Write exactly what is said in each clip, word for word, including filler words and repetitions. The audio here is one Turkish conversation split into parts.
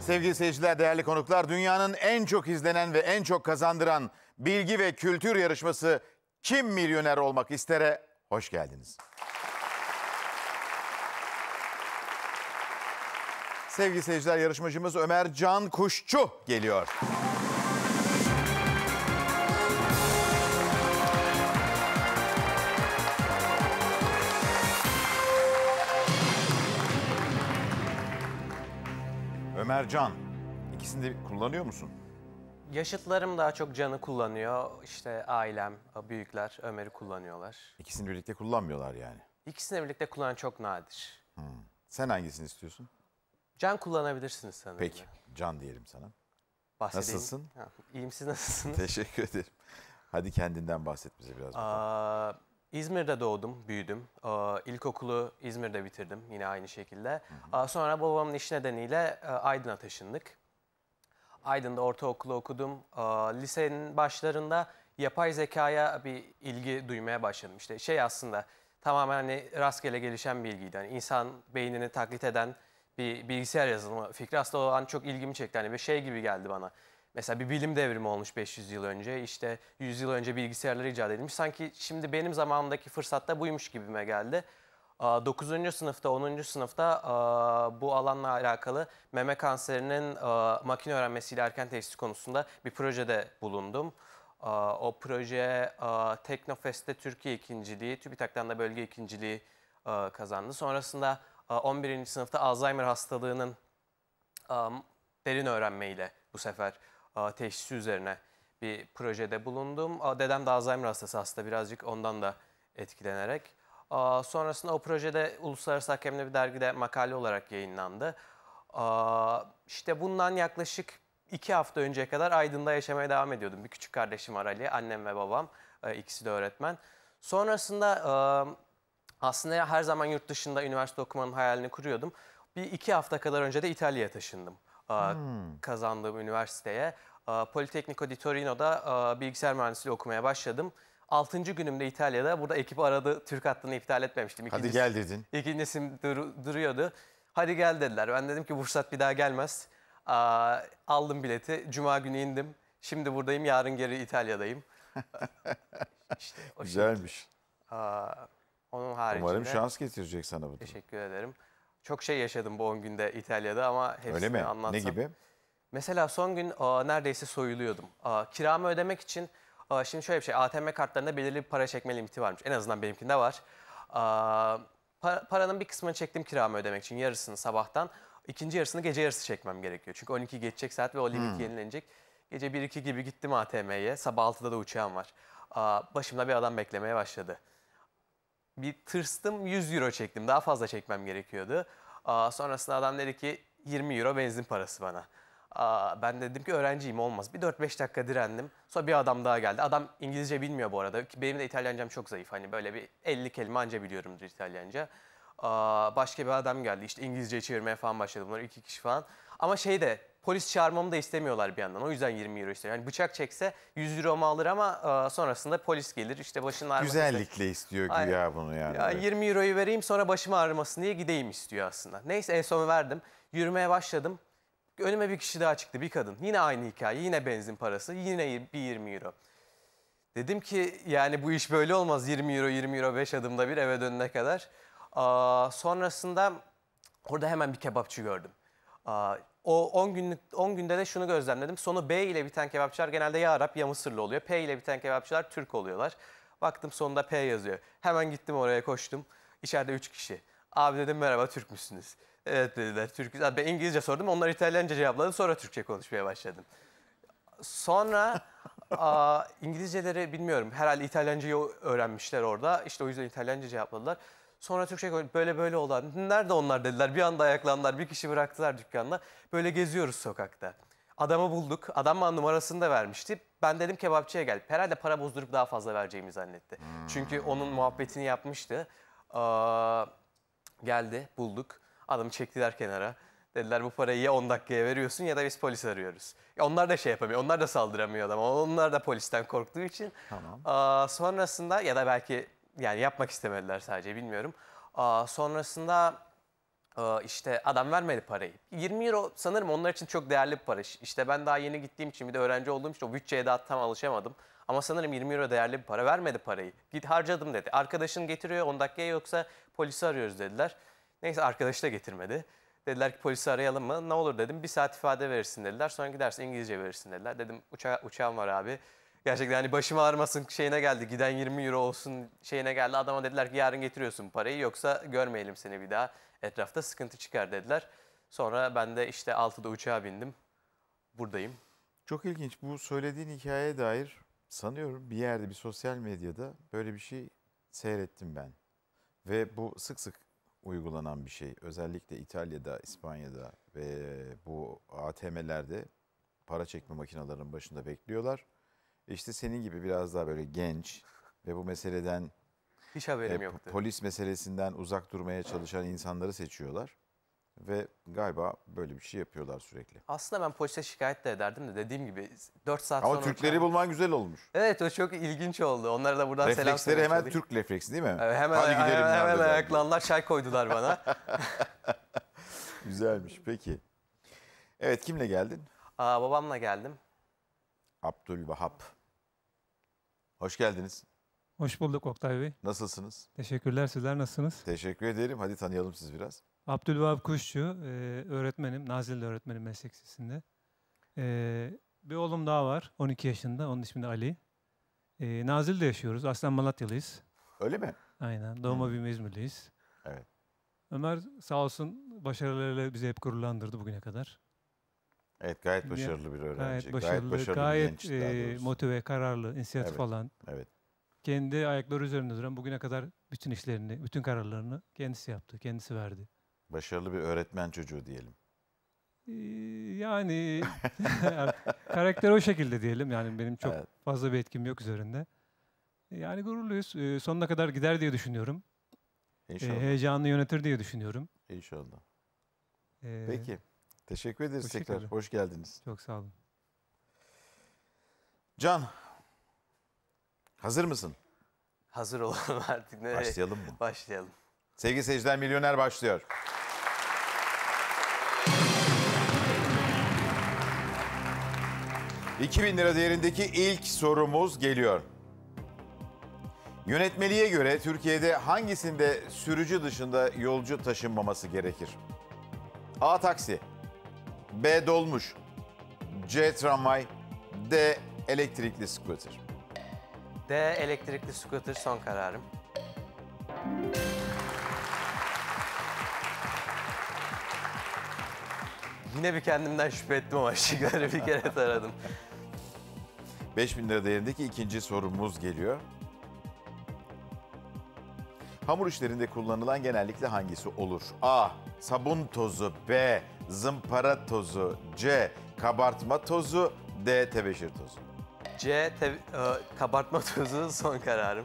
Sevgili seyirciler, değerli konuklar, dünyanın en çok izlenen ve en çok kazandıran bilgi ve kültür yarışması Kim Milyoner Olmak İster'e hoş geldiniz. Sevgili seyirciler, yarışmacımız Ömer Can Kuşçu geliyor. Ömer Can, ikisini de kullanıyor musun? Yaşıtlarım daha çok Can'ı kullanıyor. İşte ailem, büyükler Ömer'i kullanıyorlar. İkisini birlikte kullanmıyorlar yani. İkisini birlikte kullanan çok nadir. Hmm. Sen hangisini istiyorsun? Can kullanabilirsiniz sanırım. Peki, Can diyelim sana. Bahsedeyim. Nasılsın? Ha, iyiyim, siz nasılsınız? Teşekkür ederim. Hadi kendinden bahset bize biraz. Aa, İzmir'de doğdum, büyüdüm. Aa, ilkokulu İzmir'de bitirdim yine aynı şekilde. Hı hı. Aa, sonra babamın iş nedeniyle Aydın'a taşındık. Aydın'da ortaokulu okudum. Aa, lisenin başlarında yapay zekaya bir ilgi duymaya başladım. İşte şey aslında tamamen hani rastgele gelişen bir ilgiydi. Hani insan beynini taklit eden bir bilgisayar yazılımı fikri aslında o an çok ilgimi çekti. Hani bir şey gibi geldi bana. Mesela bir bilim devrimi olmuş beş yüz yıl önce, işte yüz yıl önce bilgisayarlar icat edilmiş. Sanki şimdi benim zamanımdaki fırsatta buymuş gibime geldi. dokuzuncu sınıfta, onuncu sınıfta bu alanla alakalı meme kanserinin makine öğrenmesiyle erken teşhis konusunda bir projede bulundum. O proje Teknofest'te Türkiye ikinciliği, TÜBİTAK'tan da bölge ikinciliği kazandı. Sonrasında on birinci sınıfta Alzheimer hastalığının derin öğrenmeyle bu sefer teşhisi üzerine bir projede bulundum. Dedem de Alzheimer hastası aslında, birazcık ondan da etkilenerek. Sonrasında o projede Uluslararası Hakemli bir dergide makale olarak yayınlandı. İşte bundan yaklaşık iki hafta önceye kadar Aydın'da yaşamaya devam ediyordum. Bir küçük kardeşim var Ali, annem ve babam, ikisi de öğretmen. Sonrasında aslında her zaman yurt dışında üniversite okumanın hayalini kuruyordum. Bir iki hafta kadar önce de İtalya'ya taşındım. Hmm. Kazandığım üniversiteye. Politecnico di Torino'da bilgisayar mühendisliği okumaya başladım. Altıncı günümde İtalya'da, burada ekip aradı, Türk hattını iptal etmemiştim. İkincisi, hadi gel dedin. İkincisi dur, duruyordu. Hadi gel dediler. Ben dedim ki bu fırsat bir daha gelmez. Aa, aldım bileti, Cuma günü indim. Şimdi buradayım, yarın geri İtalya'dayım. İşte o güzelmiş. Aa, onun haricinde... Umarım şans getirecek sana bu. Teşekkür ederim. Çok şey yaşadım bu on günde İtalya'da ama hepsini Öyle mi? anlatsam. Ne gibi? Mesela son gün a, neredeyse soyuluyordum. A, kiramı ödemek için, a, şimdi şöyle bir şey, A T M kartlarında belirli bir para çekme limiti varmış. En azından benimkinde var. A, para, paranın bir kısmını çektim kiramı ödemek için, yarısını sabahtan. İkinci yarısını gece yarısı çekmem gerekiyor. Çünkü on iki geçecek saat ve o limit hmm. yenilenecek. Gece bir iki gibi gittim A T M'ye. Sabah altıda da uçağım var. A, başımda bir adam beklemeye başladı. Bir tırstım, yüz euro çektim. Daha fazla çekmem gerekiyordu. Aa, sonrasında adam dedi ki yirmi euro benzin parası bana. Aa, ben dedim ki öğrenciyim, olmaz. Bir dört beş dakika direndim. Sonra bir adam daha geldi. Adam İngilizce bilmiyor bu arada. Benim de İtalyancam çok zayıf. Hani böyle bir elli kelime anca biliyorumdur İtalyanca. Aa, başka bir adam geldi. İşte İngilizce çevirmeye falan başladı. Bunlar iki kişi falan. Ama şey de, polis çağırmamı da istemiyorlar bir yandan. O yüzden yirmi euro istiyor. Yani bıçak çekse yüz euro mu alır ama a, sonrasında polis gelir. İşte başının ağrıması. Güzellikle istiyor güya Ay, bunu yani. Ya yirmi euroyu vereyim, sonra başım ağrımasın diye gideyim istiyor aslında. Neyse, en son verdim. Yürümeye başladım. Önüme bir kişi daha çıktı, bir kadın. Yine aynı hikaye, yine benzin parası, yine bir yirmi euro. Dedim ki yani bu iş böyle olmaz. yirmi euro, yirmi euro beş adımda bir eve dönene kadar. Aa, sonrasında orada hemen bir kebapçı gördüm. Aa, O on günlük on günde de şunu gözlemledim. Sonu B ile biten kebapçılar genelde ya Arap ya Mısırlı oluyor. P ile biten kebapçılar Türk oluyorlar. Baktım sonunda P yazıyor. Hemen gittim oraya, koştum. İçeride üç kişi. Abi dedim, merhaba, Türk müsünüz? Evet dediler, Türk'üz. Ben İngilizce sordum, onlar İtalyanca cevapladı. Sonra Türkçe konuşmaya başladım. Sonra a, İngilizceleri bilmiyorum. Herhalde İtalyancayı öğrenmişler orada. İşte o yüzden İtalyanca cevapladılar. Sonra Türkçe böyle böyle oldu. Nerede onlar dediler. Bir anda ayaklandılar. Bir kişi bıraktılar dükkanda. Böyle geziyoruz sokakta. Adamı bulduk. Adam bana numarasını da vermişti. Ben dedim kebapçıya gel. Herhalde para bozdurup daha fazla vereceğimi zannetti. Hmm. Çünkü onun muhabbetini yapmıştı. Aa, geldi, bulduk. Adamı çektiler kenara. Dediler bu parayı ya on dakikaya veriyorsun ya da biz polis arıyoruz. Ya onlar da şey yapamıyor. Onlar da saldıramıyor adama. Onlar da polisten korktuğu için. Tamam. Aa, sonrasında ya da belki... Yani yapmak istemediler sadece, bilmiyorum. Aa, sonrasında Ee, işte adam vermedi parayı. yirmi euro sanırım onlar için çok değerli bir para. İşte ben daha yeni gittiğim için bir de öğrenci olduğum için o bütçeye daha tam alışamadım. Ama sanırım yirmi euro değerli bir para. Vermedi parayı. Git harcadım dedi. Arkadaşın getiriyor on dakikaya yoksa polisi arıyoruz dediler. Neyse arkadaşı da getirmedi. Dediler ki polisi arayalım mı? Ne olur dedim. Bir saat ifade verirsin dediler. Sonra gidersin İngilizce verirsin dediler. Dedim uça uçağım var abi. Gerçekten hani başım ağrımasın şeyine geldi. Giden yirmi euro olsun şeyine geldi. Adama dediler ki yarın getiriyorsun parayı yoksa görmeyelim seni bir daha. Etrafta sıkıntı çıkar dediler. Sonra ben de işte altıda uçağa bindim. Buradayım. Çok ilginç. Bu söylediğin hikayeye dair sanıyorum bir yerde bir sosyal medyada böyle bir şey seyrettim ben. Ve bu sık sık uygulanan bir şey. Özellikle İtalya'da, İspanya'da ve bu A T M'lerde para çekme makinelerinin başında bekliyorlar. İşte senin gibi biraz daha böyle genç ve bu meseleden, Hiç haberim e, yoktu. polis meselesinden uzak durmaya çalışan insanları seçiyorlar. Ve galiba böyle bir şey yapıyorlar sürekli. Aslında ben polise şikayet de ederdim de dediğim gibi dört saat Ama sonra Türkleri uçağım- bulman güzel olmuş. Evet o çok ilginç oldu. Onlara da buradan selam Refleksleri söylemek hemen istedik. Türk refleksi değil mi? Evet, hemen Hadi gidelim hemen, hemen nerede der ayaklandılar, çay koydular bana. diye. Güzelmiş peki. Evet, kimle geldin? Aa, babamla geldim. Abdülvahap. Hoş geldiniz. Hoş bulduk Oktay Bey. Nasılsınız? Teşekkürler. Sizler nasılsınız? Teşekkür ederim. Hadi tanıyalım sizi biraz. Abdülvahap Kuşçu, e, öğretmenim. Nazilli öğretmenim meslek lisesinde. E, bir oğlum daha var, on iki yaşında. Onun ismi de Ali. E, Nazilli'de yaşıyoruz. Aslen Malatyalıyız. Öyle mi? Aynen. Doğma büyüme İzmirliyiz. Evet. Ömer sağ olsun başarılarıyla bizi hep gururlandırdı bugüne kadar. Evet, gayet Ya, başarılı bir öğrenci. Gayet başarılı, gayet, bir genç daha e, doğrusu. motive, kararlı, inisiyatif Evet. alan. Evet. Kendi ayakları üzerinde duran bugüne kadar bütün işlerini, bütün kararlarını kendisi yaptı, kendisi verdi. Başarılı bir öğretmen çocuğu diyelim. Ee, Yani karakter o şekilde diyelim. Yani benim çok Evet. fazla bir etkim yok üzerinde. Yani gururluyuz. Ee, Sonuna kadar gider diye düşünüyorum. Ee, İnşallah. Heyecanlı yönetir diye düşünüyorum. İnşallah. Ee, Peki. Teşekkür ederiz teşekkür tekrar. ederim. Hoş geldiniz. Çok sağ olun. Can. Hazır mısın? Hazır olalım artık. Nereye? Başlayalım mı? Başlayalım. Sevgili seyirciler, Milyoner başlıyor. iki bin lira değerindeki ilk sorumuz geliyor. Yönetmeliğe göre Türkiye'de hangisinde sürücü dışında yolcu taşınmaması gerekir? A. Taksi, B. Dolmuş, C. Tramvay, D. Elektrikli scooter. D elektrikli scooter son kararım. Yine bir kendimden şüphe ettim ama şıkları bir kere taradım. beş bin lira değerindeki ikinci sorumuz geliyor. Hamur işlerinde kullanılan genellikle hangisi olur? A. Sabun tozu, B. Zımpara tozu, C. Kabartma tozu, D. Tebeşir tozu. C te- e, kabartma tozu son kararım.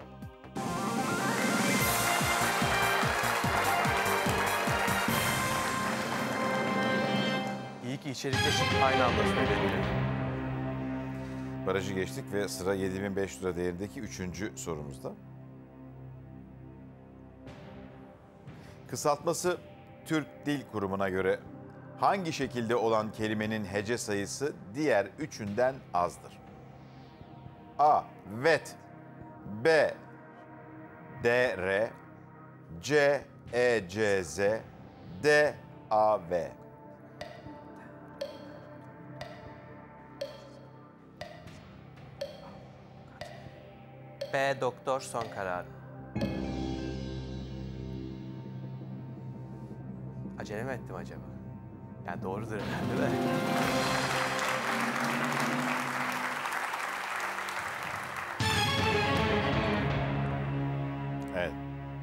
İyi ki içerikte şık aynı anda söyleniyor. Barajı geçtik ve sıra yedi bin beş yüz lira değerindeki üçüncü sorumuzda. Kısaltması Türk Dil Kurumu'na göre hangi şekilde olan kelimenin hece sayısı diğer üçünden azdır? A. Vet, B. D-R, C. E-C-Z, D. A-V. B doktor son kararım. Acele mi ettim acaba? Yani doğrudur herhalde de. Evet.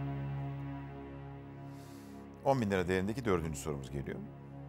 on bin lira değerindeki dördüncü sorumuz geliyor.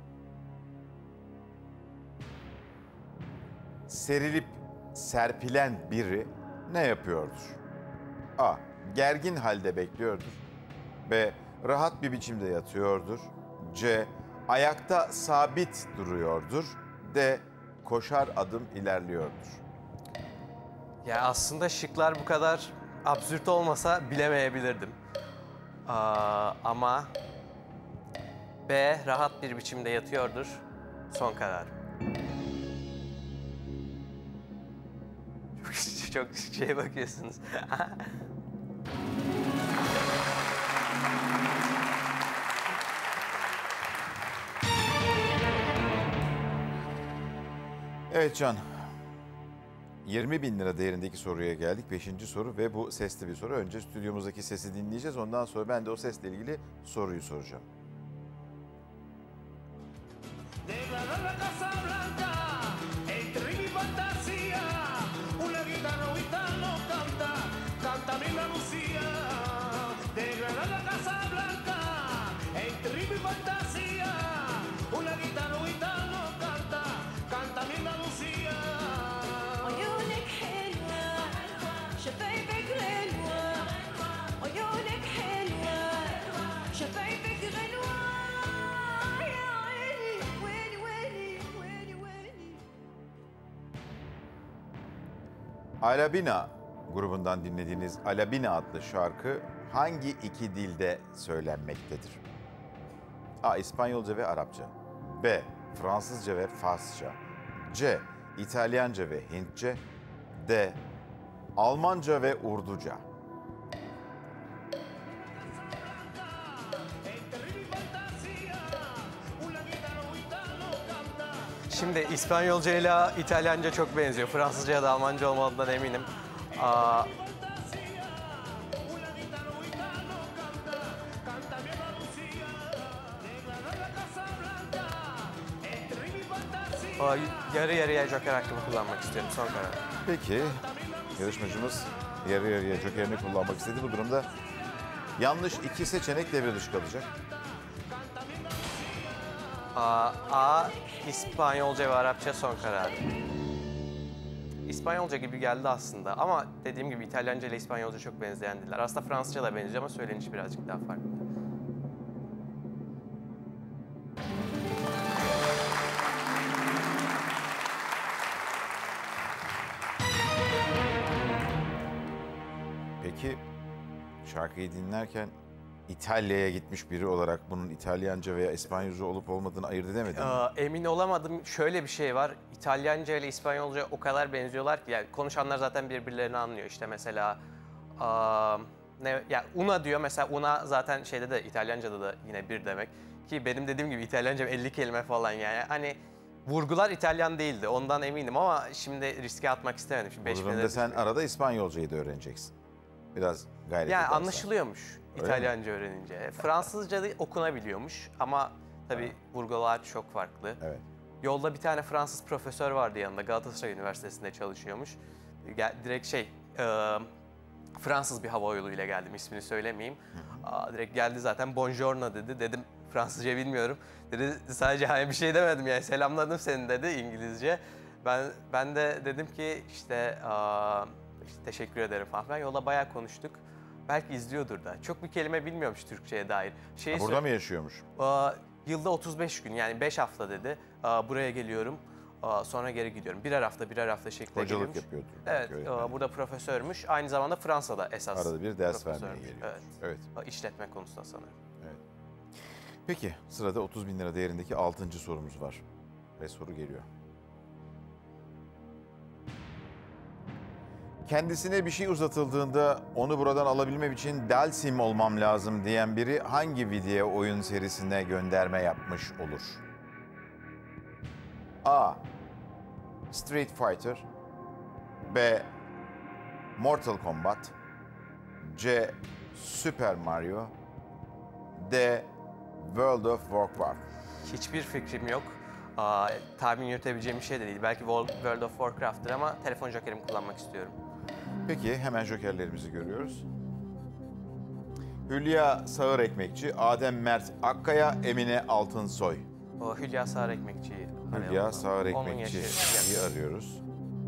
Serilip serpilen biri ne yapıyordur? A. Gergin halde bekliyordur. B. Rahat bir biçimde yatıyordur. C. Ayakta sabit duruyordur. D. Koşar adım ilerliyordur. Ya aslında şıklar bu kadar absürt olmasa bilemeyebilirdim. Aa, ama B. Rahat bir biçimde yatıyordur. Son karar. Çok, çok şeye bakıyorsunuz. Evet Can. yirmi bin lira değerindeki soruya geldik. Beşinci soru ve bu sesli bir soru. Önce stüdyomuzdaki sesi dinleyeceğiz. Ondan sonra ben de o sesle ilgili soruyu soracağım. عيونك حلوة شفايفك غلوة عيونك حلوة شفايفك غلوة يا عيني ويلي ويلي ويلي ويلي. Alabina grubundan dinlediğiniz Alabina adlı şarkı hangi iki dilde söylenmektedir? A. İspanyolca ve Arapça. B. Fransızca ve Farsça. C. İtalyanca ve Hintçe. D. Almanca ve Urduca. Şimdi İspanyolca ile İtalyanca çok benziyor. Fransızca ya da Almanca olmadığından eminim. Aa, aa, yarı yarıya joker hakkımı kullanmak istiyorum. Son karar. Peki, yarışmacımız yarı yarıya jokerini kullanmak istedi. Bu durumda yanlış iki seçenek devre dışı kalacak. Aa, A. İspanyolca ve Arapça son karar. İspanyolca gibi geldi aslında ama dediğim gibi İtalyanca ile İspanyolca çok benzeyen diller. Aslında Fransızca da benziyor ama söylenişi birazcık daha farklı. Peki, şarkıyı dinlerken İtalya'ya gitmiş biri olarak bunun İtalyanca veya İspanyolca olup olmadığını ayırt edemedin mi? Aa, emin olamadım. Şöyle bir şey var. İtalyanca ile İspanyolca o kadar benziyorlar ki yani konuşanlar zaten birbirlerini anlıyor. İşte mesela aa, ne ya una diyor mesela una zaten şeyde de İtalyanca'da da yine bir demek ki benim dediğim gibi İtalyanca elli kelime falan yani. Hani vurgular İtalyan değildi. Ondan eminim ama şimdi riske atmak istemedim. Şimdi Bu beş bin durumda lira sen düşmüyor. arada İspanyolcayı da öğreneceksin. Biraz gayret Yani edersen. anlaşılıyormuş Öyle İtalyanca öğrenince. Fransızca da okunabiliyormuş ama tabii vurgular çok farklı. Evet. Yolda bir tane Fransız profesör vardı yanında. Galatasaray Üniversitesi'nde çalışıyormuş. Gel, direkt şey, e, Fransız bir hava yoluyla geldim. İsmini söylemeyeyim. Aa, direkt geldi zaten. Buongiorno dedi. Dedim Fransızca bilmiyorum. Dedi sadece hani bir şey demedim yani. Selamladım seni dedi İngilizce. Ben ben de dedim ki işte, aa, işte teşekkür ederim falan. Ben yolda bayağı konuştuk. Belki izliyordur da. Çok bir kelime bilmiyormuş Türkçe'ye dair. Şeyi Ha, burada mı yaşıyormuş? Aa, yılda otuz beş gün yani beş hafta dedi. Aa, buraya geliyorum. Aa, sonra geri gidiyorum. Birer hafta birer hafta şeklinde Hocalık geliyormuş. yapıyordur. Evet, belki aa, öğretmen. burada profesörmüş. Aynı zamanda Fransa'da esas. Arada bir ders vermeye profesörmüş. geliyor. Evet. Evet. Aa, İşletme konusunda sanırım. Peki, sırada otuz bin lira değerindeki altıncı sorumuz var. Ve soru geliyor. Kendisine bir şey uzatıldığında onu buradan alabilmem için Dalsim olmam lazım diyen biri hangi video oyun serisine gönderme yapmış olur? A. Street Fighter. B. Mortal Kombat. C. Super Mario. D. World of Warcraft. Hiçbir fikrim yok. Aa, tahmin yürütebileceğim bir şey de değil. Belki World World of Warcraft'tır ama telefon jokerimi kullanmak istiyorum. Peki hemen jokerlerimizi görüyoruz. Hülya Sağır Ekmekçi, Adem Mert Akkaya, Emine Altınsoy. O Hülya Sağır Ekmekçi'yi arayalım. Hülya Sağır Onun yaşı- Ekmekçi'yi arıyoruz.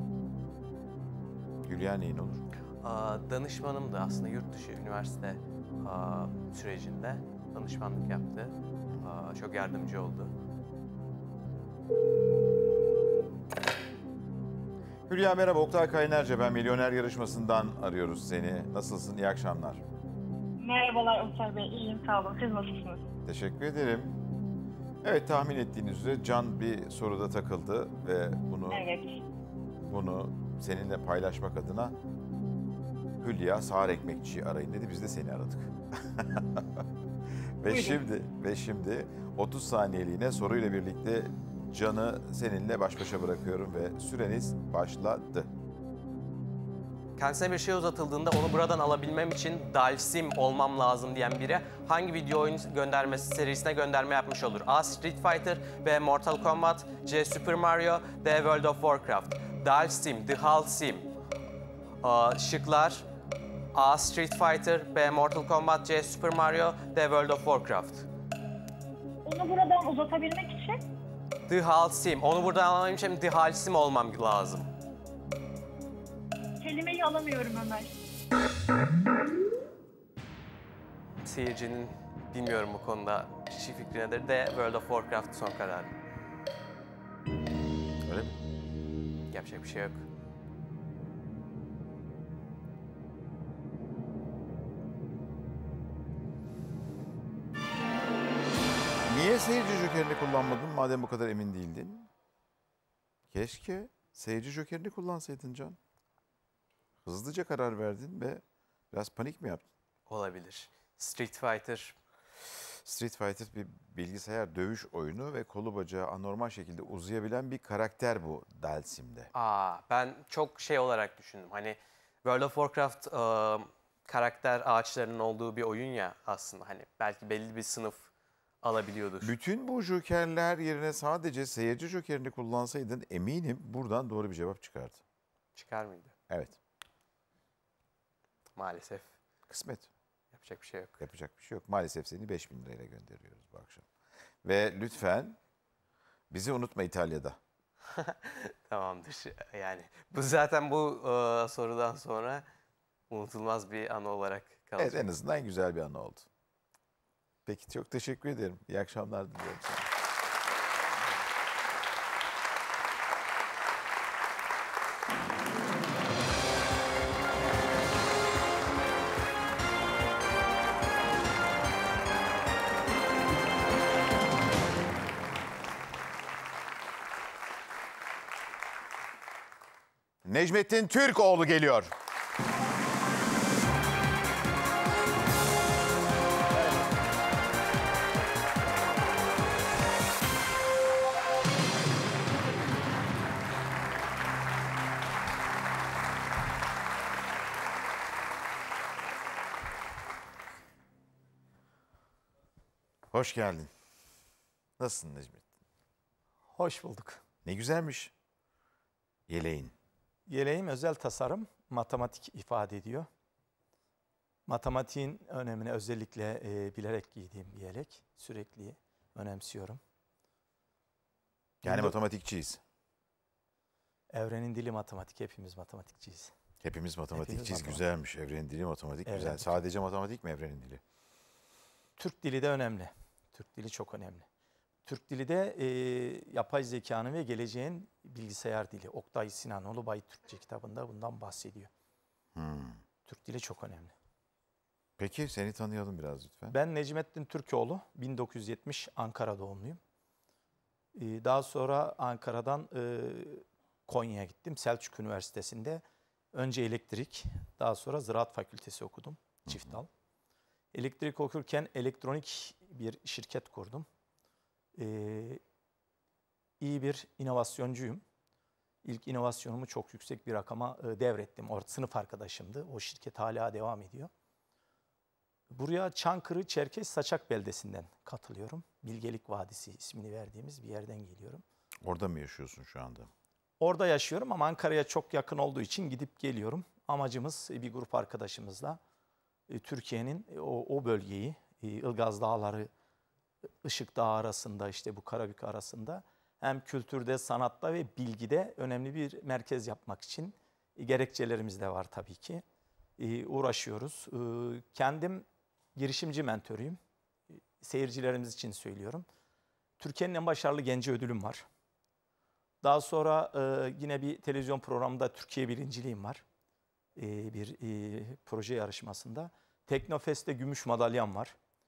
Hülya neyin olur? Aa, danışmanımdı aslında yurt dışı üniversite aa, sürecinde danışmanlık yaptı. Aa, çok yardımcı oldu. Hülya merhaba, Oktay Kaynarca, ben Milyoner Yarışması'ndan arıyoruz seni. Nasılsın? İyi akşamlar. Merhabalar Oktay Bey, iyiyim sağ olun. Siz nasılsınız? Teşekkür ederim. Evet, tahmin ettiğiniz üzere Can bir soruda takıldı ve bunu Evet. bunu seninle paylaşmak adına Hülya Sağır Ekmekçi'yi arayın dedi. Biz de seni aradık. ve Buyurun. şimdi ve şimdi otuz saniyeliğine soruyla birlikte Can'ı seninle baş başa bırakıyorum ve süreniz başladı. Kendisine bir şey uzatıldığında onu buradan alabilmem için Dalsim olmam lazım diyen biri hangi video oyun göndermesi serisine gönderme yapmış olur? A. Street Fighter, B. Mortal Kombat, C. Super Mario, D. World of Warcraft. Dalsim, The Halsim. Aa, şıklar A. Street Fighter, B. Mortal Kombat, C. Super Mario, D. World of Warcraft. Onu buradan uzatabilmek için The Halsim. Onu buradan alabilmem için The Halsim olmam lazım. kelimeyi alamıyorum Ömer. Seyircinin bilmiyorum bu konuda kişi fikri nedir? D. World of Warcraft son kararı. Öyle mi? Yapacak bir şey yok. Niye seyirci jokerini kullanmadın madem bu kadar emin değildin? Keşke seyirci jokerini kullansaydın Can. Hızlıca karar verdin ve biraz panik mi yaptın? Olabilir. Street Fighter. Street Fighter bir bilgisayar dövüş oyunu ve kolu bacağı anormal şekilde uzayabilen bir karakter bu Dalsim'de. Aa, ben çok şey olarak düşündüm. Hani World of Warcraft e, karakter ağaçlarının olduğu bir oyun ya aslında. Hani belki belli bir sınıf alabiliyordur. Bütün bu jokerler yerine sadece seyirci jokerini kullansaydın eminim buradan doğru bir cevap çıkardı. Çıkar mıydı? Evet, Maalesef. kısmet. Yapacak bir şey yok. Yapacak bir şey yok. Maalesef seni beş bin lirayla gönderiyoruz bu akşam. Ve lütfen bizi unutma İtalya'da. Tamamdır. Yani bu zaten bu e, sorudan sonra unutulmaz bir anı olarak kalacak. Evet, en azından güzel bir anı oldu. Peki, çok teşekkür ederim. İyi akşamlar diliyorum sana. Necmettin Türkoğlu geliyor. Hoş geldin. Nasılsın Necmettin? Hoş bulduk. Ne güzelmiş yeleğin. Yeleğim özel tasarım, matematik ifade ediyor. Matematiğin önemini özellikle e, bilerek giydiğim bir yelek. Sürekli önemsiyorum. Yani Bunda- matematikçiyiz. Evrenin dili matematik, hepimiz matematikçiyiz. Hepimiz matematikçiyiz. matematik. Güzelmiş. Evrenin dili matematik güzel. Evet. Sadece matematik mi evrenin dili? Türk dili de önemli. Türk dili çok önemli. Türk dili de e, yapay zekanın ve geleceğin bilgisayar dili. Oktay Sinanoğlu Bay Türkçe kitabında bundan bahsediyor. Hmm. Türk dili çok önemli. Peki seni tanıyalım biraz lütfen. Ben Necmettin Türkoğlu, bin dokuz yüz yetmiş Ankara doğumluyum. Ee, Daha sonra Ankara'dan e, Konya'ya gittim. Selçuk Üniversitesi'nde önce elektrik, daha sonra ziraat fakültesi okudum. Çift dal. Elektrik okurken elektronik bir şirket kurdum. Ee, iyi bir inovasyoncuyum. İlk inovasyonumu çok yüksek bir rakama e, devrettim. Orada sınıf arkadaşımdı. O şirket hala devam ediyor. Buraya Çankırı Çerkez Saçak beldesinden katılıyorum. Bilgelik Vadisi ismini verdiğimiz bir yerden geliyorum. Orada mı yaşıyorsun şu anda? Orada yaşıyorum ama Ankara'ya çok yakın olduğu için gidip geliyorum. Amacımız e, bir grup arkadaşımızla e, Türkiye'nin e, o, o bölgeyi, e, Ilgaz Dağları, Işık Dağı arasında, işte bu Karabük arasında hem kültürde, sanatta ve bilgide önemli bir merkez yapmak için e, gerekçelerimiz de var tabii ki. E, uğraşıyoruz. E, kendim girişimci mentörüyüm. E, seyircilerimiz için söylüyorum. Türkiye'nin en başarılı genci ödülüm var. Daha sonra e, yine bir televizyon programında Türkiye birinciliğim var. E, bir e, proje yarışmasında. Teknofest'te gümüş madalyam var.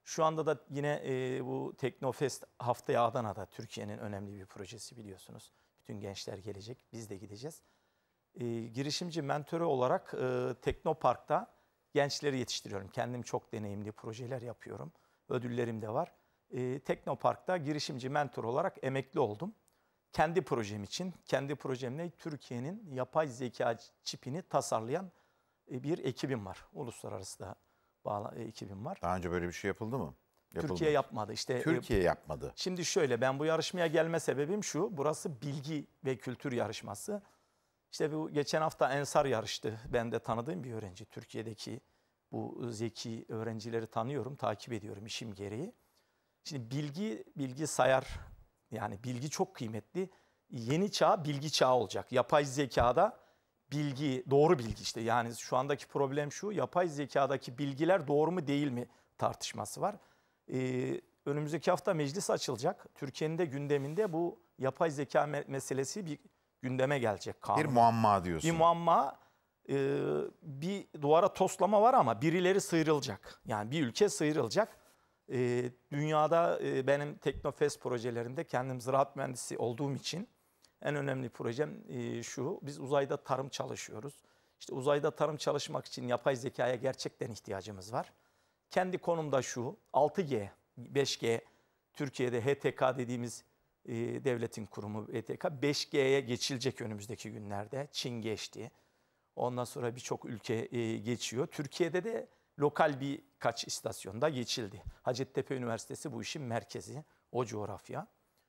Şu anda da yine e, bu Teknofest haftaya Adana'da, Türkiye'nin önemli bir projesi biliyorsunuz. Bütün gençler gelecek, biz de gideceğiz. E, girişimci mentörü olarak e, Teknopark'ta gençleri yetiştiriyorum. Kendim çok deneyimli projeler yapıyorum. Ödüllerim de var. E, Teknopark'ta girişimci mentor olarak emekli oldum. Kendi projem için, kendi projemle Türkiye'nin yapay zeka çipini tasarlayan e, bir ekibim var. Uluslararası da bağlı e, ekibim var. Daha önce böyle bir şey yapıldı mı? Yapıldı. Türkiye yapmadı. İşte e, Türkiye yapmadı. Şimdi şöyle, ben bu yarışmaya gelme sebebim şu. Burası bilgi ve kültür yarışması. İşte bu geçen hafta Ensar yarıştı. Ben de tanıdığım bir öğrenci. Türkiye'deki bu zeki öğrencileri tanıyorum, takip ediyorum işim gereği. Şimdi bilgi, bilgi sayar, yani bilgi çok kıymetli. Yeni çağ bilgi çağı olacak. Yapay zekada bilgi, doğru bilgi işte. Yani şu andaki problem şu, yapay zekadaki bilgiler doğru mu değil mi tartışması var. Ee, önümüzdeki hafta meclis açılacak. Türkiye'nin de gündeminde bu yapay zeka me- meselesi bir gündeme gelecek. Kanun. Bir muamma diyorsun. Bir muamma, e, bir duvara toslama var ama birileri sıyrılacak. Yani bir ülke sıyrılacak. E, dünyada e, benim Teknofest projelerimde kendim ziraat mühendisi olduğum için en önemli projem e, şu. Biz uzayda tarım çalışıyoruz. İşte uzayda tarım çalışmak için yapay zekaya gerçekten ihtiyacımız var. Kendi konumda şu, altı G, beş G, Türkiye'de H T K dediğimiz e, devletin kurumu H T K, beş G'ye geçilecek önümüzdeki günlerde. Çin geçti. Ondan sonra birçok ülke e, geçiyor. Türkiye'de de lokal birkaç istasyonda geçildi. Hacettepe Üniversitesi bu işin merkezi, o coğrafya.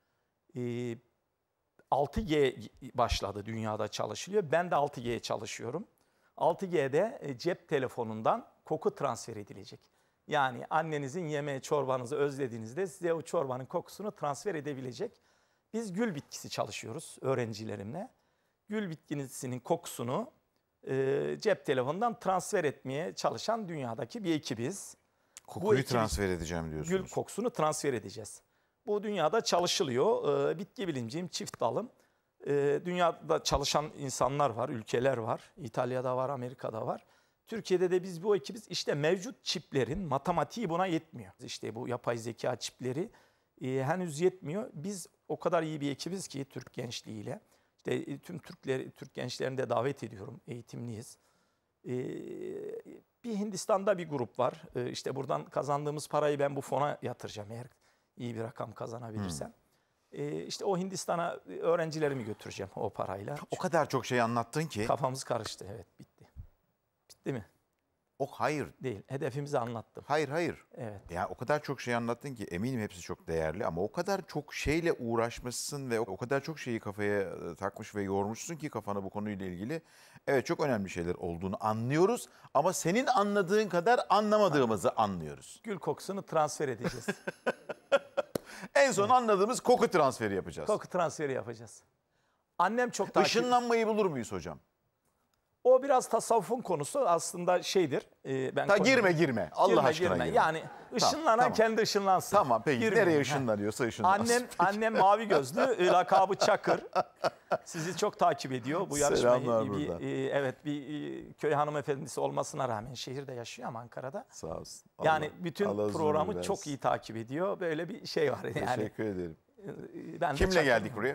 E, altı G başladı, dünyada çalışılıyor. Ben de altı G'ye çalışıyorum. altı G'de e, cep telefonundan koku transfer edilecek. Yani annenizin yemeği, çorbanızı özlediğinizde size o çorbanın kokusunu transfer edebilecek. Biz gül bitkisi çalışıyoruz öğrencilerimle. Gül bitkisinin kokusunu e, cep telefonundan transfer etmeye çalışan dünyadaki bir ekibiz. Kokuyu ekibi- transfer edeceğim diyorsunuz. Gül kokusunu transfer edeceğiz. Bu dünyada çalışılıyor. Ee, bitki bilimciyim, çift dalım. Ee, dünyada çalışan insanlar var, ülkeler var. İtalya'da var, Amerika'da var. Türkiye'de de biz bu ekibiz. İşte mevcut çiplerin matematiği buna yetmiyor. İşte bu yapay zeka çipleri e, henüz yetmiyor. Biz o kadar iyi bir ekibiz ki Türk gençliğiyle. İşte e, tüm Türkleri, Türk gençlerini de davet ediyorum. Eğitimliyiz. Ee, bir Hindistan'da bir grup var. Ee, işte buradan kazandığımız parayı ben bu fona yatıracağım eğer iyi bir rakam kazanabilirsem. Ee, işte o Hindistan'a öğrencilerimi götüreceğim o parayla. O kadar çok şey anlattın ki. Kafamız karıştı, evet, bitti. Bitti mi? O hayır. Değil. Hedefimizi anlattım. Hayır hayır. Evet. Yani o kadar çok şey anlattın ki eminim hepsi çok değerli ama o kadar çok şeyle uğraşmışsın ve o kadar çok şeyi kafaya e, takmış ve yormuşsun ki kafana bu konuyla ilgili. Evet, çok önemli şeyler olduğunu anlıyoruz ama senin anladığın kadar anlamadığımızı anlıyoruz. Gül kokusunu transfer edeceğiz. En son anladığımız koku transferi yapacağız. Koku transferi yapacağız. Annem çok takip... Işınlanmayı bulur muyuz hocam? O biraz tasavvufun konusu aslında şeydir. E, ben Ta konuyu- girme girme. Allah Girme, aşkına girme. girme. Yani ışınlanan tamam. kendi ışınlansın. Tamam peki Girmeyin. nereye Ha. ışınlanıyorsa ışınlansın. Annem annem mavi gözlü, e, lakabı Çakır. Sizi çok takip ediyor bu yarışmayı. Selamlar Bir, buradan. e, evet, bir e, köy hanımefendisi olmasına rağmen şehirde yaşıyor ama Ankara'da. Sağ olsun. Yani Allah- bütün Allah uzun programı ömür çok versin. iyi takip ediyor. Böyle bir şey var yani. Teşekkür ederim. E, Ben de Kimle Çakır- geldik buraya?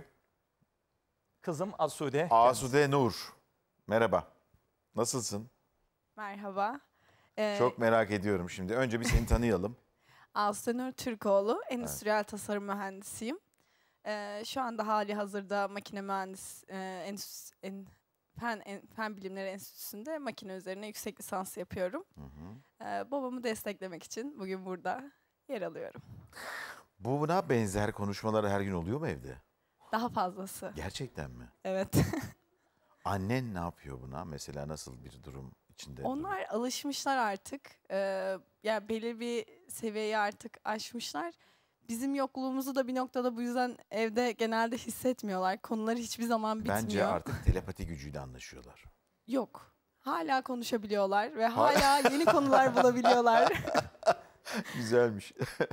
Kızım Asude. Asude Nur. Merhaba. Nasılsın? Merhaba. Ee, Çok merak ediyorum şimdi. Önce bir seni tanıyalım. Aslenur Türkoğlu, endüstriyel tasarım mühendisiyim. Ee, şu anda hali hazırda makine mühendis e, endüs- en, fen, en, fen bilimleri enstitüsünde makine üzerine yüksek lisans yapıyorum. Hı hı. Ee, babamı desteklemek için bugün burada yer alıyorum. Buna benzer konuşmalar her gün oluyor mu evde? Daha fazlası. Gerçekten mi? Evet. Annen ne yapıyor buna? Mesela nasıl bir durum içinde? Onlar alışmışlar artık. Ee, yani belli bir seviyeyi artık aşmışlar. Bizim yokluğumuzu da bir noktada bu yüzden evde genelde hissetmiyorlar. Konuları hiçbir zaman bitmiyor. Bence artık telepati gücüyle anlaşıyorlar. Yok. Hala konuşabiliyorlar ve hala yeni konular bulabiliyorlar. Güzelmiş.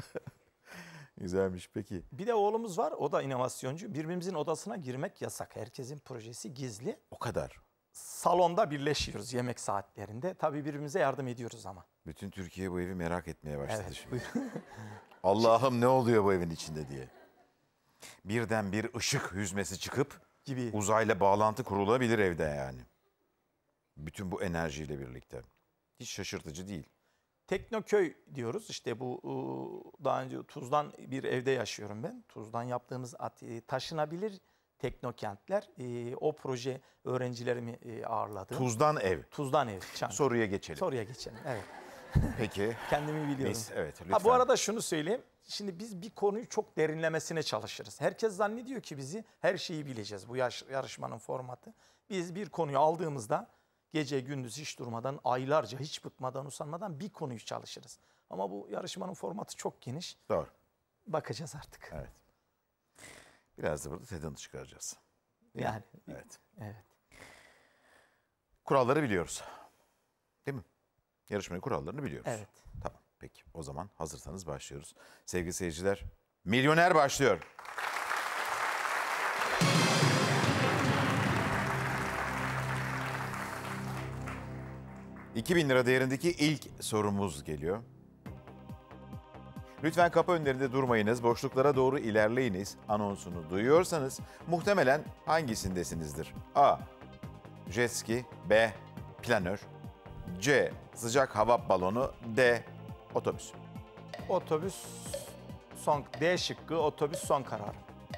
Güzelmiş peki. Bir de oğlumuz var, o da inovasyoncu. Birbirimizin odasına girmek yasak. Herkesin projesi gizli. O kadar. salonda birleşiyoruz yemek saatlerinde. Tabii birbirimize yardım ediyoruz ama. Bütün Türkiye bu evi merak etmeye başladı Evet. şimdi. Allah'ım ne oluyor bu evin içinde diye. Birden bir ışık hüzmesi çıkıp Gibi. uzayla bağlantı kurulabilir evde yani. Bütün bu enerjiyle birlikte. Hiç şaşırtıcı değil. Teknoköy diyoruz. İşte bu ıı, daha önce Tuz'dan bir evde yaşıyorum ben. Tuz'dan yaptığımız at- e, taşınabilir teknokentler. E, o proje öğrencilerimi e, ağırladı. Tuzdan ev. Tuz'dan ev. Çankırı. Soruya geçelim. Soruya geçelim. Evet. Peki. Kendimi biliyorum. Biz, evet lütfen. Ha, bu arada şunu söyleyeyim. Şimdi biz bir konuyu çok derinlemesine çalışırız. Herkes zannediyor ki bizi her şeyi bileceğiz. Bu yaş- yarışmanın formatı. Biz bir konuyu aldığımızda gece gündüz hiç durmadan, aylarca hiç bıkmadan, usanmadan bir konuyu çalışırız. Ama bu yarışmanın formatı çok geniş. Doğru. Bakacağız artık. Evet. Biraz da burada tadını çıkaracağız. Değil mi? Yani Evet. evet. Kuralları biliyoruz. Değil mi? Yarışmanın kurallarını biliyoruz. Evet. Tamam. Peki. O zaman hazırsanız başlıyoruz. Sevgili seyirciler, Milyoner başlıyor. iki bin lira değerindeki ilk sorumuz geliyor. Lütfen kapı önlerinde durmayınız, boşluklara doğru ilerleyiniz. Anonsunu duyuyorsanız muhtemelen hangisindesinizdir? A. Jet ski, B. Planör, C. Sıcak hava balonu, D. Otobüs. Otobüs son D şıkkı, otobüs son karar.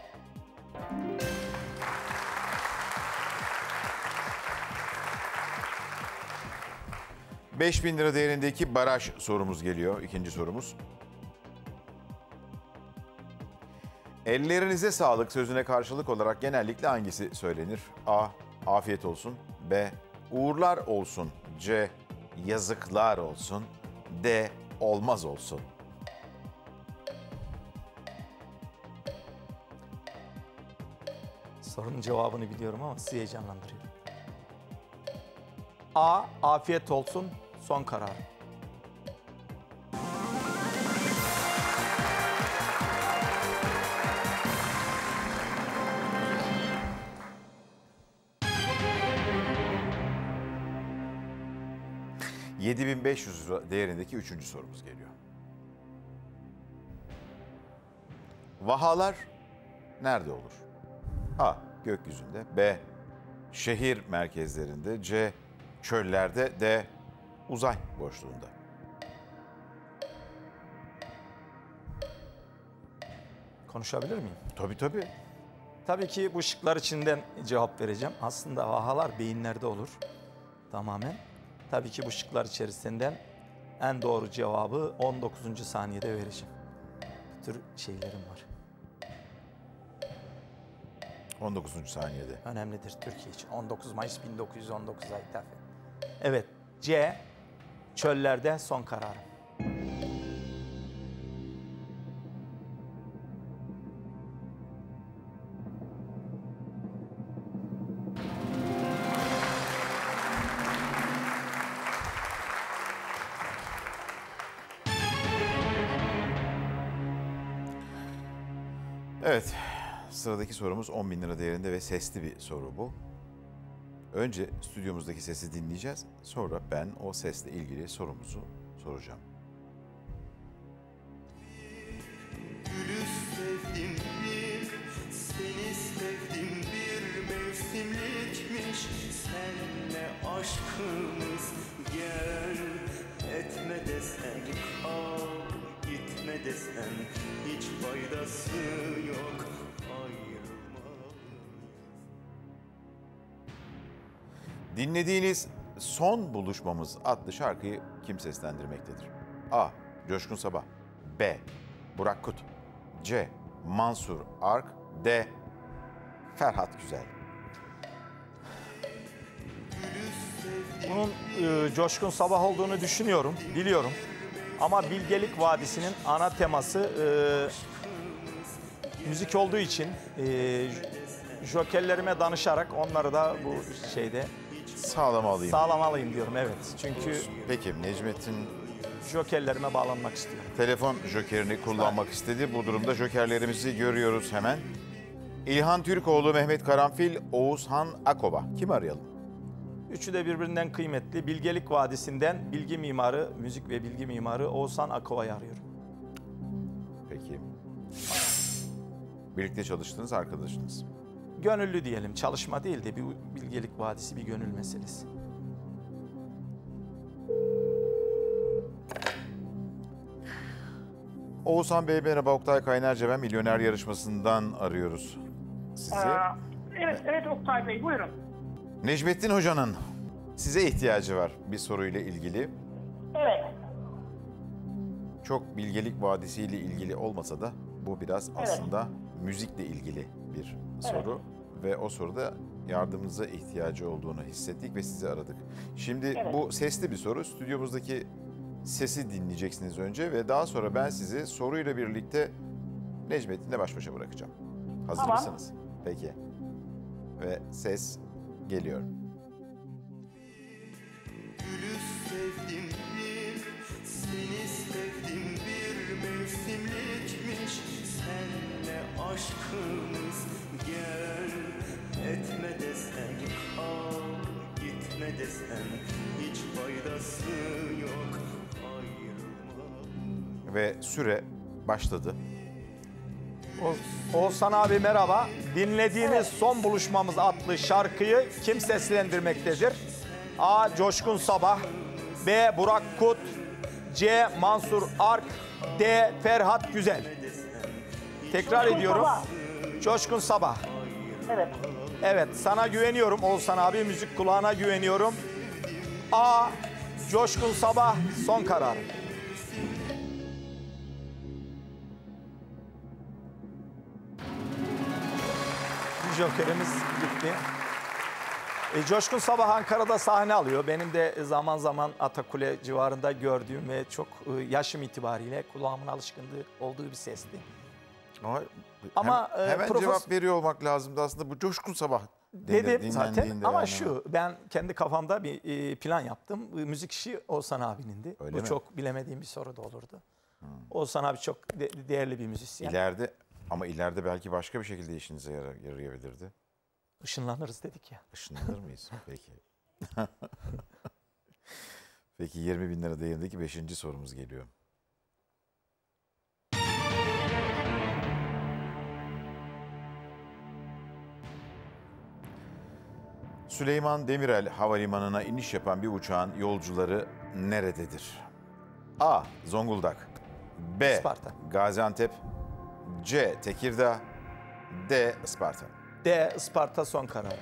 beş bin lira değerindeki baraj sorumuz geliyor. İkinci sorumuz. Ellerinize sağlık sözüne karşılık olarak genellikle hangisi söylenir? A. Afiyet olsun. B. Uğurlar olsun. C. Yazıklar olsun. D. Olmaz olsun. Sorunun cevabını biliyorum ama sizi heyecanlandırıyor. A. Afiyet olsun son karar. yedi bin beş yüz lira değerindeki üçüncü sorumuz geliyor. Vahalar nerede olur? A. Gökyüzünde. B. Şehir merkezlerinde. C. Çöllerde. D. Uzay boşluğunda. Konuşabilir miyim? Tabii tabii. Tabii ki bu şıklar içinden cevap vereceğim. Aslında vahalar beyinlerde olur tamamen. Tabii ki bu şıklar içerisinden en doğru cevabı on dokuzuncu saniyede vereceğim. Bu tür şeylerim var. on dokuzuncu saniyede. Önemlidir Türkiye için. on dokuz Mayıs bin dokuz yüz on dokuza ithaf et. Evet. C. Çöllerde son kararım. Evet. Sıradaki sorumuz on bin lira değerinde ve sesli bir soru bu. Önce stüdyomuzdaki sesi dinleyeceğiz. Sonra ben o sesle ilgili sorumuzu soracağım. Gülü sevdim bir, seni sevdim bir mevsimlikmiş. Senle aşkımız gel, etme desen kal, gitme desen hiç faydası yok. Dinlediğiniz Son Buluşmamız adlı şarkıyı kim seslendirmektedir? A. Coşkun Sabah. B. Burak Kut. C. Mansur Ark. D. Ferhat Güzel. Bunun e, Coşkun Sabah olduğunu düşünüyorum, biliyorum. Ama Bilgelik Vadisi'nin ana teması e, müzik olduğu için e, jokerlerime danışarak onları da bu şeyde Sağlam alayım. sağlamalıyım diyorum. Evet, çünkü Peki Necmettin jokerlerime bağlanmak istiyorum. telefon jokerini kullanmak istedi. Bu durumda jokerlerimizi görüyoruz hemen. İlhan Türkoğlu, Mehmet Karanfil, Oğuzhan Akoba. Kim arayalım? Üçü de birbirinden kıymetli. Bilgelik Vadisi'nden bilgi mimarı, müzik ve bilgi mimarı Oğuzhan Akova'yı arıyorum. Peki. Birlikte çalıştığınız arkadaşınız. Gönüllü diyelim, çalışma değil de bir Bilgelik Vadisi bir gönül meselesi. Oğuzhan Bey merhaba, Oktay Kaynarca ben Milyoner Yarışması'ndan arıyoruz sizi. Ee, evet, evet Oktay Bey buyurun. Necmettin Hoca'nın size ihtiyacı var bir soruyla ilgili. Evet, Çok Bilgelik Vadisi ile ilgili olmasa da bu biraz aslında müzikle ilgili bir soru. Ve o soruda yardımınıza ihtiyacı olduğunu hissettik ve sizi aradık. Şimdi Evet. bu sesli bir soru. Stüdyomuzdaki sesi dinleyeceksiniz önce ve daha sonra ben sizi soruyla birlikte Necmettin'le baş başa bırakacağım. Hazır Tamam. mısınız? Peki. Ve ses geliyor. Gülü sevdim bir, seni sevdim bir mevsimlikmiş. Senle aşkımız gel, etme desen kal, gitme desen hiç faydası yok. Ayrılma. Ve süre başladı. O- Oğuzhan abi merhaba. Dinlediğiniz Son Buluşmamız adlı şarkıyı kim seslendirmektedir? A. Coşkun Sabah, B. Burak Kut, C. Mansur Ark, D. Ferhat Güzel. Tekrar Coşkun ediyorum. Sabah. Coşkun Sabah. evet. Evet, sana güveniyorum Oğuzhan abi, müzik kulağına güveniyorum. A. Coşkun Sabah son karar. Jokerimiz gitti. E, Coşkun Sabah Ankara'da sahne alıyor. Benim de zaman zaman Atakule civarında gördüğüm ve çok e, yaşım itibariyle kulağımın alışkınlığı olduğu bir sesti. Ama, Ama, hem- e, hemen profes- cevap veriyor olmak lazımdı aslında. Bu Coşkun Sabah Dedim zaten dinlendiğinde ama yani. şu, ben kendi kafamda bir e, plan yaptım. Bu müzik işi Oğuzhan abinindi. Öyle Bu mi? çok bilemediğim bir soru da olurdu. Oğuzhan abi çok de- değerli bir müzisyen. İleride ama ileride belki başka bir şekilde işinize yarar, yarayabilirdi. Işınlanırız dedik ya. Işınlanır mıyız? Peki. Peki yirmi bin lira değerindeki beşinci sorumuz geliyor. Süleyman Demirel Havalimanı'na iniş yapan bir uçağın yolcuları nerededir? A. Zonguldak, B. Isparta. Gaziantep, C. Tekirdağ, D. Isparta. D. Isparta son karar.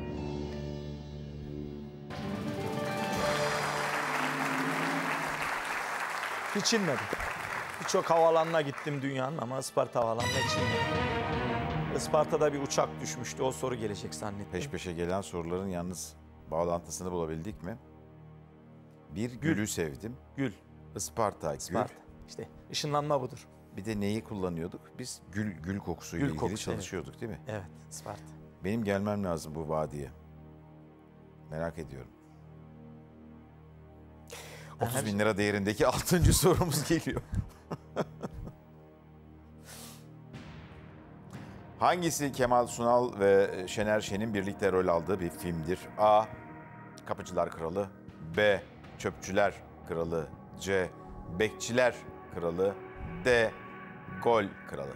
Hiç inmedim. Birçok havaalanına gittim dünyanın ama Isparta havaalanına hiç inmedim. Isparta'da bir uçak düşmüştü. O soru gelecek zannettim. Peş peşe gelen soruların yalnız bağlantısını bulabildik mi? Bir gülü sevdim. Gül. Isparta, Isparta. İşte ışınlanma budur. gül. Bir de neyi kullanıyorduk? Biz gül gül kokusuyla Gül ilgili kokusu, evet. çalışıyorduk değil mi? Evet, Isparta. Benim gelmem lazım bu vadiye. Merak ediyorum. otuz bin lira değerindeki altıncı sorumuz geliyor. Hangisi Kemal Sunal ve Şener Şen'in birlikte rol aldığı bir filmdir? A. Kapıcılar Kralı, B. Çöpçüler Kralı, C. Bekçiler Kralı, D. Gol Kralı.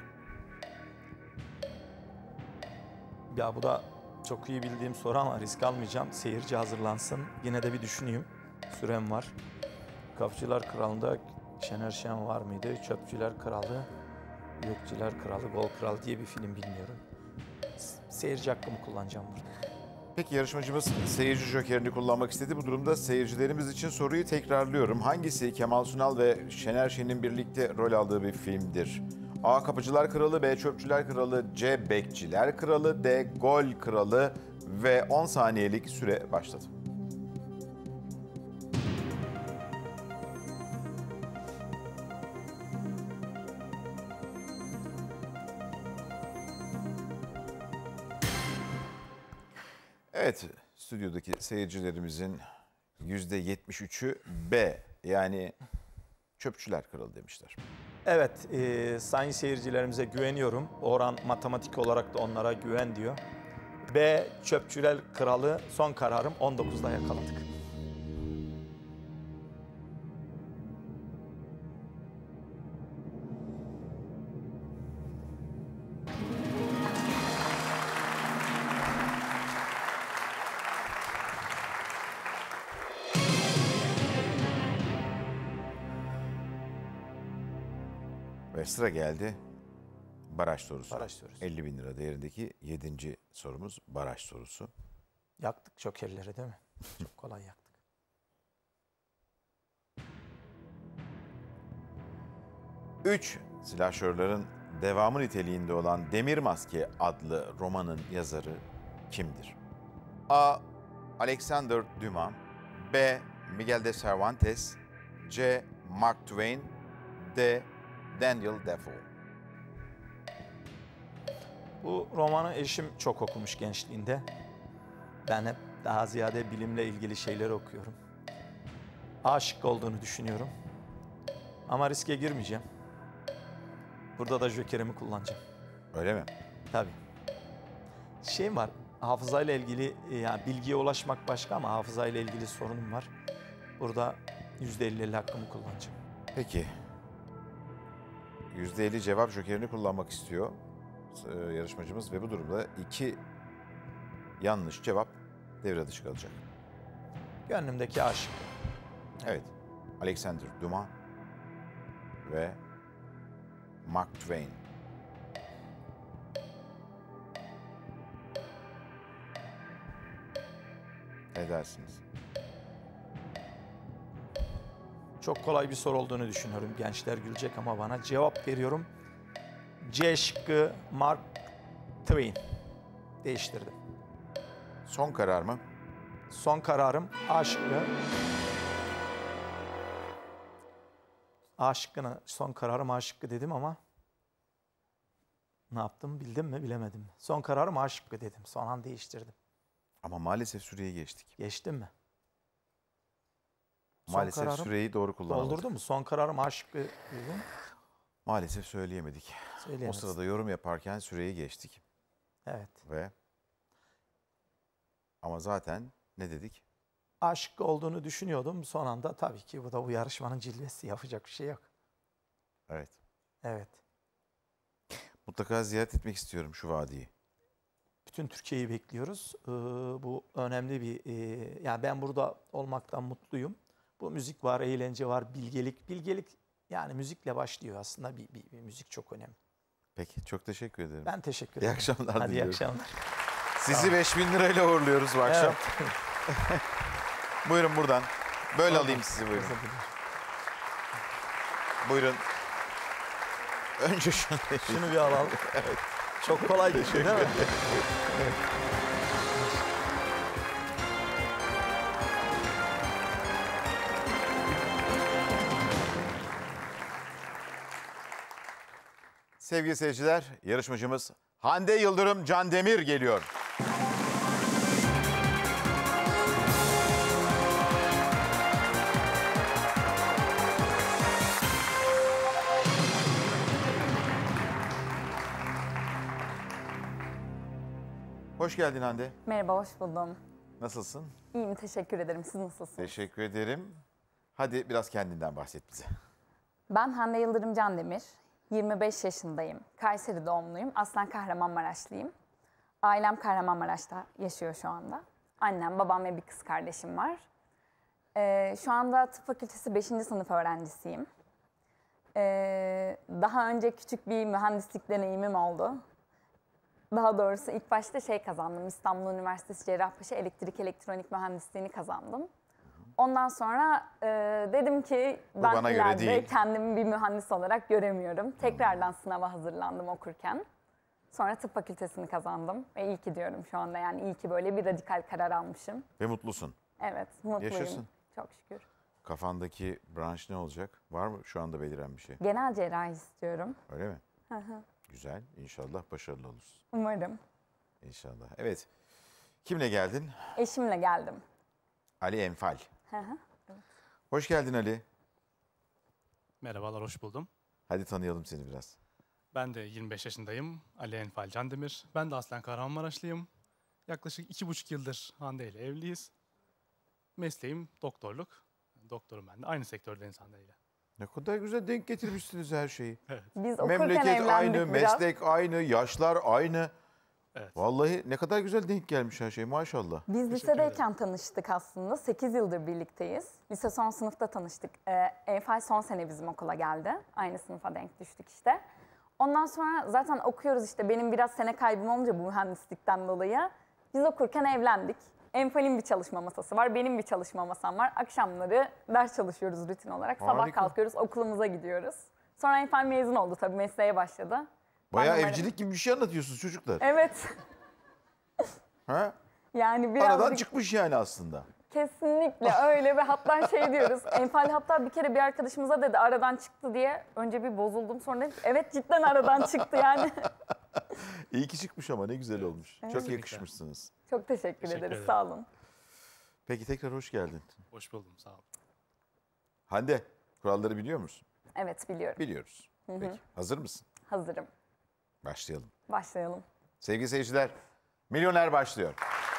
Ya bu da çok iyi bildiğim soru ama risk almayacağım. Seyirci hazırlansın. Yine de bir düşüneyim. Sürem var. Kapıcılar Kralı'nda Şener Şen var mıydı? Çöpçüler Kralı, Bekçiler Kralı, Gol Kralı diye bir film bilmiyorum. S- Seyirci hakkımı kullanacağım burada. Peki yarışmacımız seyirci jokerini kullanmak istedi. Bu durumda seyircilerimiz için soruyu tekrarlıyorum. Hangisi Kemal Sunal ve Şener Şen'in birlikte rol aldığı bir filmdir? A. Kapıcılar Kralı, B. Çöpçüler Kralı, C. Bekçiler Kralı, D. Gol Kralı ve on saniyelik süre başladı. Evet, stüdyodaki seyircilerimizin yüzde yetmiş üçü B, yani Çöpçüler Kralı demişler. Evet, e, sayın seyircilerimize güveniyorum. Orhan matematik olarak da onlara güven diyor. B. Çöpçüler Kralı. Son kararım. on dokuzda yakaladık. Ve sıra geldi baraj sorusu. Baraj sorusu. elli bin lira değerindeki yedinci sorumuz baraj sorusu. Yaktık jokerleri değil mi? Çok kolay yaktık. Üç silahşörlerin devamı niteliğinde olan Demir Maske adlı romanın yazarı kimdir? A. Alexander Dumas, B. Miguel de Cervantes, C. Mark Twain, D. Daniel Defoe. Bu romanı eşim çok okumuş gençliğinde. Ben hep daha ziyade bilimle ilgili şeyleri okuyorum. Aşık olduğunu düşünüyorum. Ama riske girmeyeceğim. Burada da jokerimi kullanacağım. Öyle mi? Tabii. Şey var, hafızayla ilgili, yani bilgiye ulaşmak başka ama hafızayla ilgili sorunum var. Burada yüzde elli elli hakkımı kullanacağım. Peki. yüzde elli cevap jokerini kullanmak istiyor e, yarışmacımız ve bu durumda iki yanlış cevap devre dışı kalacak. Gönlümdeki aşık. Evet. Alexander Dumas ve Mark Twain. Ne dersiniz? Çok kolay bir soru olduğunu düşünüyorum. Gençler gülecek ama bana cevap veriyorum. C şıkkı Mark Twain. Değiştirdim. Son karar mı? Son kararım A şıkkı. A şıkkına son kararım A şıkkı dedim ama ne yaptım bildim mi bilemedim mi? Son kararım A şıkkı dedim. Son an değiştirdim. Ama maalesef süreyi geçtik. Geçtim mi? Son Maalesef kararım süreyi doğru kullanamadık. doldurdu mu? Son kararım A şıkkı dedim. Maalesef söyleyemedik. O Söyleyemez. sırada yorum yaparken süreyi geçtik Evet. ve ama zaten ne dedik? A şıkkı olduğunu düşünüyordum. Son anda tabii ki bu da bu yarışmanın cilvesi. Yapacak bir şey yok. Evet. Evet. Mutlaka ziyaret etmek istiyorum şu vadiyi. Bütün Türkiye'yi bekliyoruz. Ee, bu önemli bir, e, yani ben burada olmaktan mutluyum. Bu müzik var, eğlence var, bilgelik. Bilgelik yani müzikle başlıyor aslında. Bir, bir, bir müzik çok önemli. Peki çok teşekkür ederim. Ben teşekkür İyi ederim. akşamlar Hadi iyi diliyorum. akşamlar. Sizi beş bin lirayla uğurluyoruz bu akşam. Evet. Buyurun buradan. Böyle Tamam. alayım sizi buyurun. Özür dilerim. Buyurun. Önce şunu Şunu bir alalım. Evet. Çok kolay değil mi? Evet. Sevgili seyirciler, yarışmacımız Hande Yıldırım Candemir geliyor. Hoş geldin Hande. Merhaba, hoş buldum. Nasılsın? İyiyim, teşekkür ederim. Siz nasılsınız? Teşekkür ederim. Hadi biraz kendinden bahset bize. Ben Hande Yıldırım Candemir. yirmi beş yaşındayım. Kayseri doğumluyum. Aslen Kahramanmaraşlıyım. Ailem Kahramanmaraş'ta yaşıyor şu anda. Annem, babam ve bir kız kardeşim var. Ee, şu anda tıp fakültesi beşinci sınıf öğrencisiyim. Ee, daha önce küçük bir mühendislik deneyimim oldu. Daha doğrusu ilk başta şey kazandım. İstanbul Üniversitesi Cerrahpaşa Elektrik Elektronik Mühendisliğini kazandım. Ondan sonra e, dedim ki Bu ben bana göre ileride değil. kendimi bir mühendis olarak göremiyorum. Tekrardan sınava hazırlandım okurken. Sonra tıp fakültesini kazandım. Ve iyi ki diyorum şu anda, yani iyi ki böyle bir radikal karar almışım. Ve mutlusun. Evet, mutluyum. Yaşasın. Çok şükür. Kafandaki branş ne olacak? Var mı şu anda beliren bir şey? Genel cerrahi istiyorum. Öyle mi? Güzel. İnşallah başarılı olursun. Umarım. İnşallah. Evet. Kimle geldin? Eşimle geldim. Ali Enfal. Hı hı. Hoş geldin Ali. Merhabalar, hoş buldum. Hadi tanıyalım seni biraz. Ben de yirmi beş yaşındayım. Ali Enfal Candemir. Ben de aslen Kahramanmaraşlıyım. Yaklaşık iki buçuk yıldır Hande ile evliyiz. Mesleğim doktorluk. Doktorum ben de. Aynı sektördeyiz Hande ile. Ne kadar güzel denk getirmişsiniz her şeyi. Biz okurken Memleket evlendik aynı, biraz. meslek aynı, yaşlar aynı. Evet. Vallahi ne kadar güzel denk gelmiş her şey maşallah. Biz lisedeyken tanıştık aslında. sekiz yıldır birlikteyiz. Lise son sınıfta tanıştık. Ee, Enfal son sene bizim okula geldi. Aynı sınıfa denk düştük işte. Ondan sonra zaten okuyoruz işte. Benim biraz sene kaybım olunca bu mühendislikten dolayı. Biz okurken evlendik. Enfal'in bir çalışma masası var. Benim bir çalışma masam var. Akşamları ders çalışıyoruz rutin olarak. Sabah Harika. kalkıyoruz, okulumuza gidiyoruz. Sonra Enfal mezun oldu tabii. Mesleğe başladı. Bayağı Ben de evcilik gibi bir şey anlatıyorsunuz çocuklar. Evet. Ha? Yani biraz Aradan çıkmış yani aslında. kesinlikle öyle ve hatta şey diyoruz. Enfal hatta bir kere bir arkadaşımıza dedi aradan çıktı diye. Önce bir bozuldum sonra dedim, evet cidden aradan çıktı yani. İyi ki çıkmış ama ne güzel olmuş. Çok Kesinlikle. yakışmışsınız. Çok teşekkür, Teşekkür ederiz ederim. sağ olun. Peki tekrar hoş geldin. Hoş buldum, sağ olun. Hande, kuralları biliyor musun? Evet biliyorum. Biliyoruz. Peki, hazır mısın? Hazırım. Başlayalım. Başlayalım. Sevgili seyirciler, Milyoner başlıyor.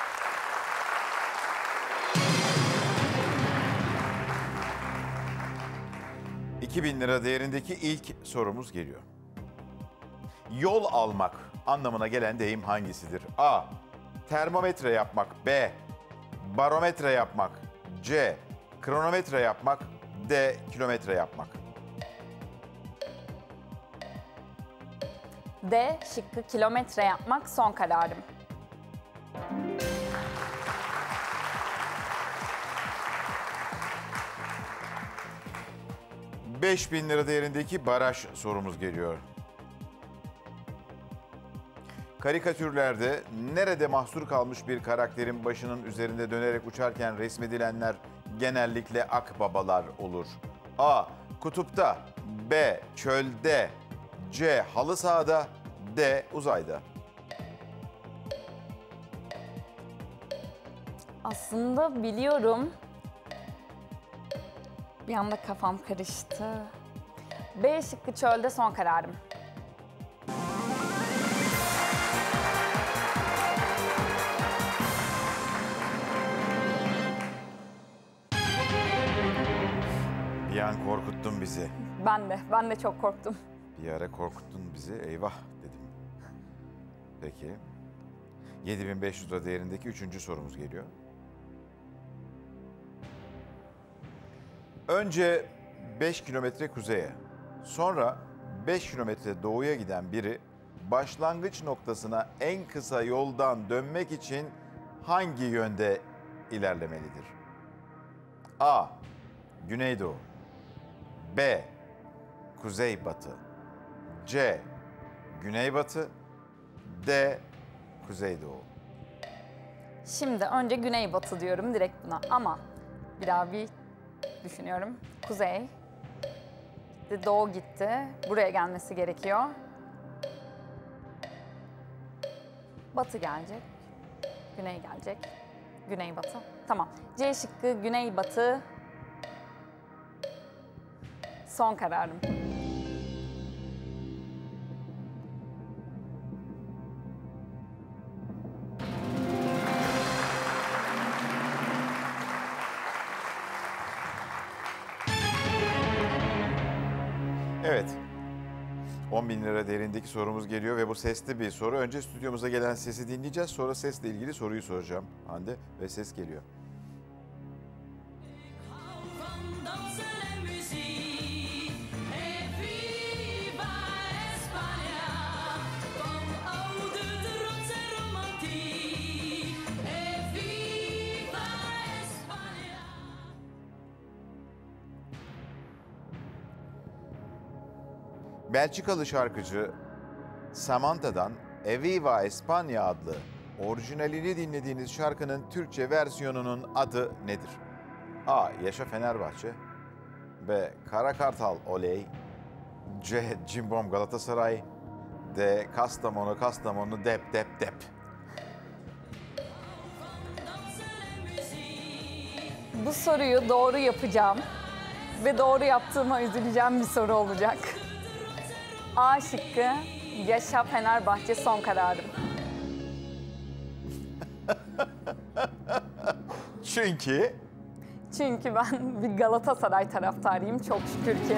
iki bin lira değerindeki ilk sorumuz geliyor. Yol almak anlamına gelen deyim hangisidir? A. Termometre yapmak. B. Barometre yapmak. C. Kronometre yapmak. D. Kilometre yapmak. D şıkkı kilometre yapmak son kararım. beş bin lira değerindeki baraj sorumuz geliyor. Karikatürlerde nerede mahsur kalmış bir karakterin başının üzerinde dönerek uçarken resmedilenler genellikle akbabalar olur. A. Kutupta. B. Çölde. C. Halı sahada. D. Uzayda. Aslında biliyorum. Bir anda kafam karıştı. B şıkkı çölde son kararım. Bir an korkuttun bizi. Ben de, ben de çok korktum. Bir ara korkuttun bizi. Eyvah dedim. Peki. yedi bin beş yüz lira değerindeki üçüncü sorumuz geliyor. Önce beş kilometre kuzeye, sonra beş kilometre doğuya giden biri başlangıç noktasına en kısa yoldan dönmek için hangi yönde ilerlemelidir? A. Güneydoğu. B. Kuzeybatı. C. Güneybatı. D. Kuzeydoğu. Şimdi önce güneybatı diyorum direkt buna ama bir daha bir düşünüyorum. Kuzey, de doğu gitti. Buraya gelmesi gerekiyor. Batı gelecek. Güney gelecek. Güneybatı. Tamam. C şıkkı güneybatı. Son kararım. Evet. on bin lira değerindeki sorumuz geliyor ve bu sesli bir soru. Önce stüdyomuza gelen sesi dinleyeceğiz. Sonra sesle ilgili soruyu soracağım Hande ve ses geliyor. Belçikalı şarkıcı Samantha'dan Eviva Espanya adlı orijinalini dinlediğiniz şarkının Türkçe versiyonunun adı nedir? A. Yaşa Fenerbahçe. B. Kara Kartal Oley. C. Cimbom Galatasaray. D. Kastamonu Kastamonu Dep Dep Dep. Bu soruyu doğru yapacağım ve doğru yaptığıma üzüleceğim bir soru olacak. A şıkkı Yaşa Fenerbahçe son kararım. Çünkü Çünkü ben bir Galatasaray taraftarıyım çok şükür ki.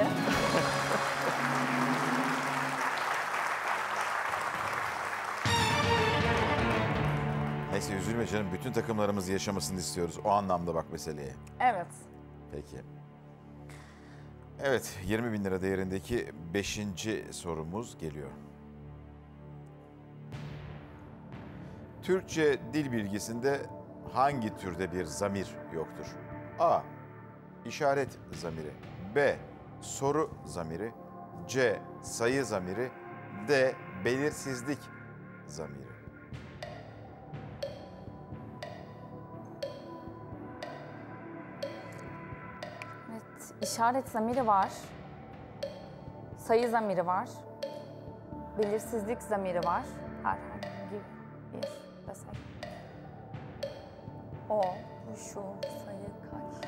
neyse üzülme canım. Bütün takımlarımız yaşamasını istiyoruz. O anlamda bak meseleye. Evet. Peki. Evet, yirmi bin lira değerindeki beşinci sorumuz geliyor. Türkçe dil bilgisinde hangi türde bir zamir yoktur? A. İşaret zamiri. B. Soru zamiri. C. Sayı zamiri. D. Belirsizlik zamiri. Evet, işaret zamiri var. Sayı zamiri var. Belirsizlik zamiri var. Herhangi bir desek. O, bu, şu, sayı, kaç.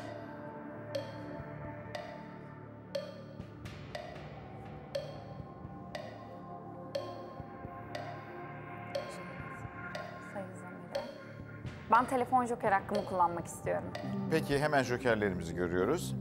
Sayı zamiri. Ben telefon joker hakkımı kullanmak istiyorum. Peki hemen jokerlerimizi görüyoruz.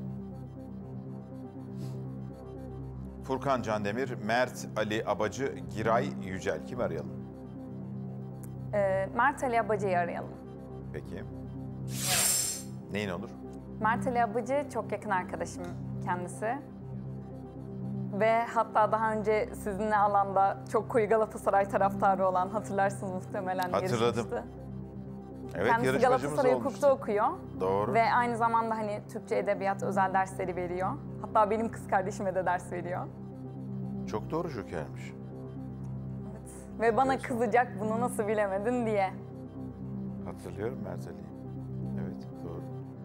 Furkan Candemir, Mert Ali Abacı, Giray Yücel. Kim arayalım? Ee, Mert Ali Abacı'yı arayalım. Peki. Neyin olur? Mert Ali Abacı çok yakın arkadaşım kendisi. Ve hatta daha önce sizinle alanda çok koyu Galatasaray taraftarı olan, hatırlarsınız muhtemelen, Hatırladım. yarışmıştı. Evet, Kendisi yarışmacımız Galatasaray olmuştu. hukukta okuyor. Doğru. Ve aynı zamanda hani Türkçe edebiyat özel dersleri veriyor. Hatta benim kız kardeşime de ders veriyor. Çok doğru jokermiş. Evet. Ve bana kızacak bunu nasıl bilemedin diye. Hatırlıyorum Mert Ali'yi. Evet, doğru.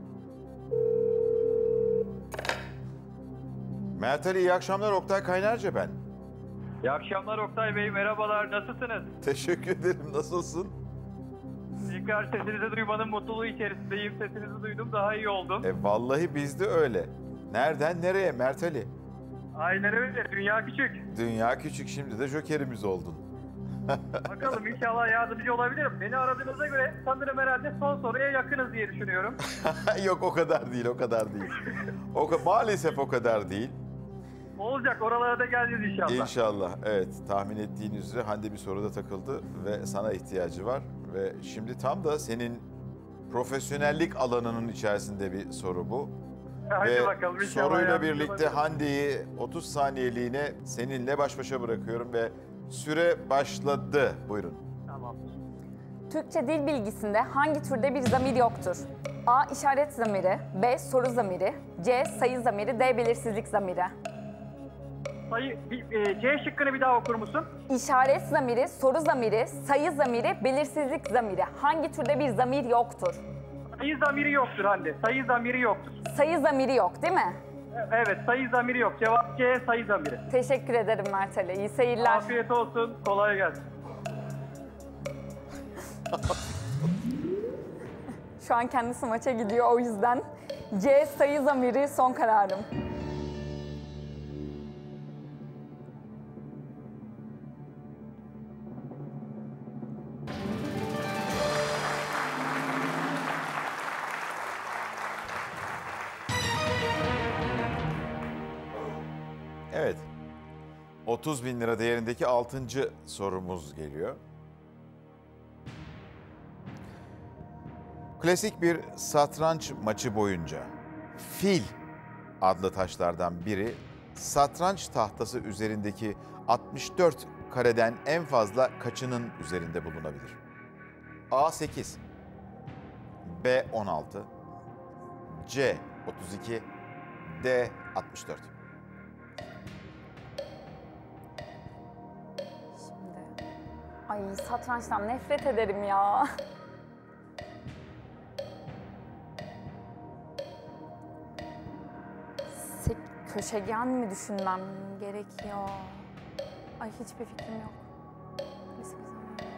Mert Ali, iyi akşamlar. Oktay Kaynarca ben. İyi akşamlar Oktay Bey, merhabalar. Nasılsınız? Teşekkür ederim. Nasılsın? Tekrar sesinizi duymanın mutluluğu içerisindeyim. Sesinizi duydum, daha iyi oldum. E vallahi biz de öyle. Nereden nereye Mert Ali? Aynen öyle, dünya küçük. Dünya küçük, şimdi de jokerimiz oldun. Bakalım inşallah yardımcı olabilirim. Beni aradığınıza göre sanırım herhalde son soruya yakınız diye düşünüyorum. Yok, o kadar değil, o kadar değil. O ka- maalesef o kadar değil. Olacak, oralara da geleceğiz inşallah. İnşallah, evet. Tahmin ettiğiniz üzere Hande bir soruda takıldı ve sana ihtiyacı var. Ve şimdi tam da senin profesyonellik alanının içerisinde bir soru bu. Hadi Ve bakalım inşallah. soruyla yardımcı birlikte olabilirim. Hande'yi otuz saniyeliğine seninle baş başa bırakıyorum ve süre başladı. Buyurun. Tamam. Türkçe dil bilgisinde hangi türde bir zamir yoktur? A. İşaret zamiri. B. Soru zamiri. C. Sayı zamiri. D. Belirsizlik zamiri. Sayı, bir- e, C şıkkını bir daha okur musun? İşaret zamiri, soru zamiri, sayı zamiri, belirsizlik zamiri. Hangi türde bir zamir yoktur? Sayı zamiri yoktur Hande, sayı zamiri yoktur. Sayı zamiri yok değil mi? Evet, sayı zamiri yok. Cevap C, sayı zamiri. Teşekkür ederim Mert Ali. İyi seyirler. Afiyet olsun, kolay gelsin. Şu an kendisi maça gidiyor o yüzden. C. Sayı zamiri son kararım. Evet. otuz bin lira değerindeki altıncı sorumuz geliyor. Klasik bir satranç maçı boyunca fil adlı taşlardan biri satranç tahtası üzerindeki altmış dört kareden en fazla kaçının üzerinde bulunabilir? A sekiz, B on altı, C otuz iki, D altmış dört. Şimdi. Ay satrançtan nefret ederim ya. Sek- köşegen mi düşünmem gerekiyor? Ay hiçbir fikrim yok. Neyse, bir zaman.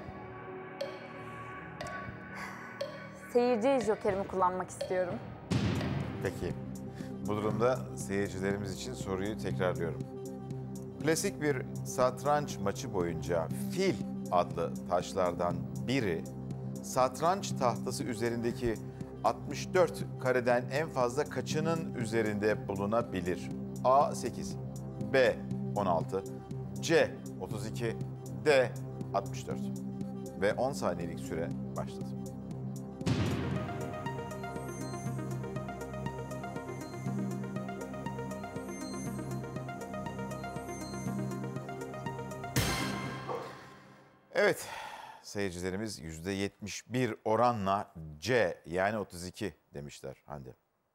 Seyirci jokerimi kullanmak istiyorum. Peki. Bu durumda seyircilerimiz için soruyu tekrarlıyorum. Klasik bir satranç maçı boyunca fil adlı taşlardan biri satranç tahtası üzerindeki altmış dört kareden en fazla kaçının üzerinde bulunabilir? A. sekiz, B. on altı, C. otuz iki, D. altmış dört. Ve on saniyelik süre başladı. Evet, seyircilerimiz yüzde yetmiş bir oranla C yani otuz iki demişler Hande.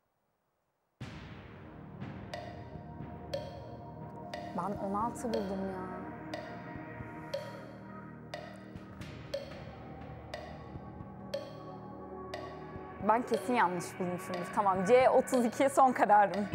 Ben on altı buldum ya. Ben kesin yanlış bulmuşumdur. Tamam, C otuz iki son kararım.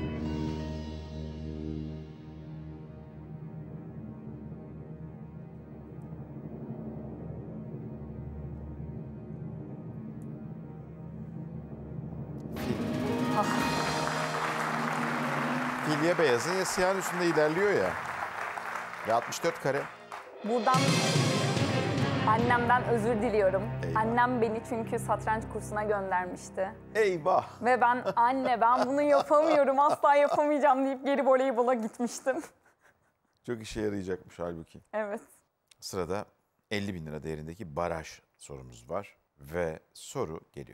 Fil ya beyazın ya siyahın üstünde ilerliyor ya. Ve altmış dört kare. Buradan annemden özür diliyorum. Eyvah. Annem beni çünkü satranç kursuna göndermişti. Eyvah. Ve ben anne ben bunu yapamıyorum, asla yapamayacağım deyip geri voleybola gitmiştim. Çok işe yarayacakmış halbuki. Evet. Sırada elli bin lira değerindeki baraj sorumuz var. Ve soru geliyor.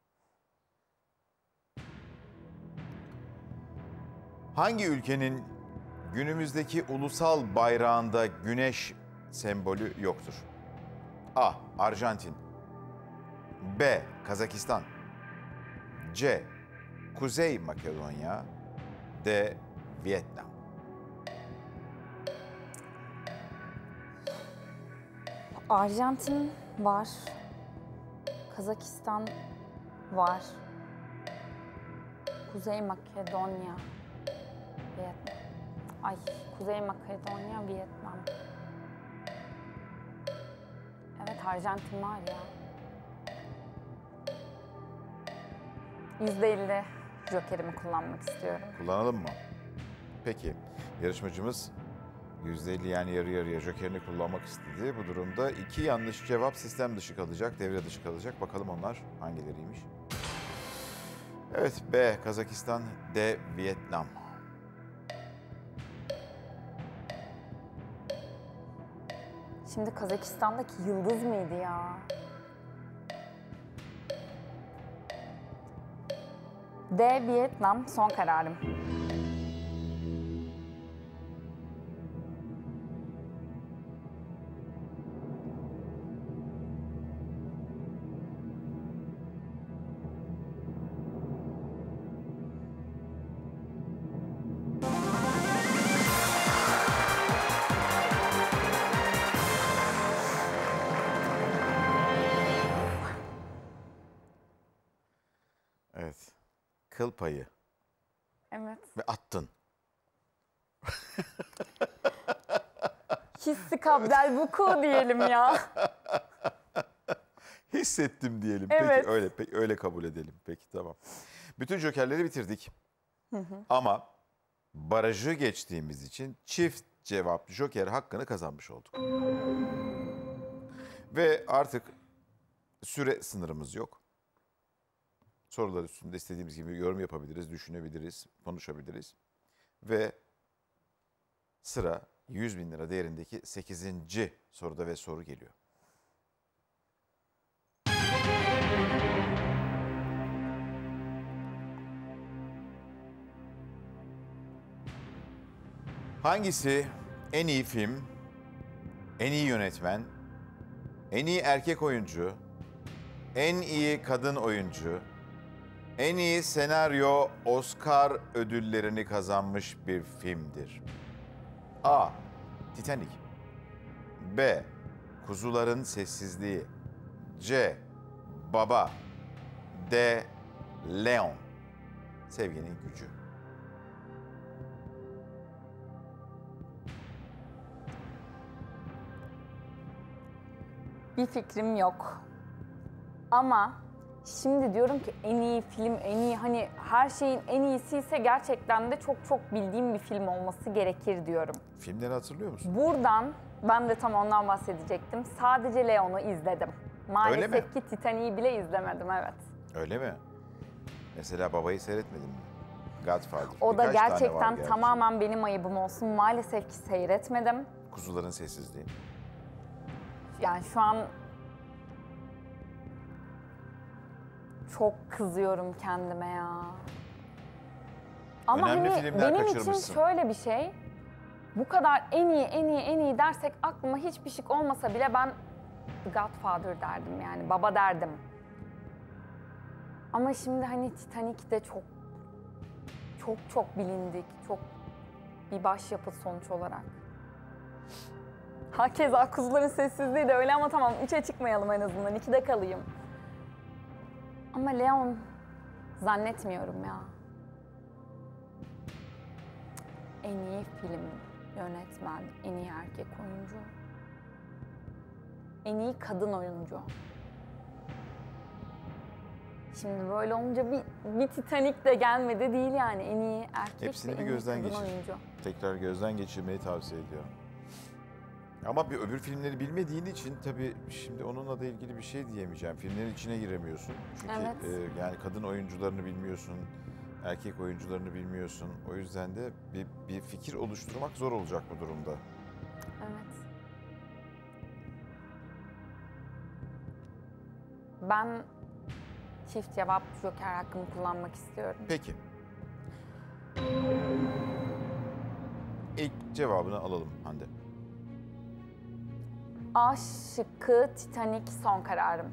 Hangi ülkenin günümüzdeki ulusal bayrağında güneş sembolü yoktur? A. Arjantin, B. Kazakistan, C. Kuzey Makedonya, D. Vietnam. Arjantin var. Kazakistan var. Kuzey Makedonya, Vietnam. Ay, Kuzey Makedonya, Vietnam. Evet, Arjantin var ya. yüzde elli jokerimi kullanmak istiyorum. Kullanalım mı? Peki, yarışmacımız yüzde elli yani yarı yarıya jokerini kullanmak istedi. Bu durumda iki yanlış cevap sistem dışı kalacak, devre dışı kalacak. Bakalım onlar hangileriymiş? Evet, B. Kazakistan, D. Vietnam. Şimdi Kazakistan'daki yıldız mıydı ya? D. Vietnam son kararım. Evet. Kıl payı. Evet. Ve attın. Hissi kabdel vuku diyelim ya. Hissettim diyelim. Evet. Peki öyle peki, öyle kabul edelim. Peki tamam. Bütün jokerleri bitirdik. Hı hı. Ama barajı geçtiğimiz için çift cevap joker hakkını kazanmış olduk. Ve artık süre sınırımız yok. Sorular üstünde istediğimiz gibi yorum yapabiliriz, düşünebiliriz, konuşabiliriz. Ve sıra yüz bin lira değerindeki sekizinci soruda ve soru geliyor. Hangisi en iyi film, en iyi yönetmen, en iyi erkek oyuncu, en iyi kadın oyuncu, en iyi senaryo Oscar ödüllerini kazanmış bir filmdir? A. Titanic, B. Kuzuların Sessizliği, C. Baba, D. Leon, Sevginin Gücü. Bir fikrim yok. Ama şimdi diyorum ki en iyi film, en iyi hani her şeyin en iyisi ise gerçekten de çok çok bildiğim bir film olması gerekir diyorum. Filmleri hatırlıyor musun? Buradan ben de tam ondan bahsedecektim. Sadece Leon'u izledim. Maalesef mi? ki Titanic'i bile izlemedim, evet. Öyle mi? Mesela babayı seyretmedin mi? Godfather. O da Birkaç tane var gerçekten gerçi. tamamen benim ayıbım olsun. Maalesef ki seyretmedim. Kuzuların Sessizliği. Yani şu an çok kızıyorum kendime ya. Ama Önemli hani filmler benim için kaçırmışsın. şöyle bir şey. Bu kadar en iyi, en iyi, en iyi dersek aklıma hiçbir şey olmasa bile ben The Godfather derdim yani. Baba derdim. Ama şimdi hani Titanic de çok çok çok bilindik. Çok bir başyapıt sonuç olarak. Hakeza Kuzuların Sessizliği de öyle ama tamam üçe çıkmayalım en azından. ikide kalayım. Ama Leon zannetmiyorum ya. En iyi film, yönetmen, en iyi erkek oyuncu. En iyi kadın oyuncu. Şimdi böyle olunca bir, bir Titanic de gelmedi değil yani. En iyi erkek Hepsini ve bir en gözden iyi kadın geçir. oyuncu. Tekrar gözden geçirmeyi tavsiye ediyorum. Ama bir öbür filmleri bilmediğin için tabii şimdi onunla da ilgili bir şey diyemeyeceğim. Filmlerin içine giremiyorsun. Çünkü Evet. e, yani kadın oyuncularını bilmiyorsun, erkek oyuncularını bilmiyorsun. O yüzden de bir, bir fikir oluşturmak zor olacak bu durumda. Evet. Ben çift cevap joker hakkımı kullanmak istiyorum. Peki. İlk cevabını alalım Hande. A şıkkı Titanic son kararım.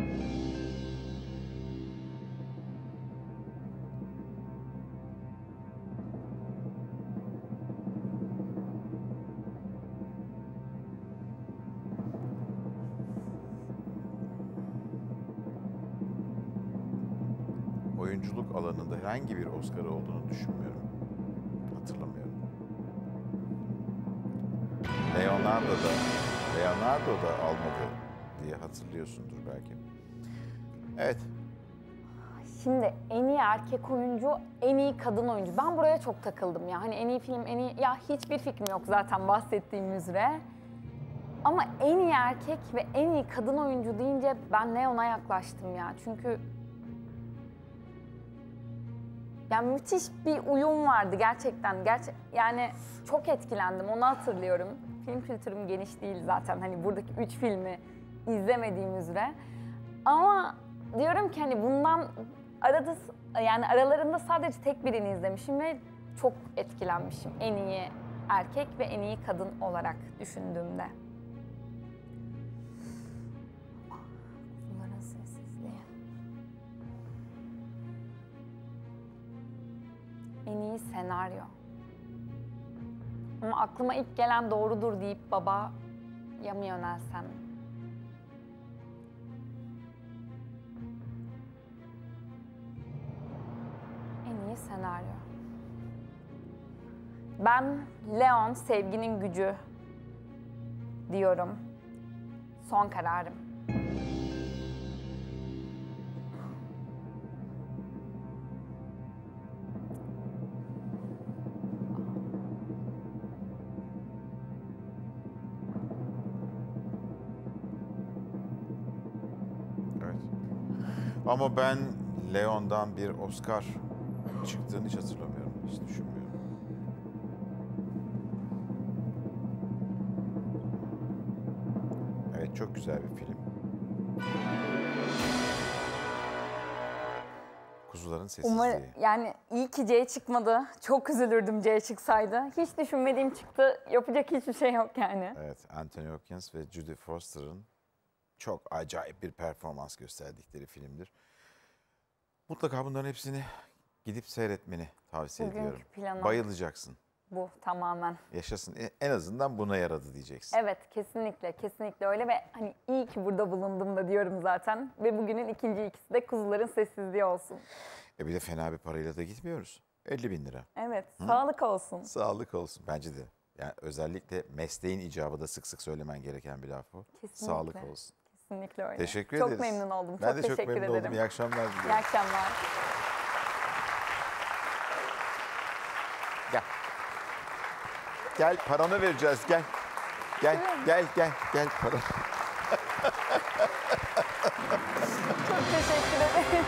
Oyunculuk alanında herhangi bir Oscar'ı olduğunu düşünmüyorum. Hatırlamıyorum. Leonardo da, Leonardo da almadı diye hatırlıyorsundur belki. Evet. Şimdi en iyi erkek oyuncu, en iyi kadın oyuncu. Ben buraya çok takıldım ya. Hani en iyi film, en iyi... Ya hiçbir fikrim yok zaten bahsettiğim üzere. Ama en iyi erkek ve en iyi kadın oyuncu deyince ben Leon'a yaklaştım ya. Çünkü... Yani müthiş bir uyum vardı gerçekten. Gerçek, yani çok etkilendim, onu hatırlıyorum. Film kültürüm geniş değil zaten. Hani buradaki üç filmi izlemediğim üzere. Ama diyorum ki hani bundan arada yani aralarında sadece tek birini izlemişim ve çok etkilenmişim. En iyi erkek ve en iyi kadın olarak düşündüğümde. Kuzuların Sessizliği. En iyi senaryo. Ama aklıma ilk gelen doğrudur deyip babaya mı yönelsem? En iyi senaryo. Ben Leon Sevginin Gücü diyorum. Son kararım. Evet. Ama ben Leon'dan bir Oscar çıktığını hiç hatırlamıyorum. Hiç düşünmüyorum. Evet, çok güzel bir film. Kuzuların Sessizliği. Umarım yani iyi ki C çıkmadı. Çok üzülürdüm C çıksaydı. Hiç düşünmediğim çıktı. Yapacak hiçbir şey yok yani. Evet, Anthony Hopkins ve Jodie Foster'ın çok acayip bir performans gösterdikleri filmdir. Mutlaka bunların hepsini gidip seyretmeni tavsiye Bugünkü ediyorum. planım. Bayılacaksın. Bu tamamen. Yaşasın. En azından buna yaradı diyeceksin. Evet, kesinlikle, kesinlikle öyle ve hani iyi ki burada bulundum da diyorum zaten. Ve bugünün ikinci ikisi de Kuzuların Sessizliği olsun. E bir de fena bir parayla da gitmiyoruz. elli bin lira. Evet, Hı? sağlık olsun. Sağlık olsun. Bence de. Yani özellikle mesleğin icabı da sık sık söylemen gereken bir laf bu. Kesinlikle. Sağlık olsun. Kesinlikle öyle. Teşekkür çok ederiz. Çok memnun oldum. Ben çok de teşekkür çok memnun ederim. oldum. İyi akşamlar diliyorum. İyi akşamlar. Gel. Gel, paranı vereceğiz. Gel. Gel, gel, gel, gel para. Çok teşekkür ederim.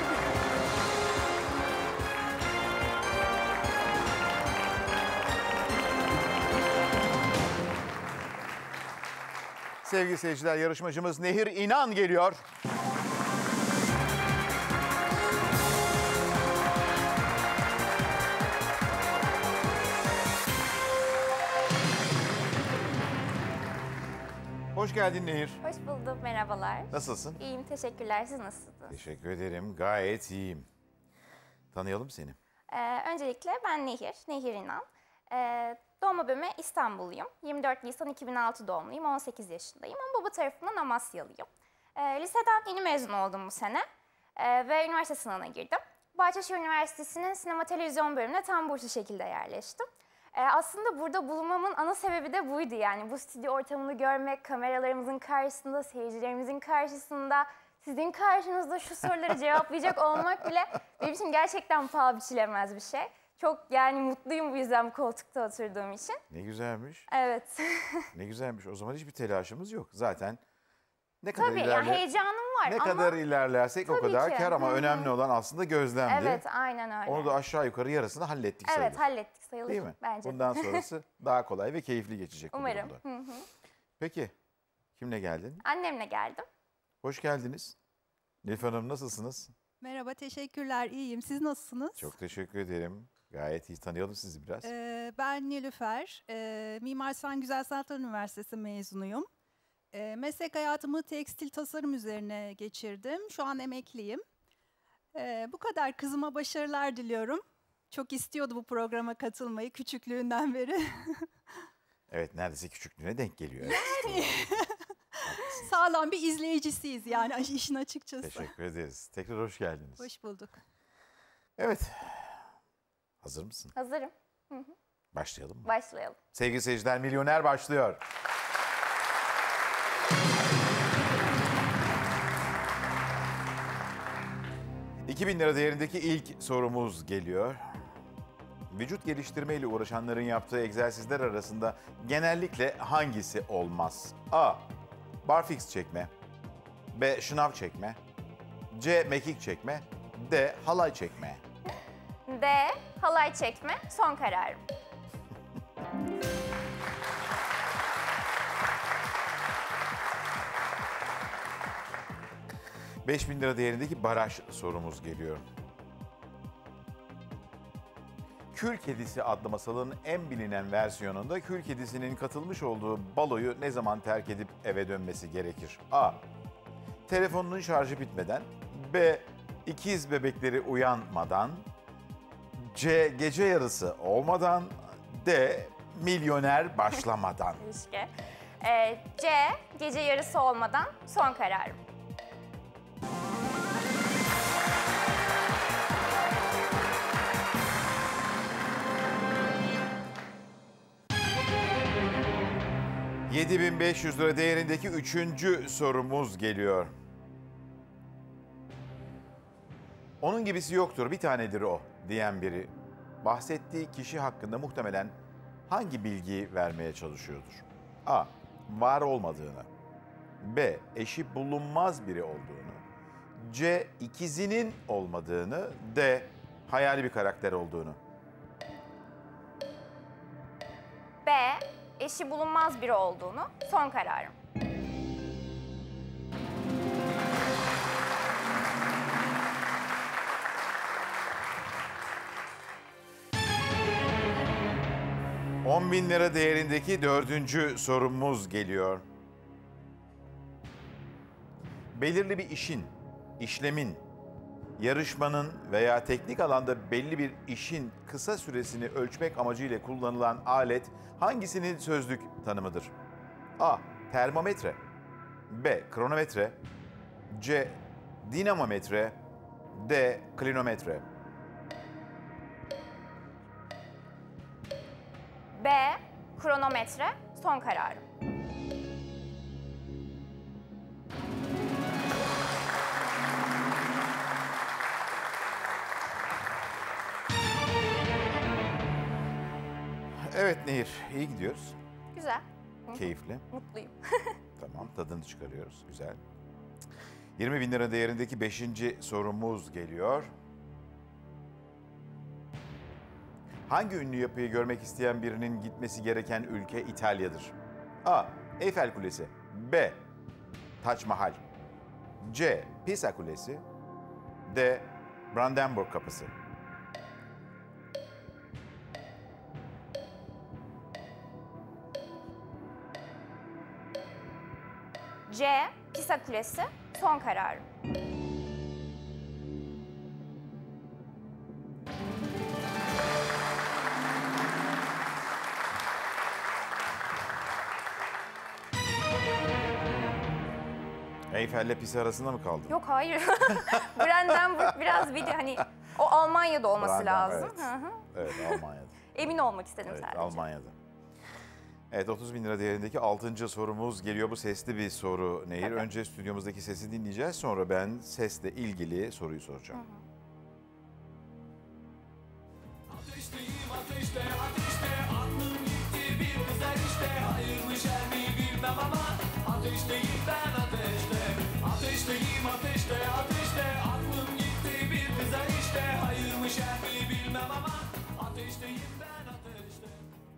Sevgili seyirciler, yarışmacımız Nehir İnan geliyor. Hoş geldin Nehir. Hoş bulduk, merhabalar. Nasılsın? İyiyim, teşekkürler. Siz nasılsınız? Teşekkür ederim. Gayet iyiyim. Tanıyalım seni. Ee, öncelikle ben Nehir, Nehir İnan. Ee, doğma büyüme İstanbulluyum. yirmi dört Nisan iki bin altı doğumluyum, on sekiz yaşındayım. Ama baba tarafından Amasyalıyım. Ee, liseden yeni mezun oldum bu sene ee, ve üniversite sınavına girdim. Bahçeşehir Üniversitesi'nin sinema televizyon bölümüne tam burslu şekilde yerleştim. Ee, aslında burada bulunmamın ana sebebi de buydu yani. Bu stüdyo ortamını görmek, kameralarımızın karşısında, seyircilerimizin karşısında, sizin karşınızda şu soruları cevaplayacak olmak bile benim için gerçekten paha biçilemez bir şey. Çok yani mutluyum bu yüzden bu koltukta oturduğum için. Ne güzelmiş. Evet. Ne güzelmiş. O zaman hiçbir telaşımız yok. Zaten ne kadar Tabii ilerle... yani heyecanım var Ne ama... kadar ilerlersek o Tabii kadar ki. kar ama Hı hı. önemli olan aslında gözlemdi. Evet, aynen öyle. Onu da aşağı yukarı yarısını hallettik sayılır. Evet, hallettik sayılır. Değil mi? Bence de. Bundan sonrası daha kolay ve keyifli geçecek bu Umarım. durumda. Hı hı. Peki, kimle geldin? Annemle geldim. Hoş geldiniz. Nilüfer Hanım nasılsınız? Merhaba, teşekkürler. İyiyim. Siz nasılsınız? Çok teşekkür ederim. Gayet iyi, tanıyalım sizi biraz. Ee, ben Nilüfer. Ee, Mimar Sinan Güzel Sanatlar Üniversitesi mezunuyum. Ee, meslek hayatımı tekstil tasarım üzerine geçirdim. Şu an emekliyim. Ee, bu kadar. Kızıma başarılar diliyorum. Çok istiyordu bu programa katılmayı küçüklüğünden beri. Evet, neredeyse küçüklüğüne denk geliyor. Yani sağlam bir izleyicisiyiz yani işin açıkçası. Teşekkür ederiz. Tekrar hoş geldiniz. Hoş bulduk. Evet. Hazır mısın? Hazırım. Hı hı. Başlayalım mı? Başlayalım. Sevgili seyirciler, Milyoner başlıyor. iki bin lira değerindeki ilk sorumuz geliyor. Vücut geliştirme ile uğraşanların yaptığı egzersizler arasında genellikle hangisi olmaz? A. Barfix çekme. B. Şınav çekme. C. Mekik çekme. D. Halay çekme. D. Halay çekme. Son kararım. beş bin lira değerindeki baraj sorumuz geliyor. Kül Kedisi adlı masalın en bilinen versiyonunda Kül Kedisi'nin katılmış olduğu baloyu ne zaman terk edip eve dönmesi gerekir? A. Telefonunun şarjı bitmeden. B. İkiz bebekleri uyanmadan. C. Gece yarısı olmadan. D. Milyoner başlamadan. İlişki. Ee, C. Gece yarısı olmadan son kararım. yedi bin beş yüz lira değerindeki üçüncü sorumuz geliyor. Onun gibisi yoktur, bir tanedir o diyen biri bahsettiği kişi hakkında muhtemelen hangi bilgiyi vermeye çalışıyordur? A. Var olmadığını. B. Eşi bulunmaz biri olduğunu. C. ikizinin olmadığını. D. Hayali bir karakter olduğunu. B. Eşi bulunmaz biri olduğunu son kararım. on bin lira değerindeki dördüncü sorumuz geliyor. Belirli bir işin, işlemin, yarışmanın veya teknik alanda belli bir işin kısa süresini ölçmek amacıyla kullanılan alet hangisinin sözlük tanımıdır? A. Termometre. B. Kronometre. C. Dinamometre. D. Klinometre. B. Kronometre son kararım. Evet Nehir, iyi gidiyoruz. Güzel. Keyifli. Mutluyum. Tamam, tadını çıkarıyoruz. Güzel. yirmi bin lira değerindeki beşinci sorumuz geliyor. Hangi ünlü yapıyı görmek isteyen birinin gitmesi gereken ülke İtalya'dır? A. Eyfel Kulesi. B. Taç Mahal. C. Pisa Kulesi. D. Brandenburg Kapısı. C. Pisa Kulesi. Son kararım. Eyfel'le Pisa arasında mı kaldın? Yok hayır. Brandenburg biraz video hani o Almanya'da olması Branden- lazım. Evet. Hı hı. Evet, Almanya'da. Emin olmak istedim Evet, sadece. Almanya'da. Evet, otuz bin lira değerindeki altıncı sorumuz geliyor. Bu sesli bir soru Nehir. Tabii. Önce stüdyomuzdaki sesi dinleyeceğiz. Sonra ben sesle ilgili soruyu soracağım. Hı hı. Ateşteyim ateşte ateşte aklım gitti bir güzel işte hayır mı şer mi bilmem ama ateşteyim ben ateşte ateşteyim ateşte ateşte aklım gitti bir güzel işte hayır mı şer mi bilmem ama ateşteyim ben ateşte.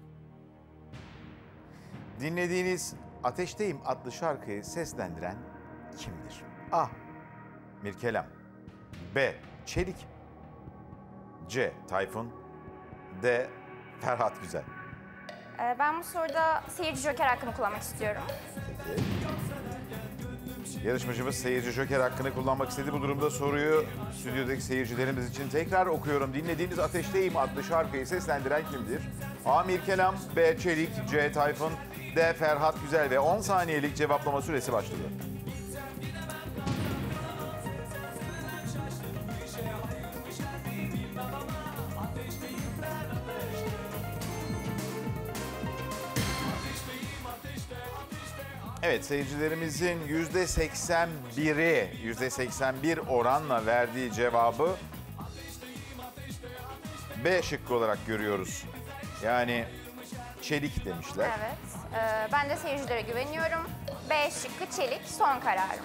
Dinlediğiniz Ateşteyim adlı şarkıyı seslendiren kimdir? A. Mirkelam. B. Çelik. C. Tayfun. D. Ferhat Güzel. Ee, ben bu soruda seyirci joker hakkımı kullanmak istiyorum. Peki. Yarışmacımız seyirci joker hakkını kullanmak istedi. Bu durumda soruyu stüdyodaki seyircilerimiz için tekrar okuyorum. Dinlediğiniz Ateşteyim adlı şarkıyı seslendiren kimdir? A. Mirkelam. B. Çelik. C. Tayfun. D. Ferhat Güzel ve on saniyelik cevaplama süresi başladı. Evet, seyircilerimizin yüzde seksen biri, yüzde seksen bir oranla verdiği cevabı B şıkkı olarak görüyoruz. Yani çelik demişler. Evet. Ee, ben de seyircilere güveniyorum. B şıkkı çelik son kararım.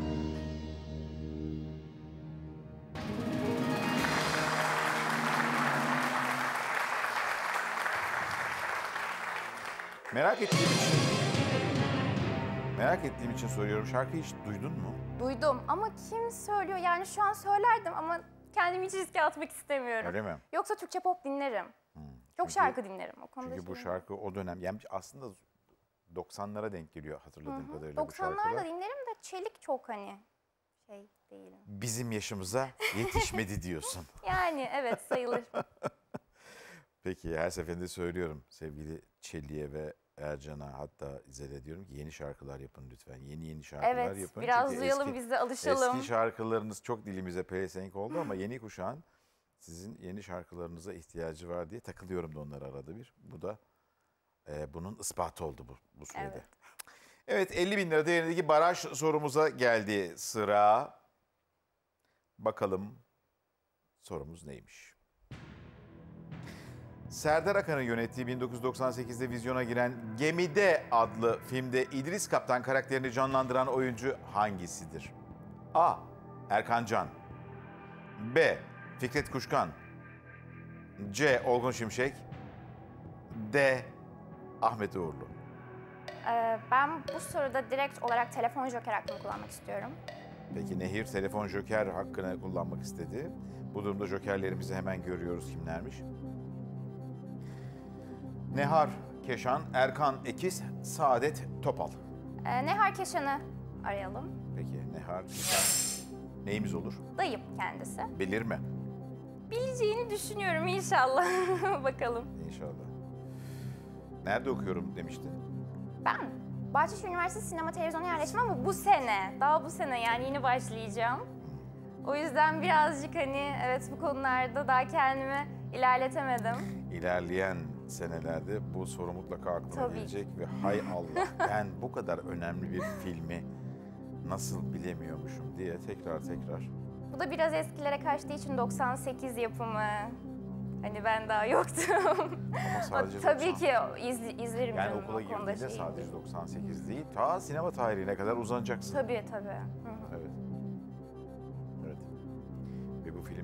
Merak ettiğim için, merak ettiğim için soruyorum. Şarkıyı hiç duydun mu? Duydum ama kim söylüyor? Yani şu an söylerdim ama kendimi hiç riske atmak istemiyorum. Öyle mi? Yoksa Türkçe pop dinlerim. Çok Çünkü- şarkı dinlerim. O konuda Çünkü bu şeyim yok. şarkı o dönem, yani aslında doksanlara denk geliyor hatırladığım Hı hı. kadarıyla bu doksanlarda şarkılar. dinlerim de çelik çok hani şey değilim. Bizim yaşımıza yetişmedi diyorsun. Yani evet sayılır. Peki, her seferinde söylüyorum sevgili Çelik'e ve Ercan'a, hatta İzel'e diyorum ki yeni şarkılar yapın lütfen. Yeni yeni şarkılar Evet, yapın. biraz Çünkü duyalım, eski- biz de alışalım. Eski şarkılarınız çok dilimize pelesenk oldu ama yeni kuşağın sizin yeni şarkılarınıza ihtiyacı var diye takılıyorum da onlara arada bir. Bu da e, bunun ispatı oldu bu, bu sürede. Evet. Evet, elli bin lira değerindeki baraj sorumuza geldi sıra. Bakalım sorumuz neymiş? Serdar Akan'ın yönettiği bin dokuz yüz doksan sekizde vizyona giren Gemide adlı filmde İdris Kaptan karakterini canlandıran oyuncu hangisidir? A. Erkan Can. B. Fikret Kuşkan. C. Olgun Şimşek. D. Ahmet Uğurlu. Ee, ben bu soruda direkt olarak telefon joker hakkımı kullanmak istiyorum. Peki Nehir telefon joker hakkını kullanmak istedi. Bu durumda jokerlerimizi hemen görüyoruz kimlermiş. Nehar Keşan, Erkan Ekiz, Saadet Topal. Ee, Nehar Keşan'ı arayalım. Peki Nehar Keşan neyimiz olur? Dayım kendisi. Bilir mi? Bileceğini düşünüyorum inşallah. Bakalım. İnşallah. Nerede okuyorum demiştin? Ben Bahçeşehir Üniversitesi Sinema Televizyonu yerleşim ama bu sene, daha bu sene yani yeni başlayacağım. O yüzden birazcık hani evet bu konularda daha kendimi ilerletemedim. İlerleyen senelerde bu soru mutlaka aklıma Tabii. gelecek ve hay Allah ben bu kadar önemli bir filmi nasıl bilemiyormuşum diye tekrar tekrar. Bu da biraz eskilere kaçtığı için doksan sekiz yapımı. Hani ben daha yoktum. Ama sadece Tabii doksan. ki iz, izlerim Yani canım okula o konuda girdiğinde şeyim sadece değil. doksan sekiz değil, ta sinema tarihine kadar uzanacaksın. Tabii tabii. Hı hı. Evet.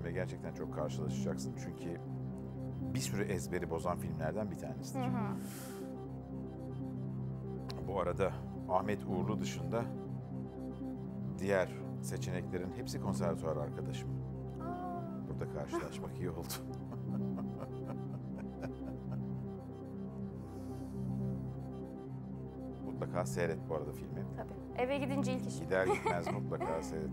filmle gerçekten çok karşılaşacaksın. Çünkü bir sürü ezberi bozan filmlerden bir tanesidir. Hı hı. Bu arada Ahmet Uğurlu dışında diğer seçeneklerin hepsi konservatuvar arkadaşım. Burada karşılaşmak iyi oldu. Mutlaka seyret bu arada filmi. Tabii. Eve gidince ilk iş. Gider gitmez mutlaka seyret.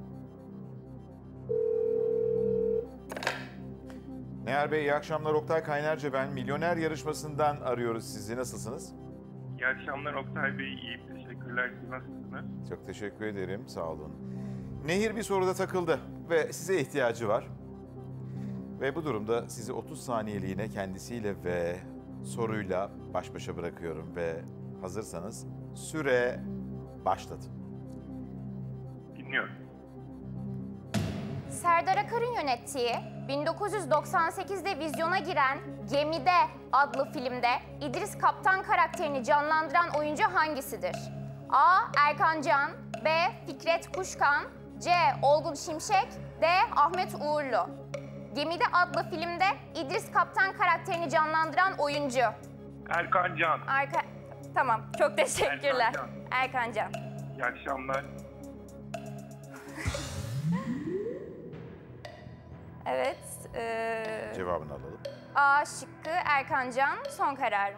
Nehar Bey iyi akşamlar. Oktay Kaynarca ben. Milyoner yarışmasından arıyoruz sizi. Nasılsınız? İyi akşamlar Oktay Bey. İyiyim. Teşekkürler. Siz nasılsınız? Çok teşekkür ederim. Sağ olun. Nehir bir soruda takıldı ve size ihtiyacı var. Ve bu durumda sizi otuz saniyeliğine kendisiyle ve soruyla baş başa bırakıyorum ve hazırsanız süre başladı. Dinliyorum. Serdar Akar'ın yönettiği bin dokuz yüz doksan sekizde vizyona giren Gemide adlı filmde İdris Kaptan karakterini canlandıran oyuncu hangisidir? A. Erkan Can, B. Fikret Kuşkan, C. Olgun Şimşek, D. Ahmet Uğurlu. Gemide adlı filmde İdris Kaptan karakterini canlandıran oyuncu. Erkan Can. Arka... Tamam, çok teşekkürler. Erkan Can. Erkan Can. İyi akşamlar. Evet. Ee, Cevabını alalım. A şıkkı Erkan Can, son kararım.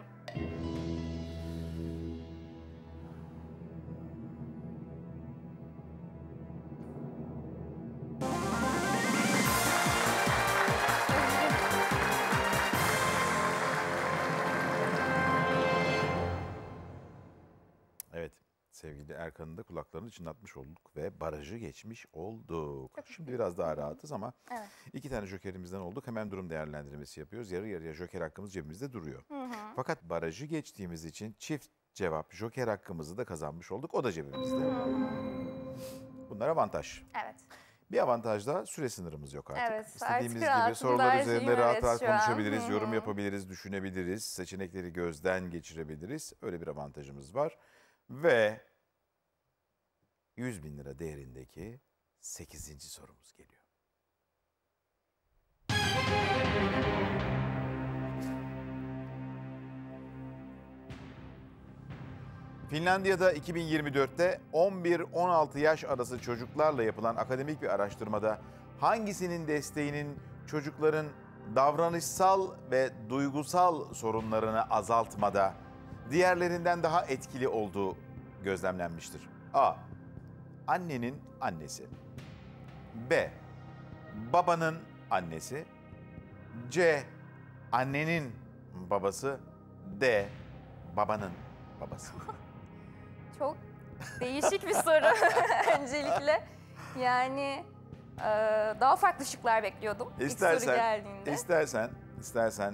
Evet, sevgili Erkan'ın da kulaklarını çınlatmış olduk ve barajı geçmiş olduk. Şimdi biraz daha rahatız ama Evet. iki tane jokerimizden olduk. Hemen durum değerlendirmesi yapıyoruz. Yarı yarıya joker hakkımız cebimizde duruyor. Hı hı. Fakat barajı geçtiğimiz için çift cevap joker hakkımızı da kazanmış olduk. O da cebimizde. Bunlar avantaj. Evet. Bir avantaj da süre sınırımız yok artık. Evet, İstediğimiz artık gibi rahatım, sorular daha üzerinde iyiyim, rahat evet, rahat şu an. konuşabiliriz, Hı yorum hı. yapabiliriz, düşünebiliriz, seçenekleri gözden geçirebiliriz. Öyle bir avantajımız var. Ve yüz bin lira değerindeki sekizinci sorumuz geliyor. Finlandiya'da iki bin yirmi dörtte on bir on altı yaş arası çocuklarla yapılan akademik bir araştırmada hangisinin desteğinin çocukların davranışsal ve duygusal sorunlarını azaltmada diğerlerinden daha etkili olduğu gözlemlenmiştir? A. Annenin annesi. B. Babanın annesi. C. Annenin babası. D. Babanın babası. Çok değişik bir soru öncelikle. Yani e, daha farklı şıklar bekliyordum ilk soru İstersen, geldiğinde. istersen, istersen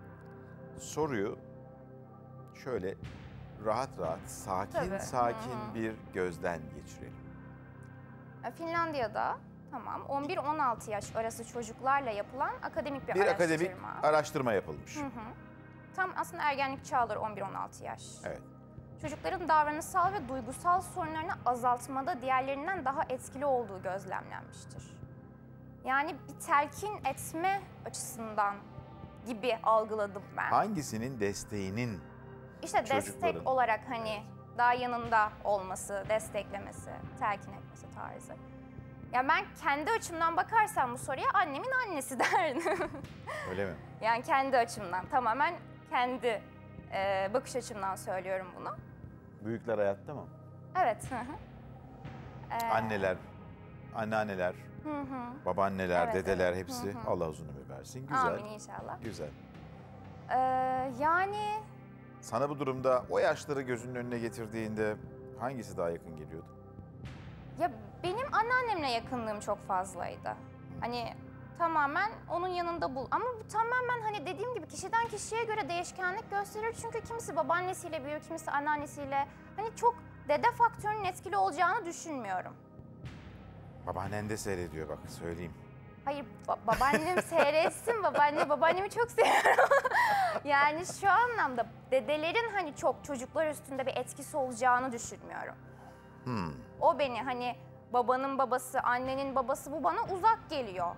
soruyu şöyle rahat rahat, sakin Tabii. sakin Hı hı. bir gözden geçirelim. E, Finlandiya'da tamam on bir on altı yaş arası çocuklarla yapılan akademik bir, Bir araştırma. akademik araştırma yapılmış. Hı hı. Tam aslında ergenlik çağları on bir on altı yaş. Evet. Çocukların davranışsal ve duygusal sorunlarını azaltmada diğerlerinden daha etkili olduğu gözlemlenmiştir. Yani bir telkin etme açısından gibi algıladım ben. Hangisinin desteğinin İşte destek çocukların- olarak hani daha yanında olması, desteklemesi, telkin etmesi tarzı. Ya ben kendi açımdan bakarsam bu soruya annemin annesi derdim. Öyle mi? Yani kendi açımdan, tamamen kendi e, bakış açımdan söylüyorum bunu. Büyükler hayatta mı? Evet. Hı hı. Ee, Anneler, anneanneler, Hı hı. babaanneler, Evet, dedeler evet. hepsi Hı hı. Allah uzun ömür versin. Güzel. Amin inşallah. Güzel. Ee, yani Sana bu durumda o yaşları gözünün önüne getirdiğinde hangisi daha yakın geliyordu? ya benim anneannemle yakınlığım çok fazlaydı. Hani tamamen onun yanında bul. Ama bu tamamen hani dediğim gibi kişiden kişiye göre değişkenlik gösterir. Çünkü kimisi babaannesiyle büyür, kimisi anneannesiyle. Hani çok dede faktörünün etkili olacağını düşünmüyorum. Babaannen de seyrediyor bak söyleyeyim. Hayır, ba- babaannem seyretsin, babaanne, babaannemi çok seviyorum. Yani şu anlamda dedelerin hani çok çocuklar üstünde bir etkisi olacağını düşünmüyorum. Hmm. O beni hani babanın babası, annenin babası bu bana uzak geliyor.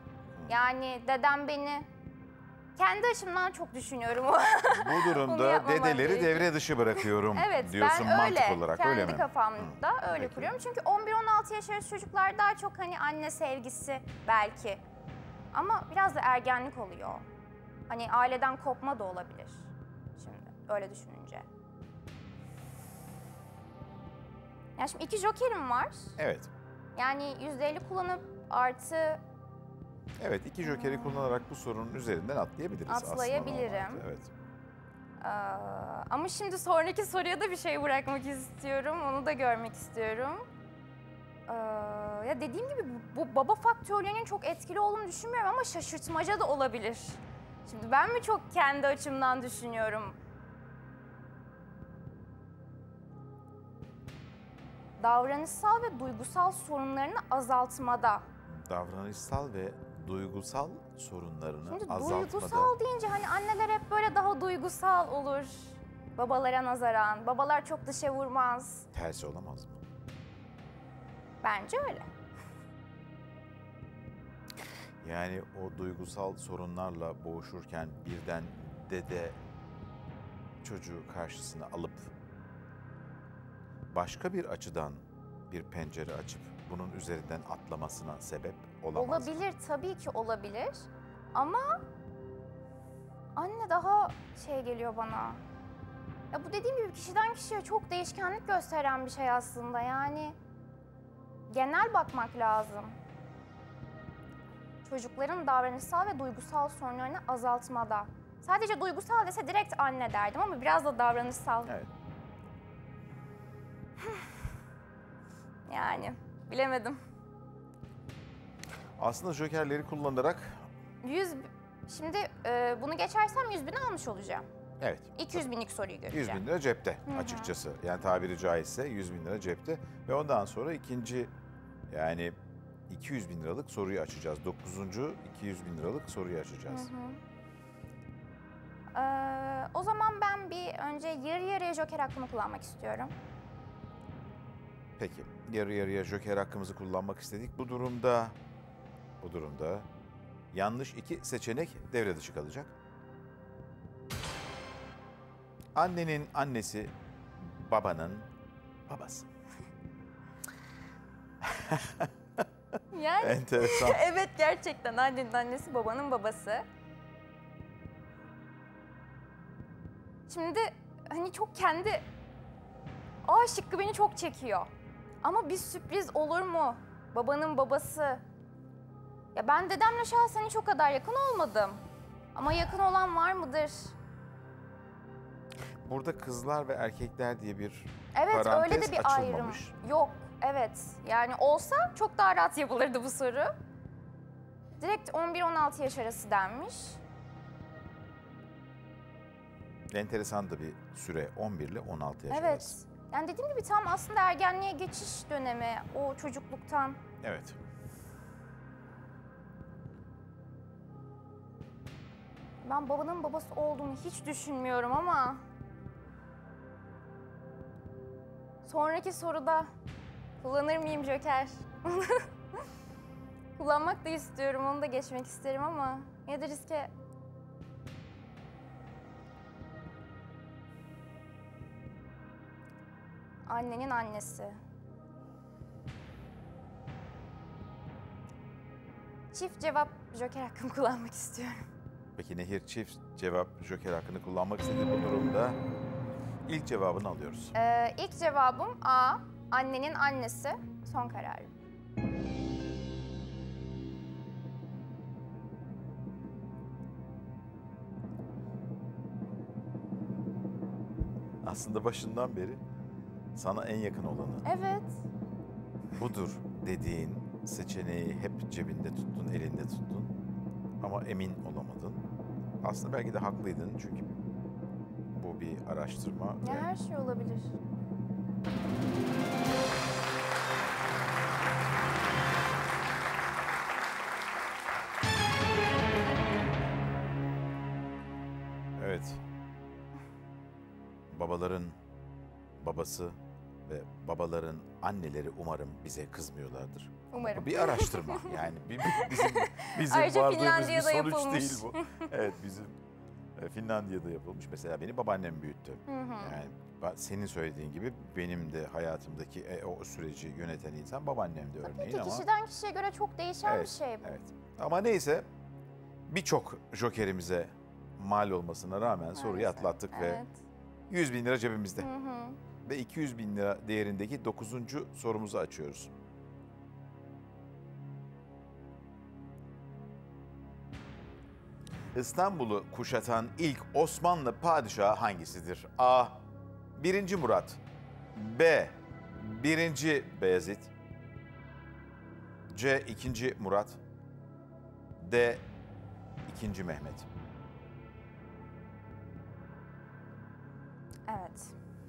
Yani dedem beni kendi açımdan çok düşünüyorum. Bu Bunu durumda yapmamam dedeleri gerekiyor. devre dışı bırakıyorum Evet, diyorsun ben mantık öyle, olarak kendi öyle mi? kafamda öyle Peki. kuruyorum. Çünkü on bir on altı yaş arası çocuklar daha çok hani anne sevgisi belki. Ama biraz da ergenlik oluyor. Hani aileden kopma da olabilir. Şimdi öyle düşününce. Ya şimdi iki jokerim var. Evet. Yani yüzde elli kullanıp artı Evet, iki jokeri kullanarak bu sorunun üzerinden atlayabiliriz aslında. Atlayabilirim. normalde, Evet. Ee, ama şimdi sonraki soruya da bir şey bırakmak istiyorum. Onu da görmek istiyorum. Ee, ya dediğim gibi bu, bu baba faktörlerinin çok etkili olduğunu düşünmüyorum ama şaşırtmaca da olabilir. Şimdi ben mi çok kendi açımdan düşünüyorum? Davranışsal ve duygusal sorunlarını azaltmada. Davranışsal ve duygusal sorunlarını Şimdi azaltmada... duygusal deyince hani anneler hep böyle daha duygusal olur. Babalara nazaran. Babalar çok dışa vurmaz. Tersi olamaz mı? Bence öyle. Yani o duygusal sorunlarla boğuşurken birden dede çocuğu karşısına alıp başka bir açıdan bir pencere açıp bunun üzerinden atlamasına sebep olamaz mı? Olabilir, tabii ki olabilir. Ama anne daha şey geliyor bana. Ya bu dediğim gibi kişiden kişiye çok değişkenlik gösteren bir şey aslında. Yani genel bakmak lazım. Çocukların davranışsal ve duygusal sorunlarını azaltmada. Sadece duygusal dese direkt anne derdim ama biraz da davranışsal. Evet. Yani bilemedim. Aslında jokerleri kullanarak yüz Şimdi e, bunu geçersem yüz bini almış olacağım. evet. iki yüz binlik soruyu göreceğim. yüz bin lira cepte Hı hı. açıkçası. Yani tabiri caizse yüz bin lira cepte. Ve ondan sonra ikinci yani iki yüz bin liralık soruyu açacağız. Dokuzuncu iki yüz bin liralık soruyu açacağız. Hı hı. Ee, o zaman ben bir önce yarı yarıya joker hakkımı kullanmak istiyorum. Peki yarı yarıya joker hakkımızı kullanmak istedik. Bu durumda bu durumda yanlış iki seçenek devre dışı kalacak. Annenin annesi, babanın babası. Yani Enteresan. evet, gerçekten annenin annesi, babanın babası. Şimdi hani çok kendi A şıkkı beni çok çekiyor. Ama bir sürpriz olur mu? Babanın babası. Ya ben dedemle şahsen hiç o kadar yakın olmadım. Ama yakın olan var mıdır? Burada kızlar ve erkekler diye bir Evet, parantez öyle de bir ayrım açılmamış. yok. Evet, yani olsa çok daha rahat yapılırdı bu soru. Direkt on bir on altı yaş arası denmiş. Enteresan da bir süre on bir ile on altı yaş Evet, arası. yani dediğim gibi tam aslında ergenliğe geçiş dönemi o çocukluktan. Evet. Ben babanın babası olduğunu hiç düşünmüyorum ama... Sonraki soruda kullanır mıyım joker? Kullanmak da istiyorum, onu da geçmek isterim ama ya da riske... Annenin annesi. Çift cevap joker hakkımı kullanmak istiyorum. Peki Nehir çift cevap joker hakkını kullanmak istediği bu durumda ilk cevabını alıyoruz. Ee, ilk cevabım A, annenin annesi. Son kararım. Aslında başından beri sana en yakın olanı, Evet. budur dediğin seçeneği hep cebinde tuttun, elinde tuttun ama emin olamadın. Aslında belki de haklıydın çünkü bu bir araştırma. Ya ve her şey olabilir. Evet. Babaların babası ve babaların anneleri umarım bize kızmıyorlardır. Umarım. Bir araştırma yani bir, bir- bizim bizim Ayrıca vardığımız bir Finlandiya'da sonuç yapılmış. değil bu. Evet bizim e, Finlandiya'da yapılmış. Mesela beni babaannem büyüttü. Hı hı. Yani ba- senin söylediğin gibi benim de hayatımdaki e, o süreci yöneten insan babaannemdi örneğin Peki ama. kişiden kişiye göre çok değişen bir Evet, şey bu. evet. Ama neyse birçok jokerimize mal olmasına rağmen soruyu atlattık ve Evet. yüz bin lira cebimizde. Hı hı. Ve iki yüz bin lira değerindeki dokuzuncu sorumuzu açıyoruz. İstanbul'u kuşatan ilk Osmanlı padişahı hangisidir? A. birinci Murat. B. birinci Beyazıt. C. ikinci Murat. D. ikinci Mehmet. Evet.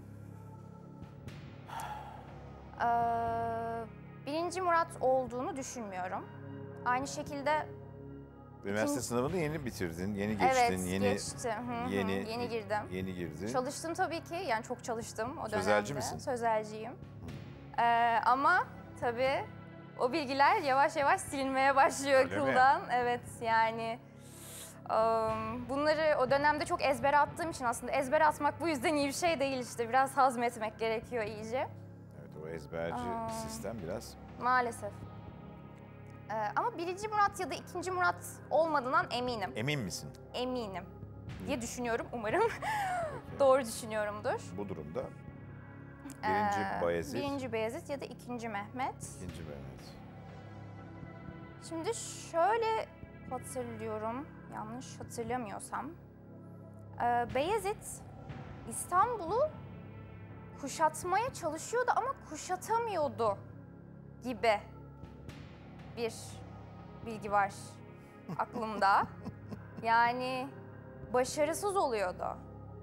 Ee, birinci Murat olduğunu düşünmüyorum. Aynı şekilde Üniversite İkinci- sınavını yeni bitirdin, yeni geçtin, evet yeni geçti. Hı hı, yeni yeni girdim. Yeni girdin. Çalıştım tabii ki. Yani çok çalıştım o dönemde. Sözelci misin? Sözelciyim. Ee, ama tabii o bilgiler yavaş yavaş silinmeye başlıyor Öyle mi? akıldan. Evet yani ım, bunları o dönemde çok ezbere attığım için aslında ezbere atmak bu yüzden iyi bir şey değil işte. Biraz hazmetmek gerekiyor iyice. Evet o ezberci Aa. sistem biraz. Maalesef. Ee, ama birinci Murat ya da ikinci Murat olmadığından eminim. Emin misin? Eminim diye düşünüyorum umarım. Doğru düşünüyorumdur. Bu durumda birinci Ee, Bayezid, Birinci Beyazıt ya da ikinci Mehmet. ikinci Mehmet. Şimdi şöyle hatırlıyorum, yanlış hatırlamıyorsam. Ee, Beyazıt İstanbul'u kuşatmaya çalışıyordu ama kuşatamıyordu gibi bir bilgi var aklımda. Yani başarısız oluyordu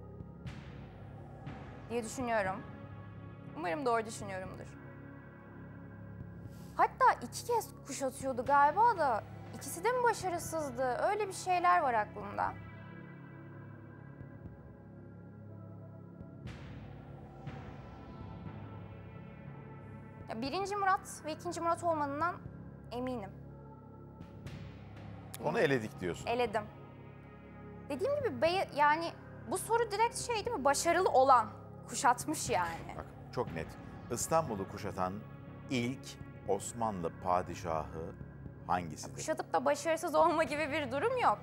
diye düşünüyorum. Umarım doğru düşünüyorumdur. Hatta iki kez kuşatıyordu galiba da ikisi de mi başarısızdı? Öyle bir şeyler var aklımda. Ya birinci Murat ve ikinci Murat olmadığından eminim. Onu eledik diyorsun. Eledim. Dediğim gibi bey- yani bu soru direkt şey değil mi? Başarılı olan, kuşatmış yani. Bak çok net. İstanbul'u kuşatan ilk Osmanlı padişahı hangisidir? Kuşatıp da başarısız olma gibi bir durum yok.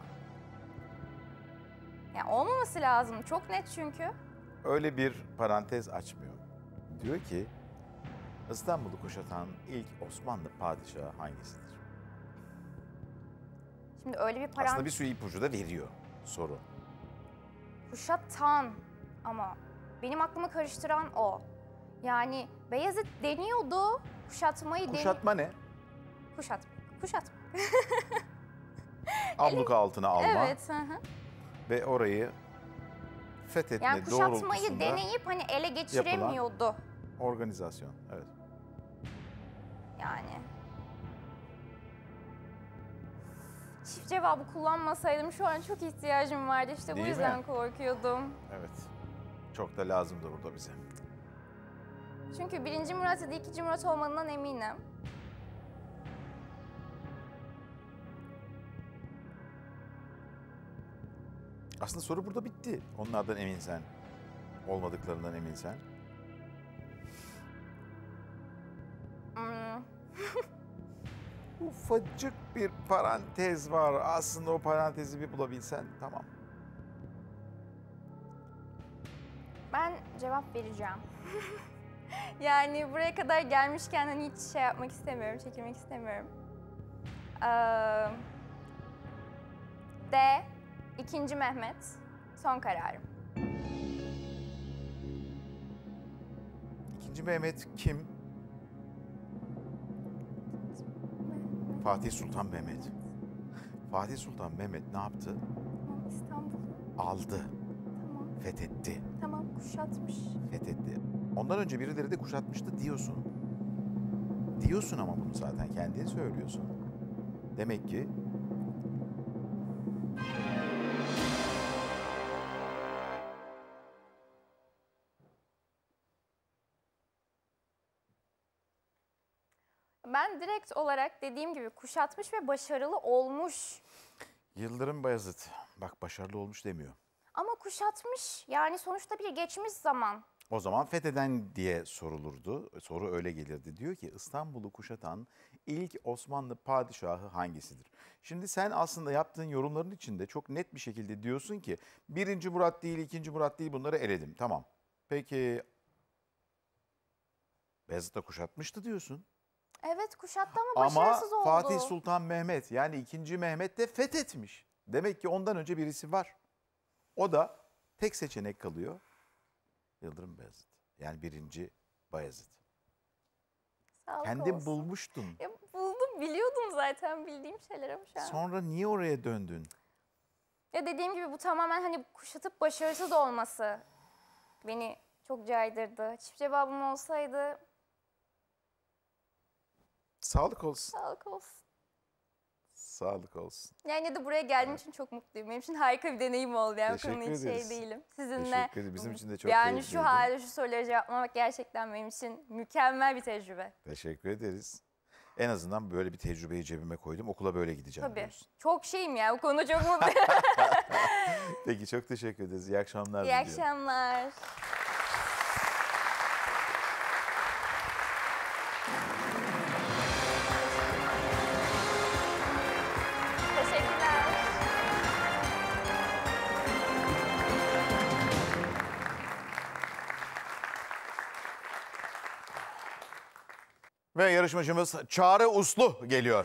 Yani olmaması lazım. Çok net çünkü. Öyle bir parantez açmıyor. Diyor ki İstanbul'u kuşatan ilk Osmanlı padişahı hangisidir? Şimdi öyle bir Aslında parantez bir sürü ipucu da veriyor soru. kuşatan ama benim aklımı karıştıran o. Yani Beyazıt deniyordu, kuşatmayı deni- Kuşatma ne? Kuşat. Kuşat. Abluka altına alma Evet. Hı hı. ve orayı fethetme Yani kuşatmayı doğrultusunda deneyip hani ele geçiremiyordu. organizasyon. Evet. Yani. Çift cevabı kullanmasaydım şu an çok ihtiyacım vardı. İşte bu Değil yüzden mi? korkuyordum. Evet. Çok da lazımdı burada bize. Çünkü birinci Murat ya da ikinci Murat olmadığından eminim. Aslında soru burada bitti. Onlardan eminsen. Olmadıklarından eminsen. Hmm. Ufacık bir parantez var. Aslında o parantezi bir bulabilsen tamam. Ben cevap vereceğim. Yani buraya kadar gelmişken hani hiç şey yapmak istemiyorum, çekilmek istemiyorum. Ee, D. İkinci Mehmet. Son kararım. İkinci Mehmet kim? Fatih Sultan Mehmet. Fatih Sultan Mehmet ne yaptı? İstanbul. Aldı. Tamam. Fethetti. Tamam, kuşatmış. Fethetti. Ondan önce birileri de kuşatmıştı diyorsun. Diyorsun ama bunu zaten kendin söylüyorsun. Demek ki ben direkt olarak dediğim gibi kuşatmış ve başarılı olmuş. Yıldırım Bayezid. Bak başarılı olmuş demiyor. Ama kuşatmış. Yani sonuçta bir geçmiş zaman. O zaman fetheden diye sorulurdu. Soru öyle gelirdi. Diyor ki İstanbul'u kuşatan ilk Osmanlı padişahı hangisidir? Şimdi sen aslında yaptığın yorumların içinde çok net bir şekilde diyorsun ki birinci Murat değil, ikinci Murat değil, bunları eledim. Tamam. Peki Beyazıt da kuşatmıştı diyorsun. Evet, kuşattı ama Ama başarısız oldu. Fatih Sultan Mehmet, yani ikinci Mehmet de fethetmiş. Demek ki ondan önce birisi var. O da tek seçenek kalıyor. Yıldırım Bayezid. Yani birinci Bayezid. Sağlık Kendin olsun. bulmuştun. Ya buldum, biliyordum zaten bildiğim şeyler ama şu an. Sonra niye oraya döndün? Ya dediğim gibi bu tamamen hani kuşatıp başarısız olması beni çok caydırdı. Çift cevabım olsaydı Sağlık olsun. sağlık olsun. Sağlık olsun. Yani de buraya geldiğim için çok mutluyum. Benim için harika bir deneyim oldu. Yani bu Teşekkür konuda hiç şey ederiz. değilim. Sizinle Teşekkür ederiz. Bizim için de çok yani keyifliydi. şu halde şu soruları cevaplamak gerçekten benim için mükemmel bir tecrübe. Teşekkür ederiz. En azından böyle bir tecrübeyi cebime koydum. Okula böyle gideceğim Tabii. diyorsun. Çok şeyim ya. Bu konuda çok mutluyum. Peki çok teşekkür ederiz. İyi akşamlar İyi diliyorum. akşamlar. Teşekkürler. Ve yarışmacımız Çağrı Uslu geliyor.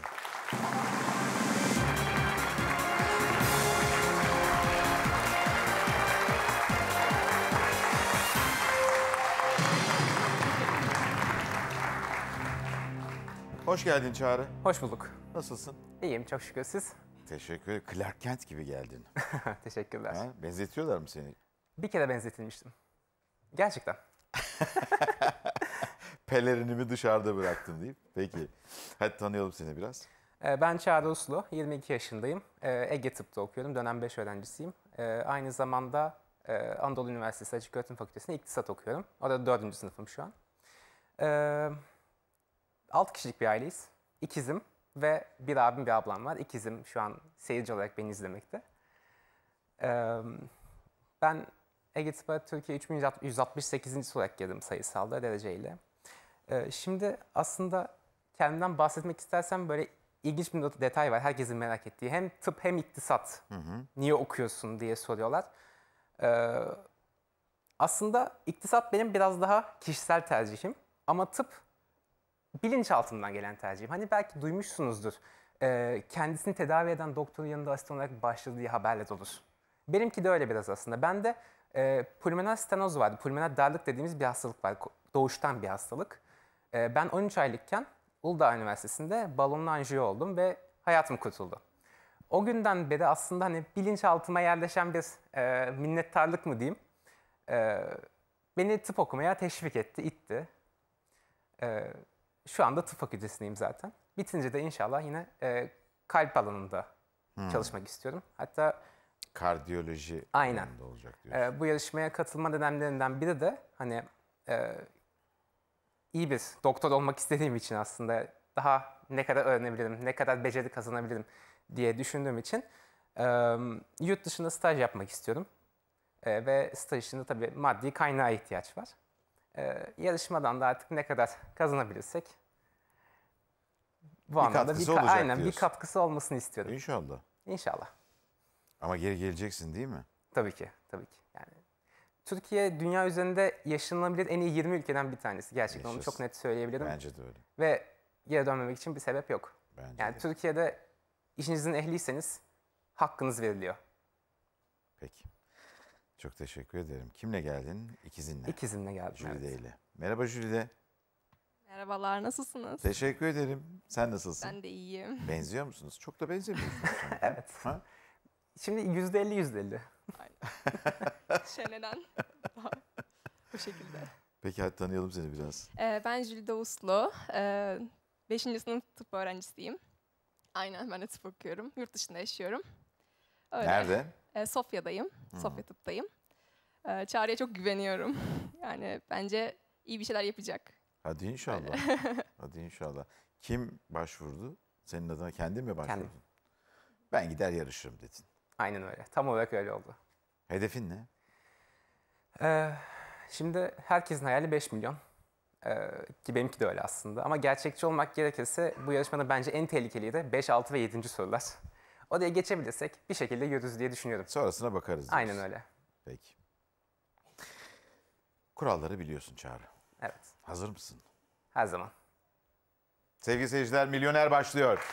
Hoş geldin Çağrı. Hoş bulduk. Nasılsın? İyiyim, çok şükür. Siz? Teşekkür ederim. Clark Kent gibi geldin. Teşekkürler. Ha, benzetiyorlar mı seni? Bir kere benzetilmiştim. Gerçekten. Pelerinimi dışarıda bıraktım deyip. Peki. Hadi tanıyalım seni biraz. Ee, Ben Çağrı Uslu, yirmi iki yaşındayım. Ee, Ege Tıp'ta okuyorum, dönem beş öğrencisiyim. Ee, Aynı zamanda e, Anadolu Üniversitesi Açıköğretim Fakültesi'nde iktisat okuyorum. Orada dördüncü sınıfım şu an. Ee, Altı kişilik bir aileyiz. İkizim ve bir abim, bir ablam var. İkizim şu an seyirci olarak beni izlemekte. Ee, Ben Ege Tıp'a Türkiye üç bin yüz altmış sekizincisi olarak girdim sayısalda dereceyle. Ee, Şimdi aslında kendimden bahsetmek istersem böyle ilginç bir not- detay var. Herkesin merak ettiği. Hem tıp hem iktisat. Hı hı. Niye okuyorsun diye soruyorlar. Ee, Aslında iktisat benim biraz daha kişisel tercihim. Ama tıp bilinçaltından gelen tercihim. Hani belki duymuşsunuzdur. Ee, kendisini tedavi eden doktorun yanında asistan olarak başladığı diye haberler olur. Benimki de öyle biraz aslında. Bende e, pulmoner stenoz vardı. Pulmoner darlık dediğimiz bir hastalık var. Ko- Doğuştan bir hastalık. E, ben on üç aylıkken Uludağ Üniversitesi'nde balonlu anjiyo oldum ve hayatım kurtuldu. O günden beri aslında hani bilinçaltıma yerleşen bir e, minnettarlık mı diyeyim. E, beni tıp okumaya teşvik etti, itti. E, Şu anda tıp fakültesindeyim zaten. Bitince de inşallah yine e, kalp alanında Hmm. çalışmak istiyorum. Hatta Kardiyoloji aynen alanında olacak diyorsun. E, bu yarışmaya katılma nedenlerinden biri de hani e, iyi bir doktor olmak istediğim için aslında daha ne kadar öğrenebilirim, ne kadar beceri kazanabilirim diye düşündüğüm için e, yurt dışında staj yapmak istiyorum. E, ve staj için de tabii maddi kaynağa ihtiyaç var. E, yarışmadan da artık ne kadar kazanabilirsek bu Bir anlamda katkısı bir, ka- olacak aynen bir diyorsun. katkısı olmasını istiyorum. İnşallah. İnşallah. Ama geri geleceksin değil mi? Tabii ki, tabii ki. Yani Türkiye dünya üzerinde yaşanılabilir en iyi yirmi ülkeden bir tanesi. Gerçekten onu Yaşasın. çok net söyleyebilirim. Bence de öyle. Ve geri dönmemek için bir sebep yok. Bence yani de. Türkiye'de işinizin ehliyseniz hakkınız veriliyor. Peki. Çok teşekkür ederim. Kimle geldin? İkizinle. İkizimle geldim, Jülide evet. ile. Merhaba Jülide. Merhabalar, nasılsınız? Teşekkür ederim. Sen nasılsın? Ben de iyiyim. Benziyor musunuz? Çok da benzemiyorsunuz. sanki. Evet. Ha? Şimdi yüzde elli yüzde elli. Şeneden. Bu şekilde. Peki hadi tanıyalım seni biraz. Ee, ben Jülide Uslu. Ee, beşinci sınıf tıp öğrencisiyim. Aynen, ben de tıp okuyorum. Yurt dışında yaşıyorum. Öyle. Nerede? Ee, Sofya'dayım. Hı. Sofya tıptayım. Ee, Çağrı'ya çok güveniyorum. Yani bence iyi bir şeyler yapacak. Hadi inşallah. Hadi inşallah. Kim başvurdu? Senin adına kendin mi başvurdun? Kendim. Ben gider yarışırım dedin. Aynen öyle. Tam olarak öyle oldu. Hedefin ne? Ee, şimdi herkesin hayali beş milyon. Ee, ki benimki de öyle aslında. Ama gerçekçi olmak gerekirse bu yarışmanın bence en tehlikeliyi de beş, altı ve yedinci sorular. Oraya geçebilirsek bir şekilde yürürüz diye düşünüyorum. Sonrasına bakarız. Aynen diyorsun. öyle. Peki. Kuralları biliyorsun Çağrı. Evet. Hazır mısın? Her zaman. Sevgili seyirciler, Milyoner başlıyor.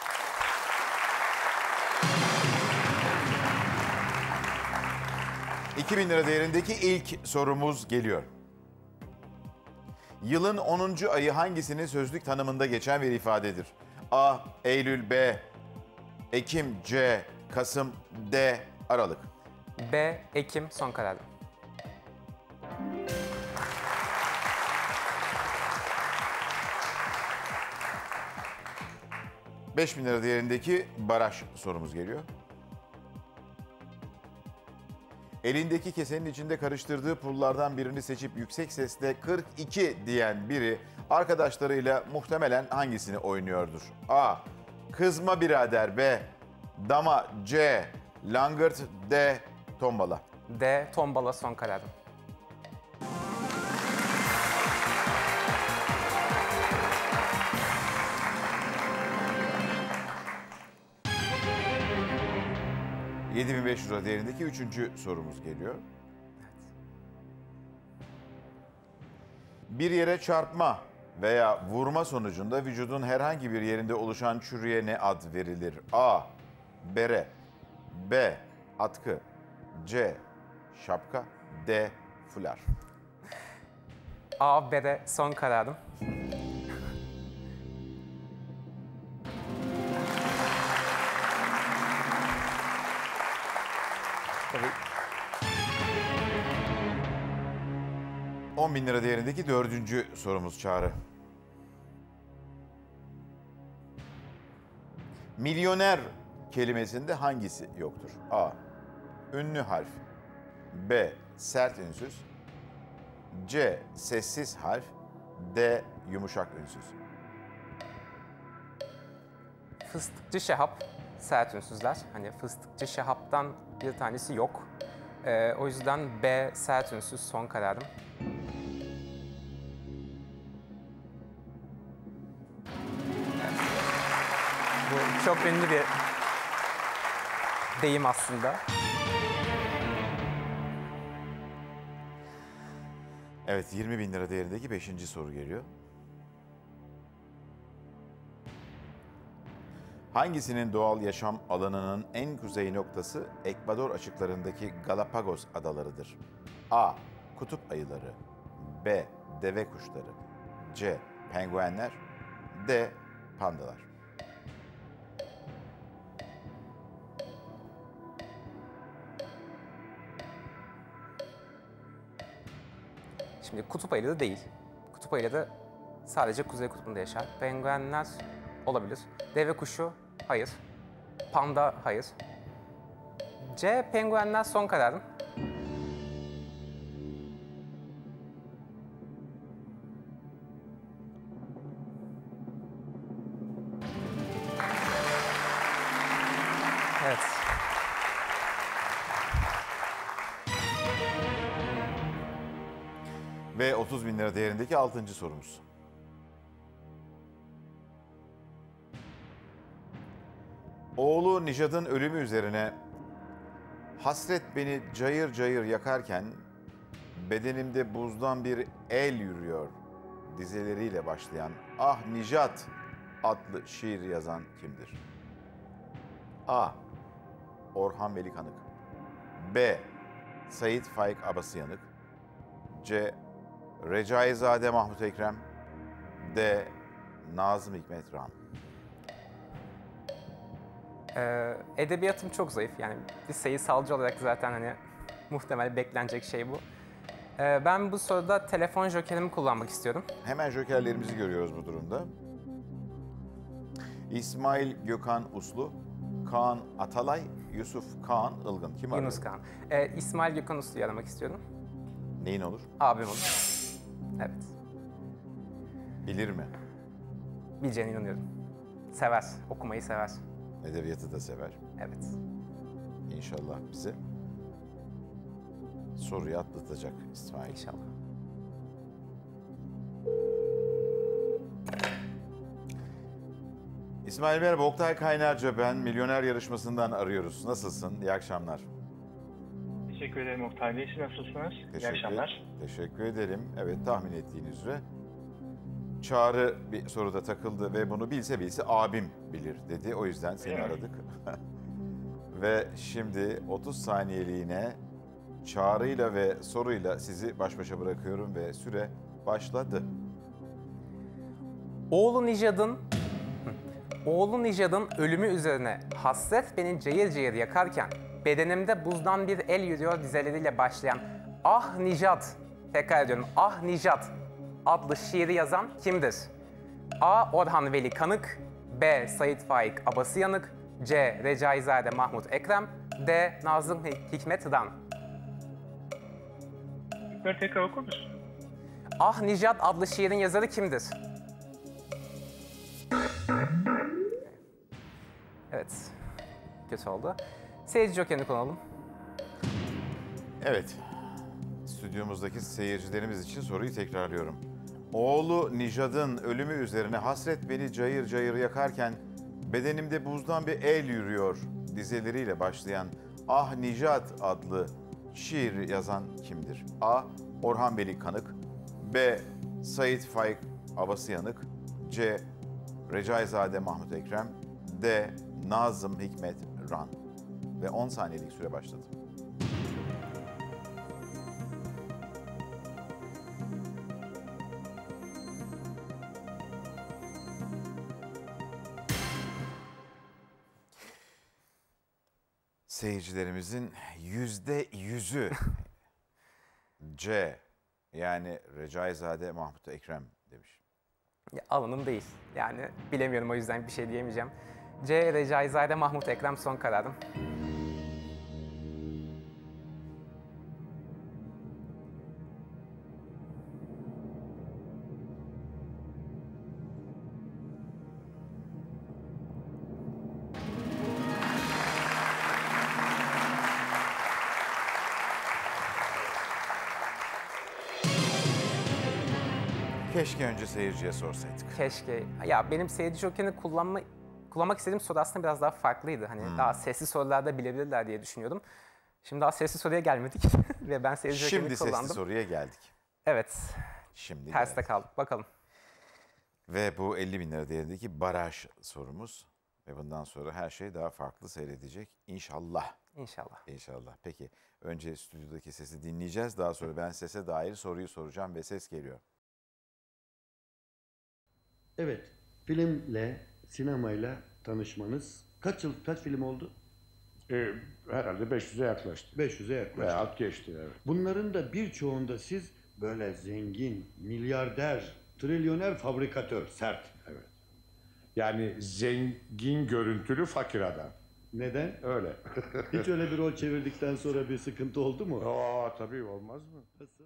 iki bin lira değerindeki ilk sorumuz geliyor. Yılın onuncu ayı hangisinin sözlük tanımında geçen bir ifadedir? A. Eylül, B. Ekim, C. Kasım, D. Aralık. B. Ekim son kararım. beş bin lira değerindeki baraj sorumuz geliyor. Elindeki kesenin içinde karıştırdığı pullardan birini seçip yüksek sesle kırk iki diyen biri arkadaşlarıyla muhtemelen hangisini oynuyordur? A. Kızma birader. B. Dama. C. Langırt. D. Tombala. D. Tombala son kararım. yedi bin beş yüz lira değerindeki üçüncü sorumuz geliyor. Bir yere çarpma veya vurma sonucunda vücudun herhangi bir yerinde oluşan çürüye ne ad verilir? A. Bere. B. Atkı. C. Şapka. D. Fular. A. Bere son kararım. on bin lira değerindeki dördüncü sorumuz Çağrı. Milyoner kelimesinde hangisi yoktur? A. Ünlü harf. B. Sert ünsüz. C. Sessiz harf. D. Yumuşak ünsüz. Fıstıkçı Şahap sert ünsüzler. Hani fıstıkçı Şahap'tan bir tanesi yok. Ee, o yüzden B sert ünsüz son kararım. Bu çok ünlü bir deyim aslında. Evet, yirmi bin lira değerindeki beşinci soru geliyor. Hangisinin doğal yaşam alanının en kuzey noktası Ekvador açıklarındaki Galapagos adalarıdır? A. Kutup ayıları. B. Deve kuşları. C. Penguenler. D. Pandalar. Şimdi kutup ayıları değil. Kutup ayıları sadece kuzey kutbunda yaşar. Penguenler olabilir. Deve kuşu hayır. Panda hayır. C. Penguenler son kararım. Evet. Ve otuz bin lira değerindeki altıncı sorumuz. Oğlu Nijat'ın ölümü üzerine hasret beni cayır cayır yakarken bedenimde buzdan bir el yürüyor dizeleriyle başlayan Ah Nijat adlı şiir yazan kimdir? A. Orhan Veli Kanık. B. Sait Faik Abasıyanık. C. Recaizade Mahmut Ekrem. D. Nazım Hikmet Ran. Ee, edebiyatım çok zayıf. Yani bir sayısalcı olarak zaten hani muhtemel beklenecek şey bu. Ee, ben bu soruda telefon jokerimi kullanmak istiyorum. Hemen jokerlerimizi görüyoruz bu durumda. İsmail Gökhan Uslu, Kaan Atalay, Yusuf Kaan Ilgın. Kim arıyor? Yunus Kağan. Ee, İsmail Gökhan Uslu'yu aramak istiyorum. Neyin olur? Abim olur. Evet. Bilir mi? Bileceğine inanıyorum. sever, okumayı sever. Edebiyatı da sever. Evet. İnşallah bize soruyu atlatacak İsmail. İnşallah. İsmail merhaba, Oktay Kaynarca ben. Milyoner yarışmasından arıyoruz. Nasılsın? İyi akşamlar. Teşekkür ederim Oktay Bey. Siz nasılsınız? İyi akşamlar. Teşekkür ederim. Evet, tahmin ettiğiniz üzere Çağrı bir soruda takıldı ve bunu bilse bilse abim bilir dedi. O yüzden seni Öyle mi? aradık. Ve şimdi otuz saniyeliğine Çağrı'yla ve soruyla sizi baş başa bırakıyorum ve süre başladı. Oğlu Nijad'ın Oğlu Nijad'ın ölümü üzerine hasret beni cayır cayır yakarken bedenimde buzdan bir el yürüyor dizeleriyle başlayan Ah Nijad, tekrar ediyorum Ah Nijad adlı şiiri yazan kimdir? A. Orhan Veli Kanık, B. Sait Faik Abasıyanık, C. Recaizade Mahmut Ekrem, D. Nazım Hikmet Ran. Şıkları tekrar okur musun? Ah Nijad adlı şiirin yazarı kimdir? Evet, kötü oldu. Seyirci jokerini kullanalım. Evet, stüdyomuzdaki seyircilerimiz için soruyu tekrarlıyorum. Oğlu Nijad'ın ölümü üzerine hasret beni cayır cayır yakarken bedenimde buzdan bir el yürüyor dizeleriyle başlayan Ah Nijad adlı şiir yazan kimdir? A. Orhan Veli Kanık, B. Sait Faik Abasıyanık, C. Recaizade Mahmut Ekrem, D. Nazım Hikmet Ran. Ve on saniyelik süre başladı. Seyircilerimizin yüzde yüzü C, yani Recaizade Mahmut Ekrem demiş. Ya, alanım değil. Yani bilemiyorum, o yüzden bir şey diyemeyeceğim. C. Recaizade Mahmut Ekrem son kararım. Keşke önce seyirciye sorsaydık. Keşke. Ya benim seyirci jokerini kullanma, kullanmak istediğim soru aslında biraz daha farklıydı. Hani Hmm. daha sesli sorularda bilebilirler diye düşünüyordum. Şimdi daha sesli soruya gelmedik ve ben seyirci jokerini Şimdi kullandım. sesli soruya geldik. Evet. Şimdi Terste geldik. kaldık. Bakalım. Ve bu elli bin lira değerindeki baraj sorumuz. Ve bundan sonra her şey daha farklı seyredecek. İnşallah. İnşallah. İnşallah. Peki önce stüdyodaki sesi dinleyeceğiz. Daha sonra ben sese dair soruyu soracağım ve ses geliyor. Evet, filmle, sinemayla tanışmanız kaç yıl, kaç film oldu? Ee, herhalde beş yüze yaklaştı. beş yüze yaklaştı. Veya alt geçti, evet. Bunların da birçoğunda siz böyle zengin, milyarder, trilyoner fabrikatör, sert. Evet. Yani zengin görüntülü fakir adam. Neden? Öyle. Hiç öyle bir rol çevirdikten sonra bir sıkıntı oldu mu? Aa, tabii olmaz mı? Nasıl?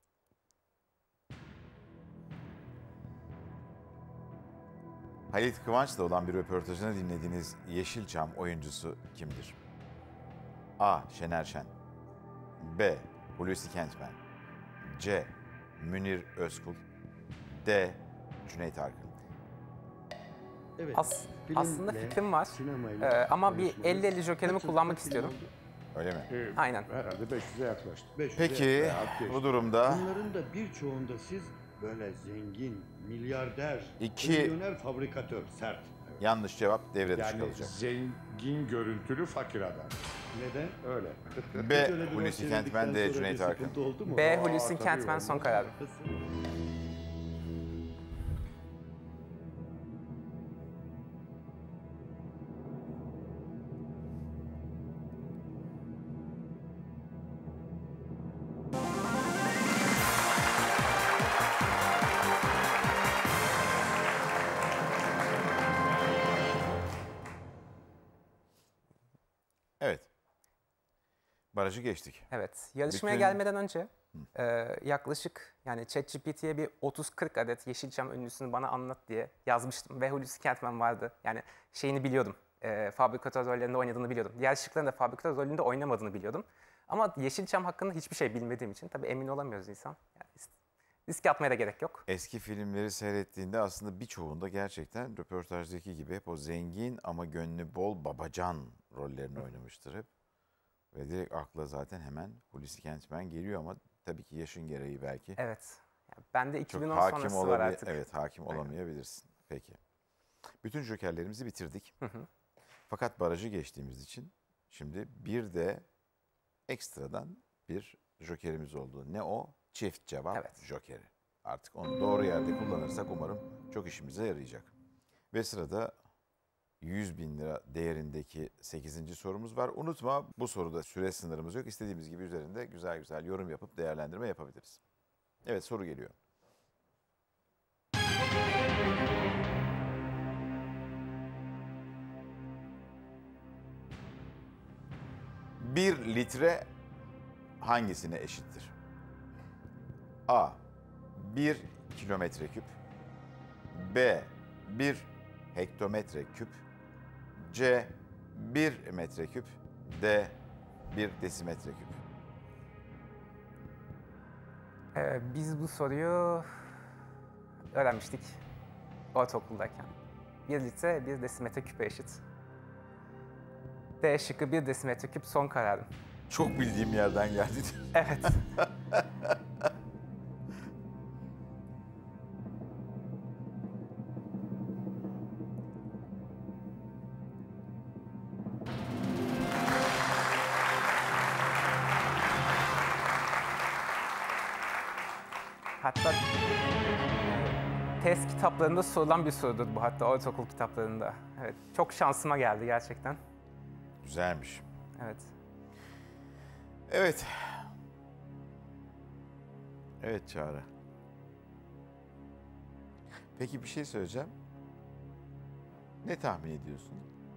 Halit Kıvanç'la olan bir röportajını dinlediğiniz Yeşilçam oyuncusu kimdir? A. Şener Şen, B. Hulusi Kentmen, C. Münir Özkul, D. Cüneyt Arkın. Evet. As- filmle, aslında fikrim var. sinemayla Ee, ama bir tanışmanız elli elli jokerimi kaç yıl, kullanmak kaç film istiyorum. oldu? Öyle mi? Ee, Aynen. Herhalde beş yüze yaklaştı. beş yüze Peki yaklaştı. Veya alt geçti. bu durumda Bunların da birçoğunda siz böyle zengin, milyarder, İki- trilyoner fabrikatör, sert. yanlış cevap devre dışı Yani kalacak. zengin görüntülü fakir adam. Neden? Öyle. B. Hiç öyle bir rol Hulusi çevirdikten Kentmen, D. sonra Cüneyt bir Arkın. sıkıntı oldu mu? B. Aa, Hulusi tabii Kentmen olmaz. son kararım. Nasıl? Barajı geçtik. Evet. Yarışmaya Bütün- gelmeden önce e, yaklaşık yani ChatGPT'ye bir otuz kırk adet Yeşilçam ünlüsünü bana anlat diye yazmıştım. Ve Hulusi Kentmen vardı. Yani şeyini biliyordum. E, fabrikatör rollerinde oynadığını biliyordum. Diğer şıkların da fabrikatör rolünde oynamadığını biliyordum. Ama Yeşilçam hakkında hiçbir şey bilmediğim için tabii emin olamıyoruz insan. Yani riske atmaya da gerek yok. Eski filmleri seyrettiğinde aslında birçoğunda gerçekten röportajdaki gibi hep o zengin ama gönlü bol babacan rollerini oynamıştır hep. Ve direkt akla zaten hemen Hulusi Kentmen geliyor ama tabii ki yaşın gereği belki. Evet. Yani ben de iki bin on Çok hakim sonrası var olabi- artık. Evet, hakim Aynen. olamayabilirsin. Peki. Bütün jokerlerimizi bitirdik. Hı hı. Fakat barajı geçtiğimiz için şimdi bir de ekstradan bir jokerimiz oldu. Ne o? Çift cevap jokeri. Artık onu doğru yerde kullanırsak umarım çok işimize yarayacak. Ve sırada yüz bin lira değerindeki sekizinci sorumuz var. Unutma, bu soruda süre sınırımız yok. İstediğimiz gibi üzerinde güzel güzel yorum yapıp değerlendirme yapabiliriz. Evet, soru geliyor. Bir litre hangisine eşittir? A. bir kilometre küp. B. bir hektometre küp. C. bir metre küp. D. bir desimetre küp. Ee, biz bu soruyu öğrenmiştik ortaokuldayken. Bir litre bir desimetre küpe eşit. D şıkkı bir desimetre küp son kararım. Çok bildiğim yerden geldi. Evet. Hatta test kitaplarında sorulan bir sorudur bu, hatta ortaokul kitaplarında. Evet, çok şansıma geldi gerçekten. Güzelmiş. Evet. Evet. Evet Çağrı. Peki bir şey söyleyeceğim. Ne tahmin ediyorsun?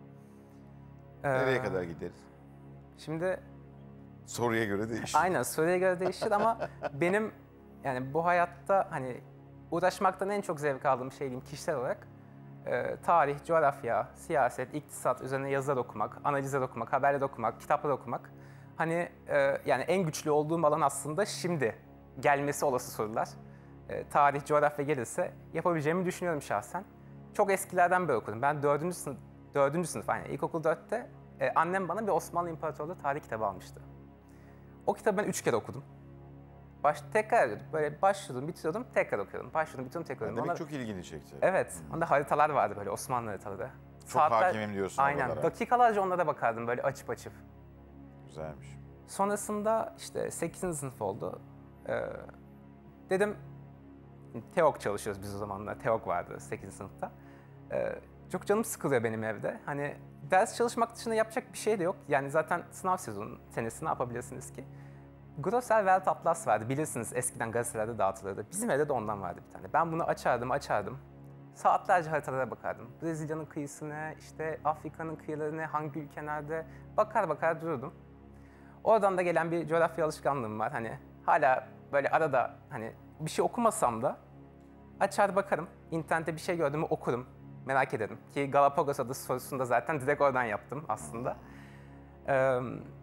Nereye Ee, kadar gideriz? Şimdi Soruya göre değişir. aynen soruya göre değişir ama benim yani bu hayatta hani uğraşmaktan en çok zevk aldığım şey diyeyim kişisel olarak e, tarih, coğrafya, siyaset, iktisat üzerine yazılar okumak, analizler okumak, haberler okumak, kitaplar okumak. Hani e, yani en güçlü olduğum alan aslında şimdi gelmesi olası sorular. E, tarih, coğrafya gelirse yapabileceğimi düşünüyorum şahsen. Çok eskilerden beri okudum. Ben dördüncü sınıf, dördüncü sınıf yani ilkokul dörtte e, annem bana bir Osmanlı İmparatorluğu tarih kitabı almıştı. O kitabı ben üç kere okudum. Baş, tekrar ediyordum. Böyle başlıyordum, bitiriyordum, tekrar okuyordum. Başlıyordum, bitiriyordum, tekrar okuyordum. Demek Ona- çok ilgini çekti. Evet. Onda haritalar vardı böyle, Osmanlı haritaları. Çok hakimim diyorsun Aynen. oralara. Dakikalarca onlara bakardım böyle açıp açıp. Güzelmiş. Sonrasında işte sekizinci sınıf oldu. Ee, dedim, TEOK çalışıyoruz biz o zamanlar. TEOK vardı sekizinci sınıfta. Ee, çok canım sıkılıyor benim evde. Hani ders çalışmak dışında yapacak bir şey de yok. Yani zaten sınav sezonu senesi ne yapabilirsiniz ki? Grosser Welt Atlas vardı. Bilirsiniz eskiden gazetelerde dağıtılırdı. Bizim evde de ondan vardı bir tane. Ben bunu açardım, açardım. Saatlerce haritalara bakardım. Brezilya'nın kıyısına, işte Afrika'nın kıyılarına, hangi ülke nerede bakar bakar dururdum. Oradan da gelen bir coğrafya alışkanlığım var. Hani hala böyle arada hani bir şey okumasam da açar bakarım. İnternette bir şey gördüm mü okurum. Merak ederim. Ki Galapagos adası sorusunu da zaten direkt oradan yaptım aslında. Ee,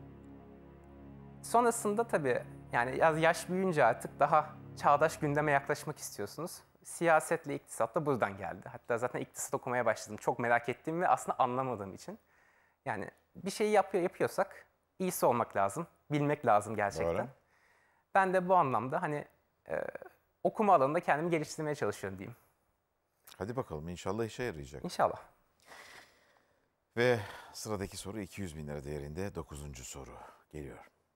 sonrasında tabii yani yaş büyüyünce artık daha çağdaş gündeme yaklaşmak istiyorsunuz. Siyasetle iktisat da buradan geldi. Hatta zaten iktisat okumaya başladım. Çok merak ettiğim ve aslında anlamadığım için. Yani bir şeyi yapıyor, yapıyorsak iyisi olmak lazım. Bilmek lazım gerçekten. Doğru. Ben de bu anlamda hani e, okuma alanında kendimi geliştirmeye çalışıyorum diyeyim. Hadi bakalım, inşallah işe yarayacak. İnşallah. Ve sıradaki soru iki yüz bin lira değerinde dokuzuncu soru geliyor.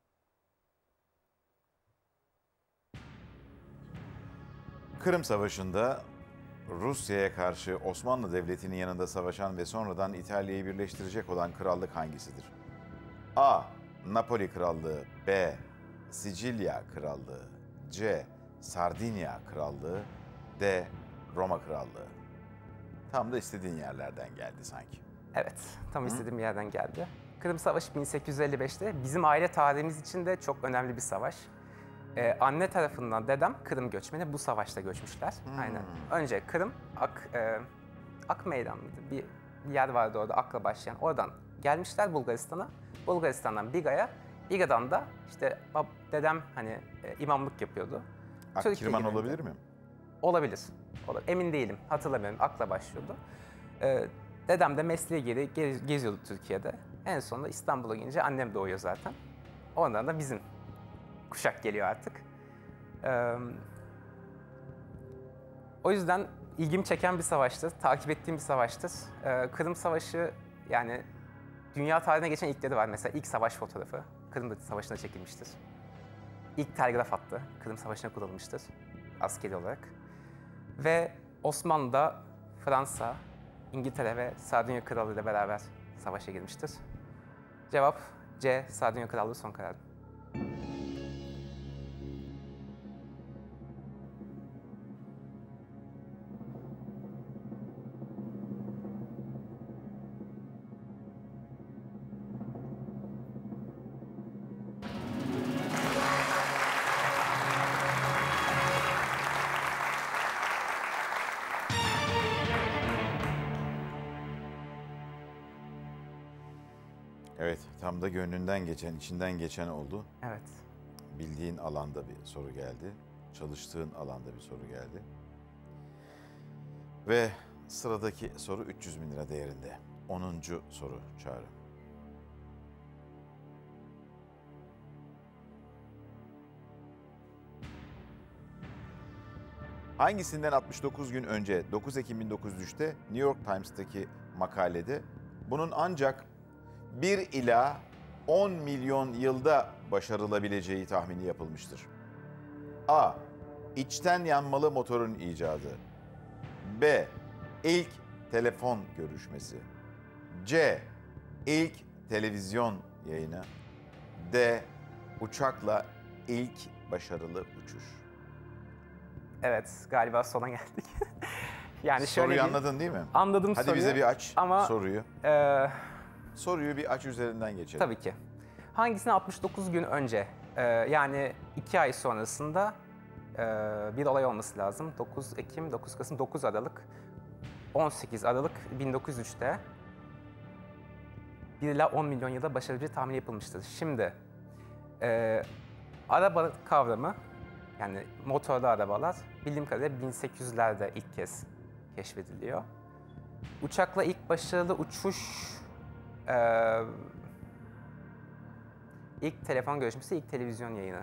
Kırım Savaşı'nda Rusya'ya karşı Osmanlı Devleti'nin yanında savaşan ve sonradan İtalya'yı birleştirecek olan krallık hangisidir? A. Napoli Krallığı. B. Sicilya Krallığı. C. Sardinya Krallığı. D. Roma Krallığı. Tam da istediğin yerlerden geldi sanki. Evet, tam istediğim yerden geldi. Kırım Savaşı bin sekiz yüz elli beşte bizim aile tarihimiz için de çok önemli bir savaş. Ee, anne tarafından dedem Kırım göçmeni, bu savaşta göçmüşler. Hmm. Aynen. Önce Kırım, Ak, e, Ak Meydan mıydı? Bir, bir yer vardı orada Ak'la başlayan. Oradan gelmişler Bulgaristan'a. Bulgaristan'dan Biga'ya. Biga'dan da işte bab, dedem hani e, imamlık yapıyordu. Akkirman olabilir mi? Olabilir. Olabilir. Emin değilim. Hatırlamıyorum. Ak'la başlıyordu. Ee, dedem de mesleği geri gez, geziyordu Türkiye'de. En sonunda İstanbul'a gelince annem doğuyor zaten. Ondan da bizim kuşak geliyor artık. Ee, o yüzden ilgimi çeken bir savaştır. Takip ettiğim bir savaştır. Ee, Kırım Savaşı yani dünya tarihine geçen ilkleri var. Mesela ilk savaş fotoğrafı Kırım Savaşı'nda çekilmiştir. İlk telgraf hattı Kırım Savaşı'na kullanılmıştır askeri olarak. Ve Osmanlı'da Fransa, İngiltere ve Sardunya Krallığı ile beraber savaşa girmiştir. Cevap C. Sardunya Krallığı son kararım. Evet, tam da gönlünden geçen, içinden geçen oldu. Evet. Bildiğin alanda bir soru geldi. Çalıştığın alanda bir soru geldi. Ve sıradaki soru üç yüz bin lira değerinde. onuncu soru Çağrı. Hangisinden altmış dokuz gün önce dokuz Ekim bin dokuz yüz üçte New York Times'taki makalede bunun ancak bir ila on milyon yılda başarılabileceği tahmini yapılmıştır? A. İçten yanmalı motorun icadı. B. İlk telefon görüşmesi. C. İlk televizyon yayını. D. Uçakla ilk başarılı uçuş. Evet, galiba sona geldik. yani şöyle Soruyu bir- anladın değil mi? Anladım Hadi soruyu. bize bir aç ama, soruyu. e, Soruyu bir aç, üzerinden geçelim. Tabii ki. Hangisine altmış dokuz gün önce, e, yani iki ay sonrasında e, bir olay olması lazım. dokuz Ekim, dokuz Kasım, dokuz Aralık, on sekiz Aralık bin dokuz yüz üçte bir ila on milyon yılda başarılı bir tahmin yapılmıştır. Şimdi e, araba kavramı, yani motorlu arabalar bildiğim kadarıyla bin sekiz yüzlerde ilk kez keşfediliyor. Uçakla ilk başarılı uçuş, e, ilk telefon görüşmesi, ilk televizyon yayını.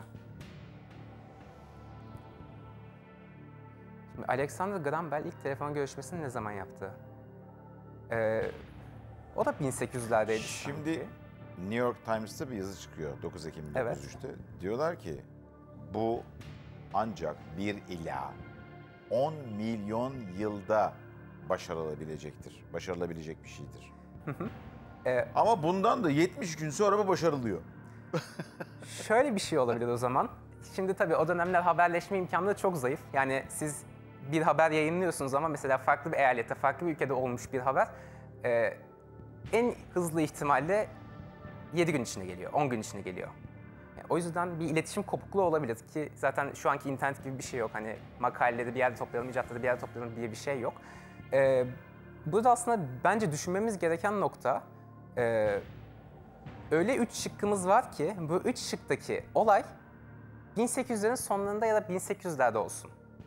Şimdi Alexander Graham Bell ilk telefon görüşmesini ne zaman yaptı? E, o da bin sekiz yüzlerdeydi. Şimdi New York Times'ta bir yazı çıkıyor dokuz Ekim bin dokuz yüz üçte. Diyorlar ki bu ancak bir ila on milyon yılda başarılabilecektir. Başarılabilecek bir şeydir. Ee, Ama bundan da yetmiş gün sonra bu başarılıyor. Şöyle bir şey olabilir o zaman. Şimdi tabii o dönemler haberleşme imkanları çok zayıf. Yani siz bir haber yayınlıyorsunuz ama mesela farklı bir eyalette, farklı bir ülkede olmuş bir haber e, en hızlı ihtimalle yedi gün içinde geliyor, on gün içinde geliyor. Yani o yüzden bir iletişim kopukluğu olabilir ki zaten şu anki internet gibi bir şey yok. Hani makaleleri bir yerde toplayalım, icatları bir yerde toplayalım diye bir şey yok. E, burada aslında bence düşünmemiz gereken nokta, e, öyle üç şıkkımız var ki bu üç şıktaki olay bin sekiz yüzlerin sonlarında ya da bin sekiz yüzlerde olsun.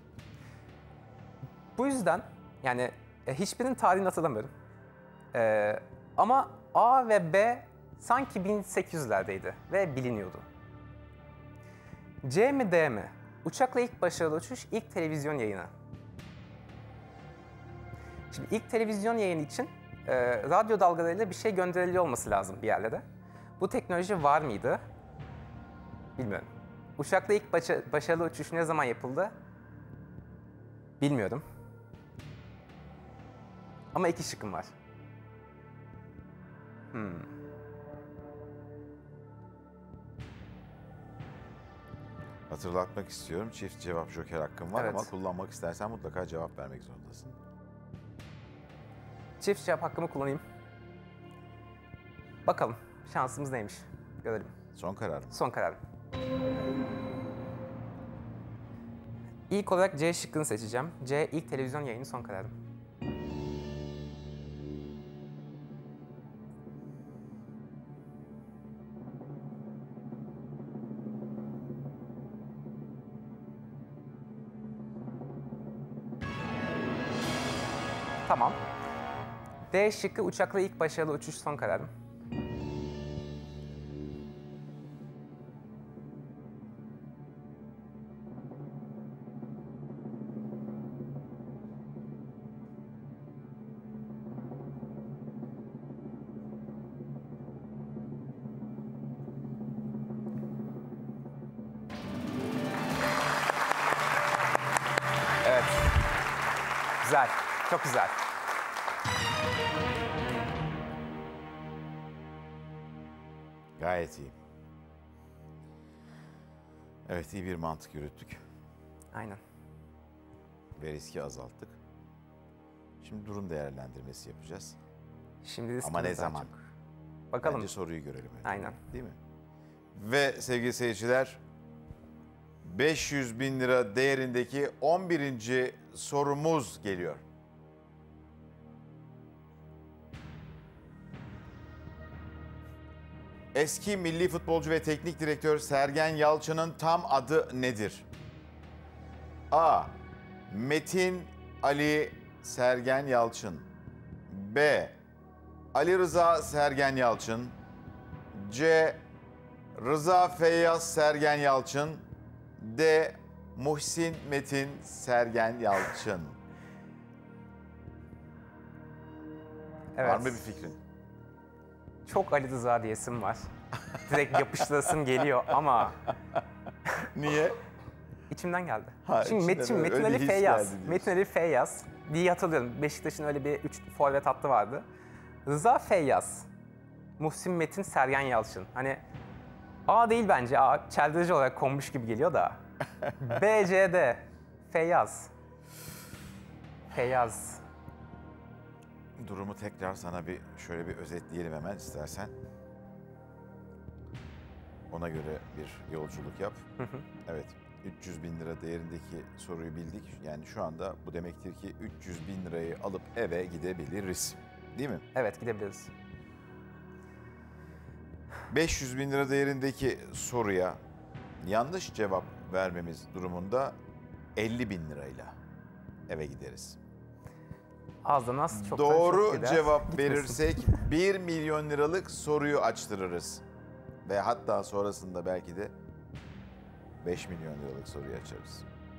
Bu yüzden yani e, hiçbirinin tarihini hatırlamıyorum. E, ama A ve B sanki bin sekiz yüzlerdeydi ve biliniyordu. C mi D mi? Uçakla ilk başarılı uçuş, ilk televizyon yayını. Şimdi ilk televizyon yayını için e, radyo dalgalarıyla bir şey gönderiliyor olması lazım bir yerlere. Bu teknoloji var mıydı? Bilmiyorum. Uçakla ilk başa- başarılı uçuş ne zaman yapıldı? Bilmiyorum. Ama iki şıkkım var. Hmm. Hatırlatmak istiyorum. Çift cevap joker hakkın var Evet. ama kullanmak istersen mutlaka cevap vermek zorundasın. Çift cevap hakkımı kullanayım. Bakalım. Şansımız neymiş? Görelim. Son karar mı? Son kararım. İlk olarak C şıkkını seçeceğim. C ilk televizyon yayını son kararım. Tamam. D şıkkı uçakla ilk başarılı uçuş son kararım. Evet. Güzel. Çok güzel. Gayet iyi. Evet, iyi bir mantık yürüttük. Aynen. Ve riski azalttık. Şimdi durum değerlendirmesi yapacağız. Şimdi Ama riskimiz ne daha zaman? çok. Bakalım. Bence soruyu görelim. önce, Aynen. Değil mi? Ve sevgili seyirciler, beş yüz bin lira değerindeki on birinci sorumuz geliyor. Eski milli futbolcu ve teknik direktör Sergen Yalçın'ın tam adı nedir? A. Metin Ali Sergen Yalçın. B. Ali Rıza Sergen Yalçın. C. Rıza Feyyaz Sergen Yalçın. D. Muhsin Metin Sergen Yalçın. Evet. Var mı bir fikrin? Çok Ali Rıza diyesim var. Direkt yapıştırasım geliyor ama... Niye? İçimden geldi. Ha, Şimdi içinden Metin, öyle- Metin öyle bir Ali his Feyyaz. geldi diyorsun. Metin Ali Feyyaz diye hatırlıyorum. Beşiktaş'ın öyle bir üç forvet hattı vardı. Rıza Feyyaz, Muhsin Metin, Sergen Yalçın. Hani A değil bence. A çeldirici olarak konmuş gibi geliyor da. B, C, D. Feyyaz. Feyyaz. Durumu tekrar sana bir şöyle bir özetleyelim hemen istersen. Ona göre bir yolculuk yap. Hı hı. Evet, üç yüz bin lira değerindeki soruyu bildik. Yani şu anda bu demektir ki üç yüz bin lirayı alıp eve gidebiliriz. Değil mi? Evet, gidebiliriz. beş yüz bin lira değerindeki soruya yanlış cevap vermemiz durumunda elli bin lirayla eve gideriz. Azdan az, çok Doğru çok gider. cevap Gitmesin. verirsek bir milyon liralık soruyu açtırırız. Ve hatta sonrasında belki de beş milyon liralık soruyu açarız.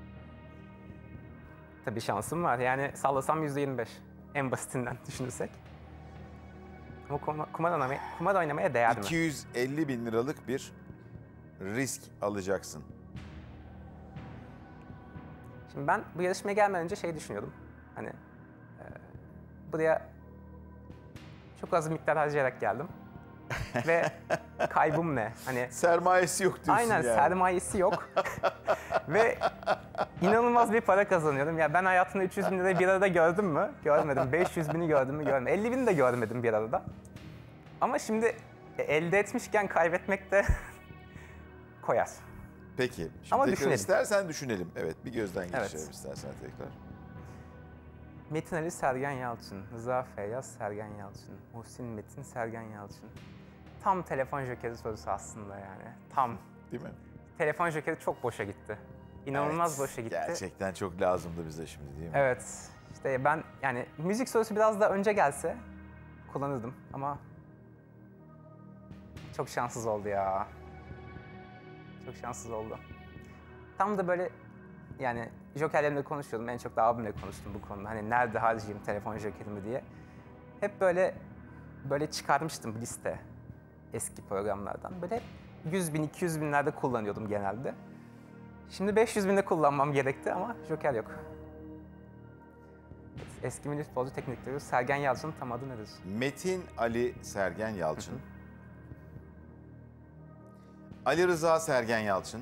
Tabii şansım var. Yani sallasam yüzde yirmi beş. En basitinden düşünürsek. Ama kuma- kumar oynamaya, kumar oynamaya değer mi? iki yüz elli bin liralık bir risk alacaksın. Şimdi ben bu yarışmaya gelmeden önce şey düşünüyordum. Hani e, buraya çok az bir miktar harcayarak geldim. Ve kaybım ne? Hani sermayesi yok diyorsun aynen, yani. sermayesi yok. Ve inanılmaz bir para kazanıyordum. Ya ben hayatımda üç yüz bin lirayı bir arada gördüm mü? Görmedim. beş yüz bini gördüm mü? Görmedim. elli bini de görmedim bir arada. Ama şimdi elde etmişken kaybetmek de koyar. Peki. Şimdi Ama tekrar düşünelim. istersen düşünelim. Evet, bir gözden geçirelim Evet. istersen tekrar. Metin Ali Sergen Yalçın, Rıza Feyyaz Sergen Yalçın, Muhsin Metin Sergen Yalçın. Tam telefon jokeri sorusu aslında yani. Tam. Değil mi? Telefon jokeri çok boşa gitti. İnanılmaz Evet, boşa gitti. Gerçekten çok lazımdı bize şimdi değil mi? Evet. İşte ben yani müzik sorusu biraz daha önce gelse kullanırdım ama çok şanssız oldu ya. Çok şanssız oldu. Tam da böyle yani jokerlerimle konuşuyordum. En çok da abimle konuştum bu konuda. Hani nerede harcayayım telefon jokerimi diye. Hep böyle böyle çıkarmıştım liste eski programlardan. Böyle yüz bin, iki yüz binlerde kullanıyordum genelde. Şimdi beş yüz binde kullanmam gerekti ama joker yok. Eski milli futbolcu teknik direktörü Sergen Yalçın'ın tam adı nedir? Metin Ali Sergen Yalçın. Ali Rıza Sergen Yalçın.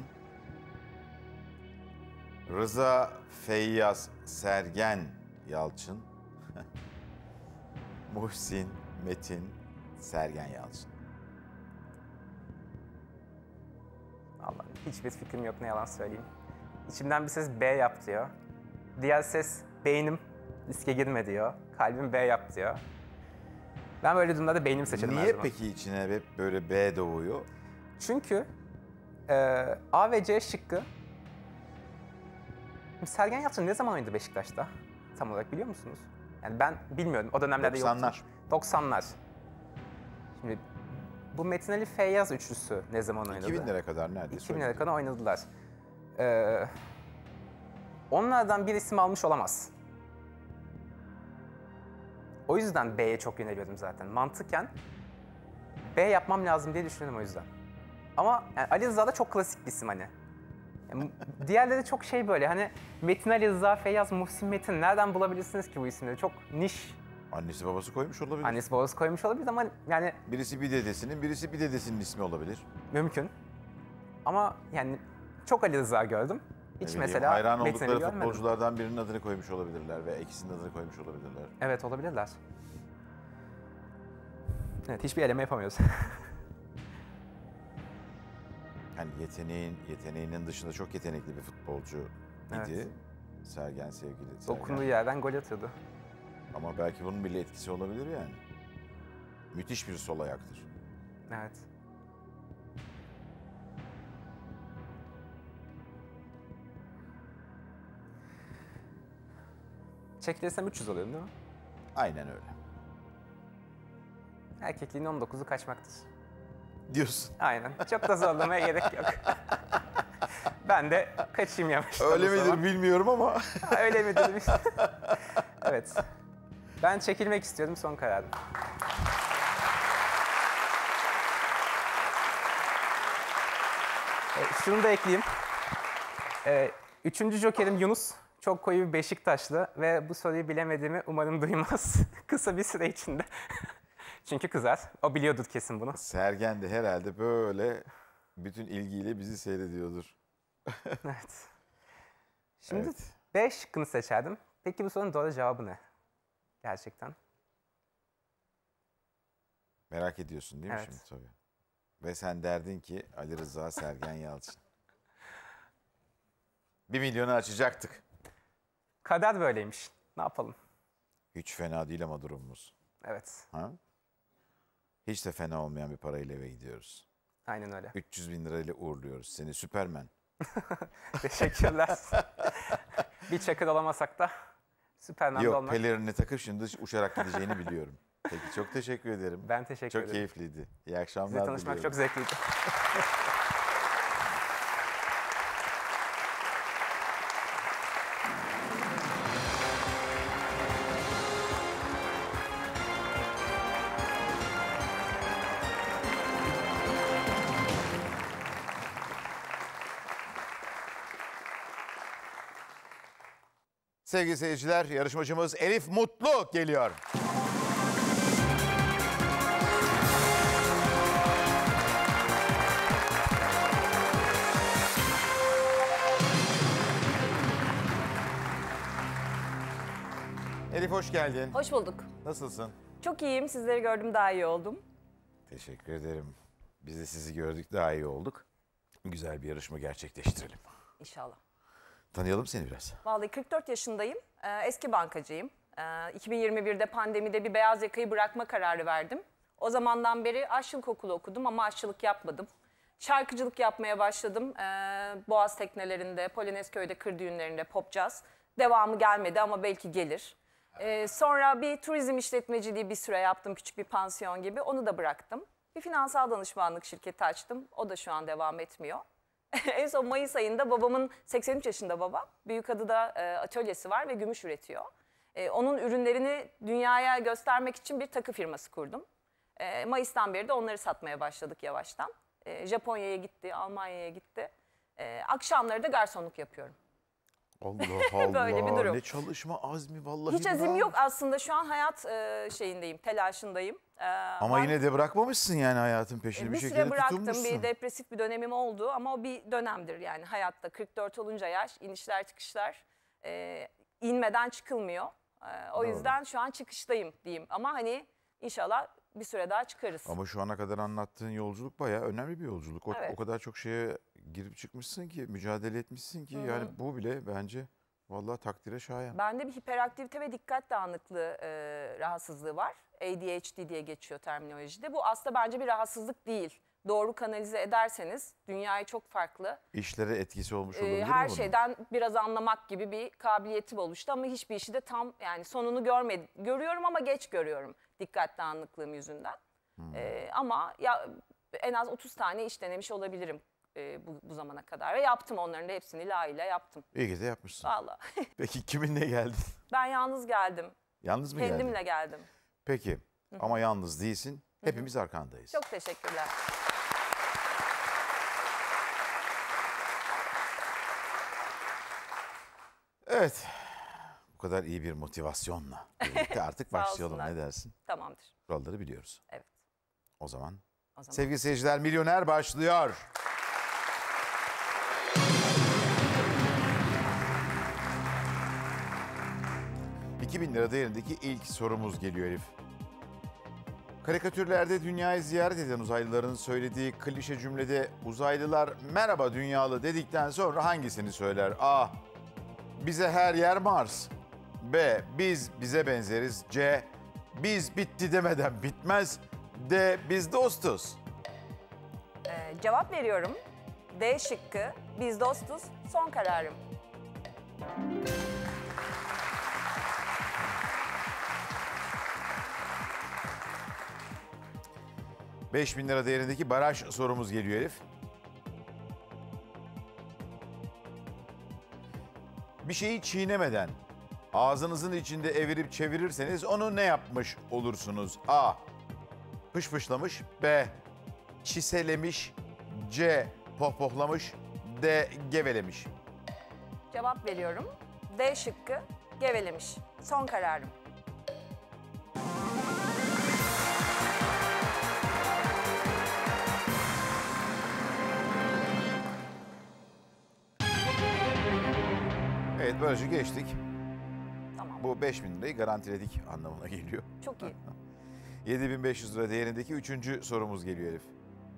Rıza Feyyaz Sergen Yalçın. Muhsin Metin Sergen Yalçın. Vallahi hiçbir fikrim yok, ne yalan söyleyeyim. İçimden bir ses B yap diyor. Diğer ses beynim riske girme diyor. Kalbim B yap diyor. Ben böyle durumlarda beynimi seçerim her Niye zaman. peki içine hep böyle B doğuyor? Çünkü e, A ve C şıkkı... Şimdi Sergen Yalçın ne zaman oynadı Beşiktaş'ta? Tam olarak biliyor musunuz? Yani ben bilmiyorum. O dönemlerde yoktu. doksanlar. doksanlar. Şimdi bu Metin Ali Feyyaz üçlüsü ne zaman oynadı? iki binlere kadar neredeyse iki binlere kadar oynadılar. Ee, onlardan bir isim almış olamaz. O yüzden B'ye çok yöneliyordum zaten. Mantıken B yapmam lazım diye düşünüyorum o yüzden. Ama yani Ali Rıza da çok klasik bir isim hani. Yani diğerleri çok şey böyle hani Metin Ali Rıza, Feyyaz, Muhsin Metin. Nereden bulabilirsiniz ki bu isimleri? Çok niş. Annesi babası koymuş olabilir. Annesi babası koymuş olabilir ama yani... Birisi bir dedesinin, birisi bir dedesinin ismi olabilir. Mümkün. Ama yani çok Ali Rıza gördüm. Hiç Ne bileyim, mesela hayran Metin oldukları Ali görmedim. futbolculardan birinin adını koymuş olabilirler ve ikisinin adını koymuş olabilirler. Evet, olabilirler. Evet, hiçbir eleme yapamıyoruz. Hani yeteneğin yeteneğinin dışında çok yetenekli bir futbolcu idi. Evet. Sergen sevgili. Sergen. Dokunduğu yerden gol atıyordu. Ama belki bunun bile etkisi olabilir yani. Müthiş bir sol ayaktır. Evet. Çekilirsem üç yüz alıyorum değil mi? Aynen öyle. Erkekliğin on dokuzu kaçmaktır. Diyorsun. Aynen. Çok da zorlamaya gerek yok. Ben de kaçayım yavaştan. Öyle o midir zaman. bilmiyorum ama. Öyle midir? Evet. Ben çekilmek istiyorum, son kararım. E, şunu da ekleyeyim. E, üçüncü jokerim Yunus. Çok koyu bir Beşiktaşlı ve bu soruyu bilemediğimi umarım duymaz kısa bir süre içinde. Çünkü kızar. O biliyordur kesin bunu. Sergen de herhalde böyle bütün ilgiyle bizi seyrediyordur. Evet. Şimdi Evet. B şıkkını seçerdim. Peki bu sorunun doğru cevabı ne? Gerçekten. Merak ediyorsun değil mi Evet. şimdi tabii? Ve sen derdin ki Ali Rıza Sergen Yalçın. Bir milyonu açacaktık. Kader böyleymiş. Ne yapalım? Hiç fena değil ama durumumuz. Evet. Ha? Hiç de fena olmayan bir parayla eve gidiyoruz. Aynen öyle. üç yüz bin lirayla uğurluyoruz seni Süpermen. Teşekkürler. Bir çakır alamasak da Süpermen'de Yok olmak. pelerini takıp şimdi uçarak gideceğini biliyorum. Peki çok teşekkür ederim. Ben teşekkür çok ederim. keyifliydi. İyi akşamlar Sizinle tanışmak diliyorum. çok zevkliydi. Sevgili seyirciler, yarışmacımız Elif Mutlu geliyor. Elif hoş geldin. Hoş bulduk. Nasılsın? Çok iyiyim. Sizleri gördüm, daha iyi oldum. Teşekkür ederim. Biz de sizi gördük, daha iyi olduk. Güzel bir yarışma gerçekleştirelim. İnşallah. Tanıyalım seni biraz. Vallahi kırk dört yaşındayım. Ee, eski bankacıyım. Ee, iki bin yirmi birde pandemide bir beyaz yakayı bırakma kararı verdim. O zamandan beri aşçılık okulu okudum ama aşçılık yapmadım. Şarkıcılık yapmaya başladım. Ee, Boğaz teknelerinde, Polonezköy'de, kır düğünlerinde, pop jazz. Devamı gelmedi ama belki gelir. Ee, sonra bir turizm işletmeciliği bir süre yaptım, küçük bir pansiyon gibi. Onu da bıraktım. Bir finansal danışmanlık şirketi açtım. O da şu an devam etmiyor. En son Mayıs ayında babamın, seksen üç yaşında babam, Büyükada'da e, atölyesi var ve gümüş üretiyor. E, onun ürünlerini dünyaya göstermek için bir takı firması kurdum. E, Mayıs'tan beri de onları satmaya başladık yavaştan. E, Japonya'ya gitti, Almanya'ya gitti. E, akşamları da garsonluk yapıyorum. Allah Allah. Böyle bir durum. Ne çalışma azmi vallahi. Hiç azim bravo. yok aslında, şu an hayat e, şeyindeyim, telaşındayım. E, Ama ben- yine de bırakmamışsın yani hayatın peşini. E, bir, bir şekilde süre bıraktım, tutunmuşsun. bir depresif bir dönemim oldu ama o bir dönemdir yani hayatta. kırk dört olunca yaş, inişler çıkışlar, e, inmeden çıkılmıyor. E, o Doğru. yüzden şu an çıkıştayım diyeyim ama hani inşallah bir süre daha çıkarız. Ama şu ana kadar anlattığın yolculuk bayağı önemli bir yolculuk. O, Evet. o kadar çok şeye girip çıkmışsın ki, mücadele etmişsin ki. Hı hı. Yani bu bile bence vallahi takdire şayan. Bende bir hiperaktivite ve dikkat dağınıklığı e, rahatsızlığı var. A D H D diye geçiyor terminolojide. Bu aslında bence bir rahatsızlık değil. Doğru kanalize ederseniz dünyayı çok farklı. İşlere etkisi olmuş e, olabilir mi her bunun? şeyden biraz anlamak gibi bir kabiliyetim oluştu ama hiçbir işi de tam yani sonunu görmedim. Görüyorum ama geç görüyorum dikkat dağınıklığım yüzünden. Hmm. E, ama ya en az otuz tane iş denemiş olabilirim e, bu, bu zamana kadar ve yaptım onların da hepsini layığıyla yaptım. İyi ki de yapmışsın. Vallahi. Peki kiminle geldin? Ben yalnız geldim. Yalnız mı Kendimle geldin? geldim. Peki Hı hı. ama yalnız değilsin. Hepimiz arkandayız. Çok teşekkürler. Evet. Bu kadar iyi bir motivasyonla birlikte artık Sağ başlayalım. olsunlar. Ne dersin? Tamamdır. Kuralları biliyoruz. Evet. O zaman, O zaman. sevgili seyirciler, Milyoner başlıyor. iki bin lira değerindeki ilk sorumuz geliyor Elif. Karikatürlerde dünyayı ziyaret eden uzaylıların söylediği klişe cümlede uzaylılar merhaba dünyalı dedikten sonra hangisini söyler? A. Bize her yer Mars. B. Biz bize benzeriz. C. Biz bitti demeden bitmez. D. Biz dostuz. Ee, cevap veriyorum. D şıkkı. Biz dostuz. Son kararım. beş bin lira değerindeki baraj sorumuz geliyor Elif. Bir şeyi çiğnemeden ağzınızın içinde evirip çevirirseniz onu ne yapmış olursunuz? A. Pışpışlamış. B. Çiselemiş. C. Pohpohlamış. D. Gevelemiş. Cevap veriyorum. D şıkkı. Gevelemiş. Son kararım. Evet, böylece geçtik. Tamam. Bu beş bin lirayı garantiledik anlamına geliyor. Çok iyi. yedi bin beş yüz lira değerindeki üçüncü sorumuz geliyor Elif.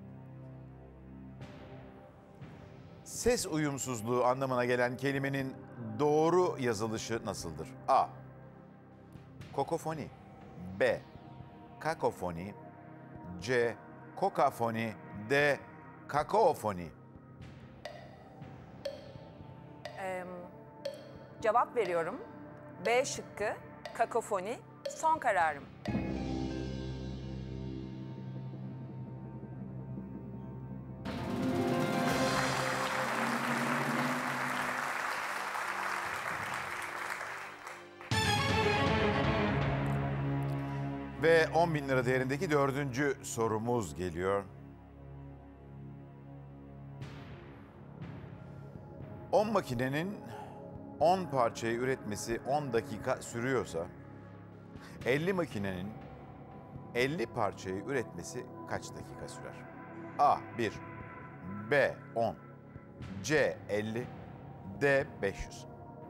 Ses uyumsuzluğu anlamına gelen kelimenin doğru yazılışı nasıldır? A. Kokofoni. B. Kakofoni. C. Kokafoni. D. Kakaofoni. Ee, cevap veriyorum. B şıkkı. Kakofoni. Son kararım. Ve on bin lira değerindeki dördüncü sorumuz geliyor. on makinenin on parçayı üretmesi on dakika sürüyorsa, elli makinenin elli parçayı üretmesi kaç dakika sürer? A. bir. B. on. C. elli. D. beş yüz.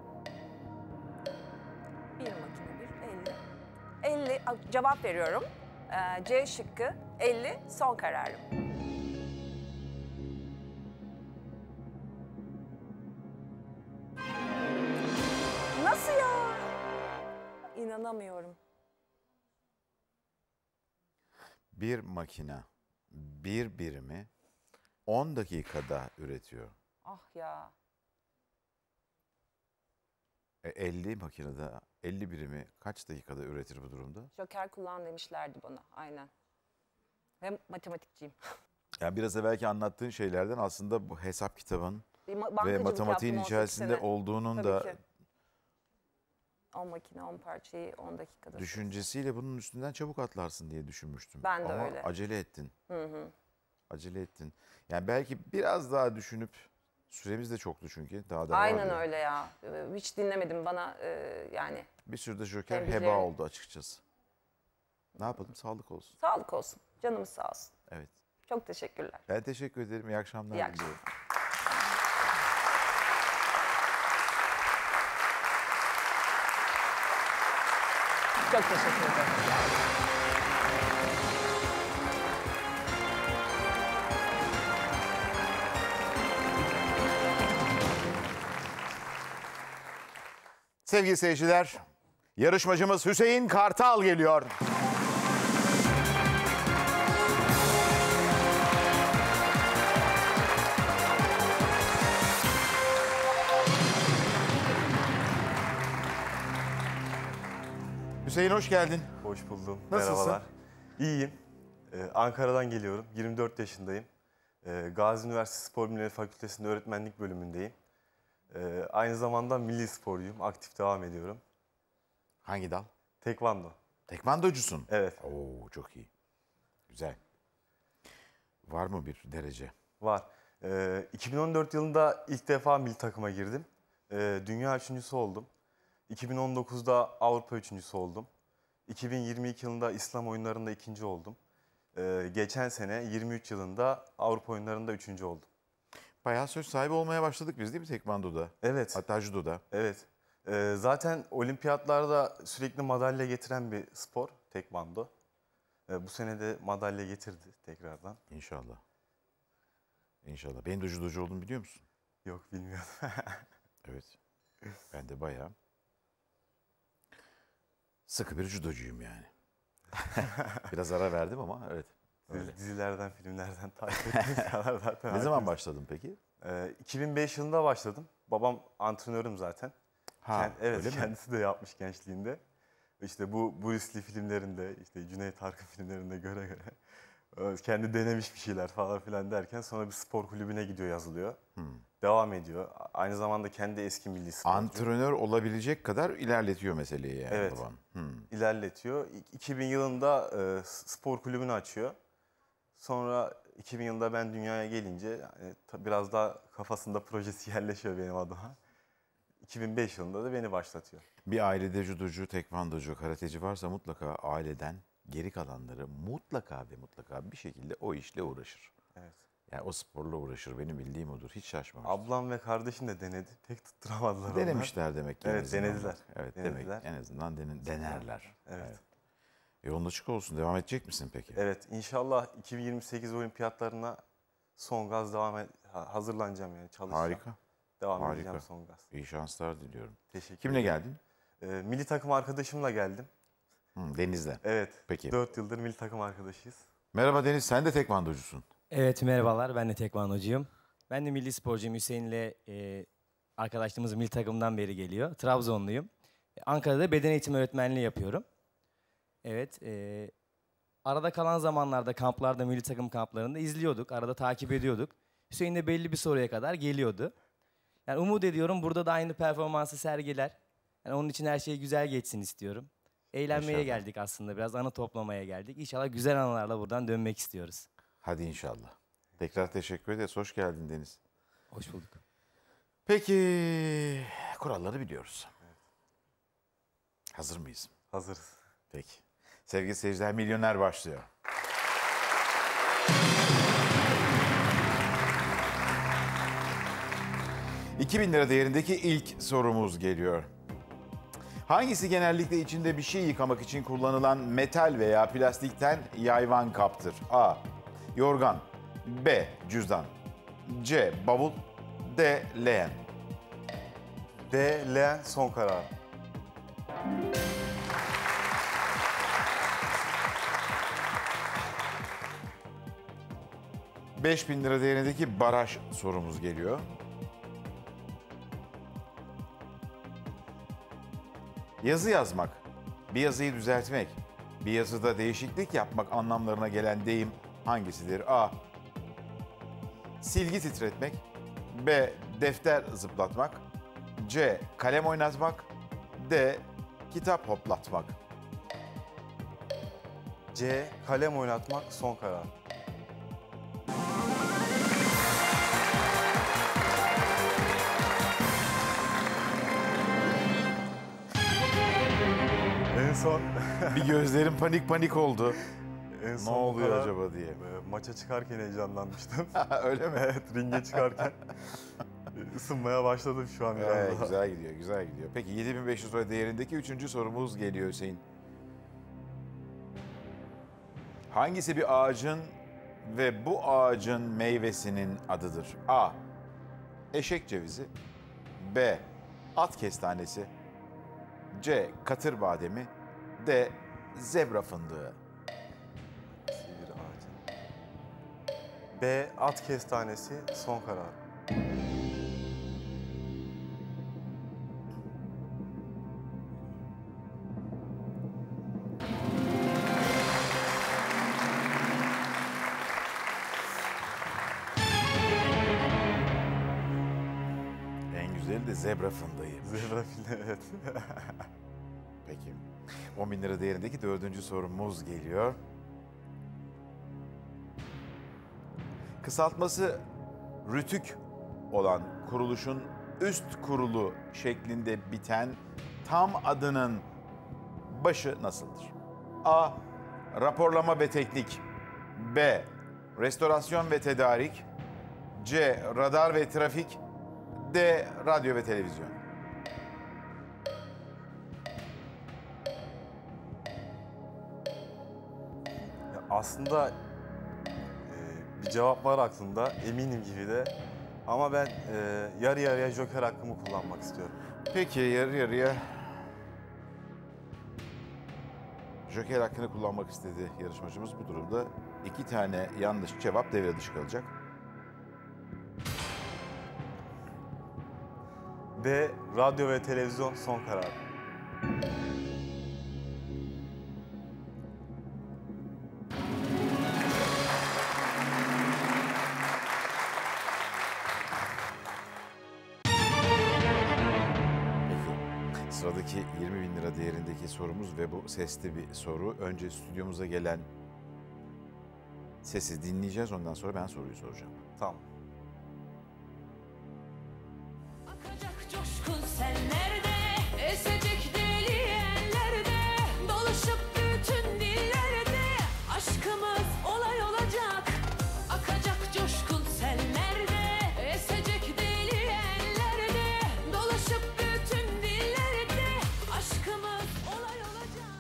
Bir makine bir. elli. elli. a, Cevap veriyorum. Ee, C şıkkı. elli. Son kararım. Nasıl ya? İnanamıyorum. Bir makine bir birimi on dakikada üretiyor. Ah ya. E, elli makinede elli birimi kaç dakikada üretir bu durumda? Joker kullan demişlerdi bana. Aynen. Ve matematikçiyim. Yani biraz evvelki anlattığın şeylerden aslında bu hesap kitabın Bir ma- ve bankacılık matematiğin yaptım on sekiz içerisinde sene. olduğunun Tabii da ki. on makine, on parçayı on dakikada. düşüncesiyle bunun üstünden çabuk atlarsın diye düşünmüştüm. Ben de Ama öyle. acele ettin. Hı hı. Acele ettin. Yani belki biraz daha düşünüp, süremiz de çoktu çünkü. Daha da var Aynen ya. öyle ya. Ee, Hiç dinlemedim bana e, yani. Bir sürü de joker Tebriklerim. heba oldu açıkçası. Ne yapalım? Sağlık olsun. Sağlık olsun. Canımız sağ olsun. Evet. Çok teşekkürler. Ben teşekkür ederim. İyi akşamlar İyi akşamlar. diliyorum. Çok teşekkür ederim. Sevgili seyirciler, yarışmacımız Hüseyin Kartal geliyor. Hüseyin hoş geldin. Hoş buldum. Nasılsın? Merhabalar. İyiyim. Ee, Ankara'dan geliyorum. yirmi dört yaşındayım. Ee, Gazi Üniversitesi Spor Bilimleri Fakültesi'nde öğretmenlik bölümündeyim. Ee, aynı zamanda milli sporcuyum. Aktif devam ediyorum. Hangi dal? Tekvando. Tekvandocusun. Evet. Oo, çok iyi. Güzel. Var mı bir derece? Var. Ee, iki bin on dört yılında ilk defa milli takıma girdim. Ee, dünya üçüncüsü oldum. iki bin on dokuzda Avrupa üçüncüsü oldum. iki bin yirmi iki yılında İslam oyunlarında ikinci oldum. Ee, geçen sene yirmi üç yılında Avrupa oyunlarında üçüncü oldum. Bayağı söz sahibi olmaya başladık biz değil mi tekvandoda? Evet. Hatta judoda. Evet. Ee, zaten olimpiyatlarda sürekli madalya getiren bir spor tekvando. Ee, bu sene de madalya getirdi tekrardan. İnşallah. İnşallah. Benim de judocu olduğumu biliyor musun? Yok, bilmiyorum. Evet. Ben de bayağı sıkı bir judocuyum yani. Biraz ara verdim ama evet. Öyle. Dizilerden, filmlerden takip ettiğim kadar zaten. Ne zaman başladın peki? Ee, iki bin beş yılında başladım. Babam antrenörüm zaten. Ha, Kend- evet, öyle mi? kendisi de yapmış gençliğinde. İşte bu Bruce Lee filmlerinde, işte Cüneyt Arkın filmlerinde göre göre kendi denemiş bir şeyler falan filan derken sonra bir spor kulübüne gidiyor, yazılıyor. Hmm. Devam ediyor. Aynı zamanda kendi eski milli sporcu. Antrenör olabilecek kadar ilerletiyor meseleyi yani Evet. baban. Hmm. İlerletiyor. İ- iki bin yılında e, spor kulübünü açıyor. Sonra iki bin yılında ben dünyaya gelince yani, ta- biraz daha kafasında projesi yerleşiyor benim adıma. iki bin beş yılında da beni başlatıyor. Bir ailede judocu, tekvandocu, karateci varsa mutlaka aileden geri kalanları mutlaka ve mutlaka bir şekilde o işle uğraşır. Evet. Yani o sporla uğraşır. Benim bildiğim odur. Hiç şaşmamıştım. Ablam ve kardeşim de denedi. Pek tutturamadılar onlar. Denemişler demek ki. en Evet, azından. denediler. Evet Denediler. demek. En azından denen- denerler. Evet. Yolun açık olsun. Devam edecek misin peki? Evet, inşallah iki bin yirmi sekiz olimpiyatlarına son gaz devam et, ha- hazırlanacağım yani, çalışacağım. Harika. Devam Harika. edeceğim son gaz. İyi şanslar diliyorum. Teşekkür Kimle ederim. geldin? Ee, milli takım arkadaşımla geldim. Hı, Deniz'le. Evet. Peki. dört yıldır milli takım arkadaşıyız. Merhaba Deniz, sen de tekvandocusun. Evet, merhabalar. Ben de tekvandocuyum. Ben de milli sporcuyum. Hüseyin'le e, arkadaşlığımız milli takımdan beri geliyor. Trabzonluyum. E, Ankara'da beden eğitimi öğretmenliği yapıyorum. Evet. E, arada kalan zamanlarda kamplarda, milli takım kamplarında izliyorduk. Arada takip ediyorduk. Hüseyin de belli bir soruya kadar geliyordu. Yani umut ediyorum burada da aynı performansı sergiler. Yani onun için her şey güzel geçsin istiyorum. Eğlenmeye İnşallah. geldik aslında. Biraz anı toplamaya geldik. İnşallah güzel anılarla buradan dönmek istiyoruz. Hadi inşallah. Tekrar teşekkür ederiz. Hoş geldin Deniz. Hoş bulduk. Peki, kuralları biliyoruz. Hazır mıyız? Hazırız. Peki. Sevgili seyirciler, Milyoner başlıyor. iki bin lira değerindeki ilk sorumuz geliyor. Hangisi genellikle içinde bir şey yıkamak için kullanılan metal veya plastikten yayvan kaptır? A. Yorgan. B. Cüzdan. C. Bavul. D. Leğen. D. Leğen son karar. beş bin lira değerindeki baraj sorumuz geliyor. Yazı yazmak, bir yazıyı düzeltmek, bir yazıda değişiklik yapmak anlamlarına gelen deyim hangisidir? A. Silgi titretmek. B. Defter zıplatmak. C. Kalem oynatmak. D. Kitap hoplatmak. C. Kalem oynatmak son karar. En son bir gözlerim panik panik oldu. En Ne son bu oluyor kadar, acaba diye. e, Maça çıkarken heyecanlanmıştım. Öyle mi? Evet, ringe çıkarken e, ısınmaya başladım şu an biraz Evet, daha. güzel gidiyor, güzel gidiyor. Peki yedi bin beş yüz lira değerindeki üçüncü sorumuz geliyor Hüseyin. Hangisi bir ağacın ve bu ağacın meyvesinin adıdır? A. Eşek cevizi. B. At kestanesi. C. Katır bademi, D. Zebra fındığı. Sivri ağacı. B. At kestanesi son karar. En güzeli de zebra fındığıymış. Zebra fındığı, evet. Peki. on bin lira değerindeki dördüncü sorumuz geliyor. Kısaltması RÜTÜK olan kuruluşun üst kurulu şeklinde biten tam adının başı nasıldır? A. Raporlama ve teknik. B. Restorasyon ve tedarik. C. Radar ve trafik. D. Radyo ve televizyon. Ya aslında e, bir cevap var aklımda, eminim gibi de. Ama ben e, yarı yarıya joker hakkımı kullanmak istiyorum. Peki yarı yarıya joker hakkını kullanmak istedi yarışmacımız. Bu durumda iki tane yanlış cevap devre dışı kalacak. B. Radyo ve televizyon son karar. Sıradaki yirmi bin lira değerindeki sorumuz ve bu sesli bir soru. Önce stüdyomuza gelen sesi dinleyeceğiz. Ondan sonra ben soruyu soracağım. Tamam. Coşkun senlerde, esecek deli ellerde, dolaşıp bütün dillerde, aşkımız olay olacak. Akacak coşkun senlerde, esecek deli ellerde, dolaşıp bütün dillerde, aşkımız olay olacak.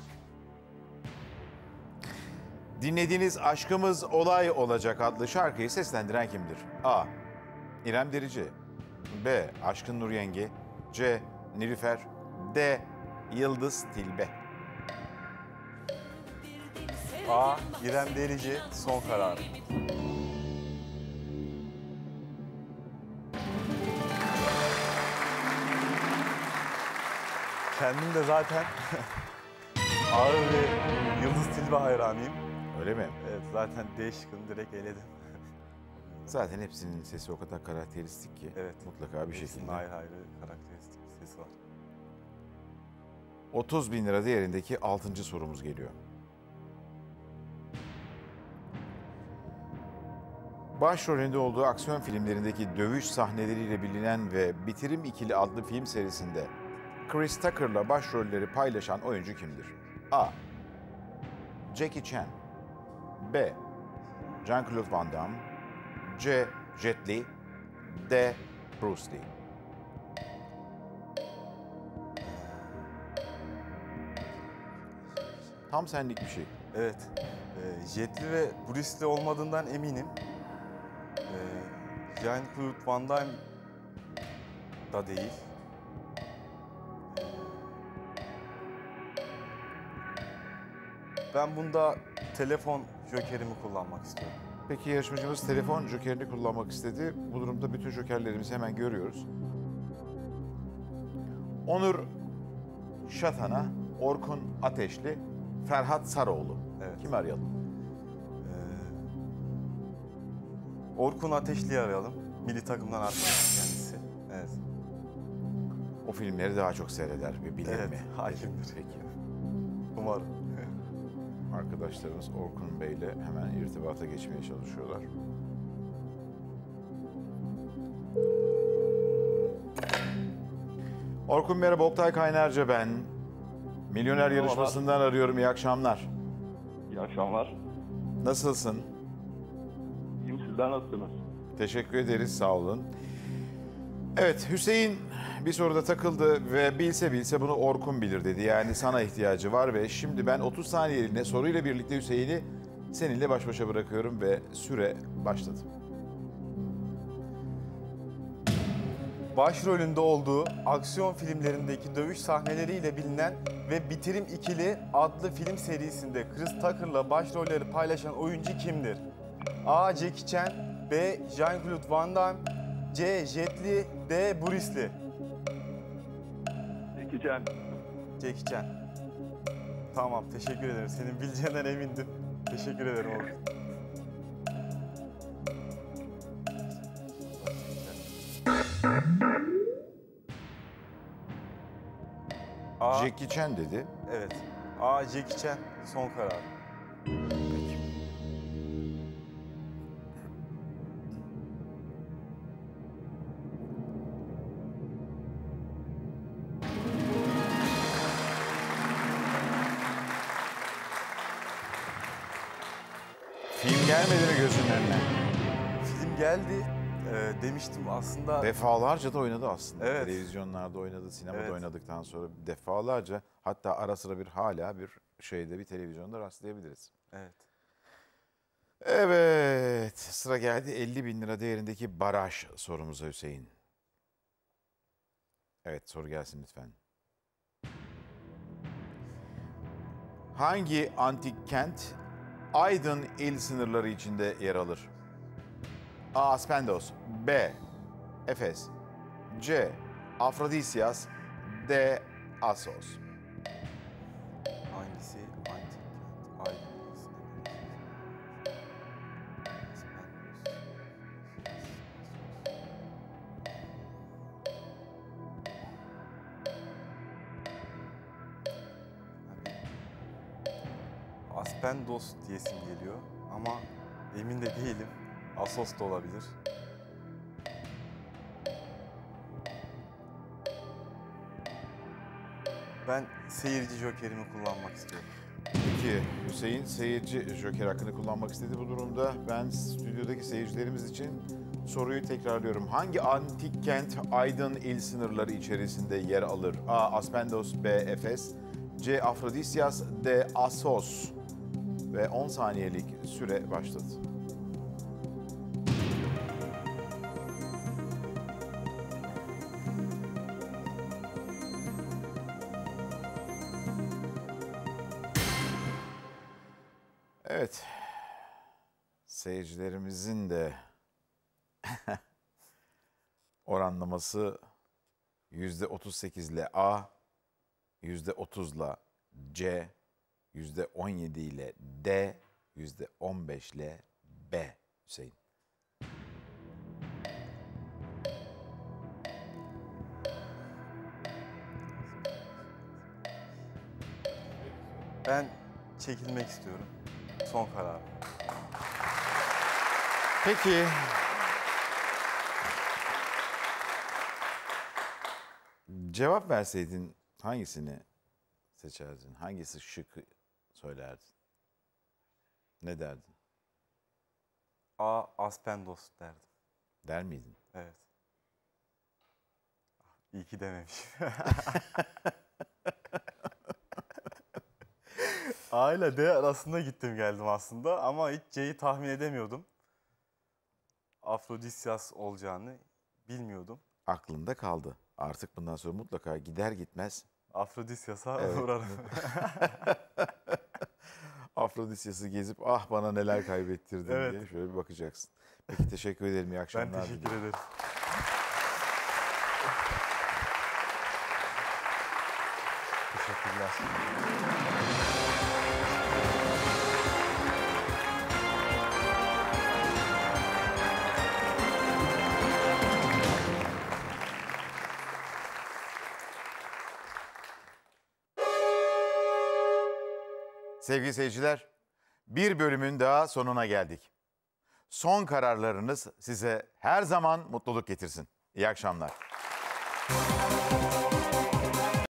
Dinlediğiniz Aşkımız Olay Olacak adlı şarkıyı seslendiren kimdir? A. İrem Derici. B. Aşkın Nur Yenge. C. Nilüfer. D. Yıldız Tilbe. A. İrem Derici son karar. Kendim de zaten ağır bir Yıldız Tilbe hayranıyım. Öyle mi? Evet, zaten D şıkkını direkt eledim. Zaten hepsinin sesi o kadar karakteristik ki Evet. mutlaka bir Hepsinin şekilde. ayrı ayrı karakteristik bir sesi var. otuz bin lira değerindeki altıncı sorumuz geliyor. Başrolünde olduğu aksiyon filmlerindeki dövüş sahneleriyle bilinen ve Bitirim İkili adlı film serisinde Chris Tucker'la başrolleri paylaşan oyuncu kimdir? A. Jackie Chan. B. Jean-Claude Van Damme. C. Jet Li. D. Bruce Lee. Tam senlik bir şey. Evet. E, Jet Li ve Bruce Lee olmadığından eminim. E, Jean-Claude Van Damme da değil. Ben bunda telefon jokerimi kullanmak istiyorum. Peki yarışmacımız telefon jokerini kullanmak istedi. Bu durumda bütün jokerlerimizi hemen görüyoruz. Onur Şatan'a, Orkun Ateşli, Ferhat Sarıoğlu. Evet. Kimi arayalım? Ee, Orkun Ateşli'yi arayalım. Milli takımdan arkadaş kendisi. Evet. O filmleri daha çok seyreder ve bilir Evet, mi? hakimdir. Peki. Umarım. Arkadaşlarımız Orkun Bey'le hemen irtibata geçmeye çalışıyorlar. Orkun merhaba, Oktay Kaynarca ben. Milyoner Merhabalar. yarışmasından arıyorum. İyi akşamlar. İyi akşamlar. Nasılsın? İyiyim, sizler nasılsınız? Teşekkür ederiz, sağ olun. Evet, Hüseyin bir soruda takıldı ve bilse bilse bunu Orkun bilir dedi. Yani sana ihtiyacı var ve şimdi ben otuz saniyeliğine soruyla birlikte Hüseyin'i seninle baş başa bırakıyorum ve süre başladı. başrolünde olduğu aksiyon filmlerindeki dövüş sahneleriyle bilinen ve Bitirim İkili adlı film serisinde Chris Tucker'la başrolleri paylaşan oyuncu kimdir? A. Jackie Chan, B. Jean-Claude Van Damme, C. Jet Li, D. Bruce Lee. Jackie Chan. Jackie Chan. Tamam, teşekkür ederim. Senin bileceğinden emindim. Teşekkür ederim oğlum. A. Jackie Chan dedi. Evet. A. Jackie Chan son karar. Peki. Film gelmedi mi gözünün önüne? Film geldi. Ee, demiştim aslında. Defalarca da oynadı aslında. Evet. Televizyonlarda oynadı, sinemada Evet. oynadıktan sonra defalarca, hatta ara sıra bir hala bir şeyde bir televizyonda rastlayabiliriz. Evet. Evet, sıra geldi elli bin lira değerindeki baraj sorumuza Hüseyin. Evet, soru gelsin lütfen. Hangi antik kent Aydın il sınırları içinde yer alır? A. Aspendos, B. Efes, C. Afrodisyas, D. Assos. Hangisi antik kent? Aydın. Aspendos diyesim geliyor ama emin de değilim. Assos da olabilir. Ben seyirci jokerimi kullanmak istiyorum. Peki Hüseyin seyirci joker hakkını kullanmak istedi bu durumda. Ben stüdyodaki seyircilerimiz için soruyu tekrarlıyorum. Hangi antik kent Aydın il sınırları içerisinde yer alır? A. Aspendos, B. Efes, C. Afrodisyas, D. Assos. Ve on saniyelik süre başladı. Evet. Seyircilerimizin de oranlaması yüzde otuz sekiz ile A, yüzde otuz ile C, yüzde on yedi ile D, yüzde on beş ile B. Hüseyin. Ben çekilmek istiyorum. Son karar. Peki. Cevap verseydin hangisini seçerdin? Hangisi şıkkı söylerdin? Ne derdin? A. Aspendos derdim. Der miydin? Evet. İyi ki dememişim. A ile D arasında gittim geldim aslında ama hiç C'yi tahmin edemiyordum. Afrodisyas olacağını bilmiyordum. Aklında kaldı. Artık bundan sonra mutlaka gider gitmez Afrodisyas'a Evet. uğrarım. Afrodisyas'ı gezip ah bana neler kaybettirdin Evet. diye şöyle bir bakacaksın. Peki teşekkür ederim. İyi akşamlar. Ben teşekkür diliyorum. ederim. Teşekkürler. Sevgili seyirciler, bir bölümün daha sonuna geldik. Son kararlarınız size her zaman mutluluk getirsin. İyi akşamlar.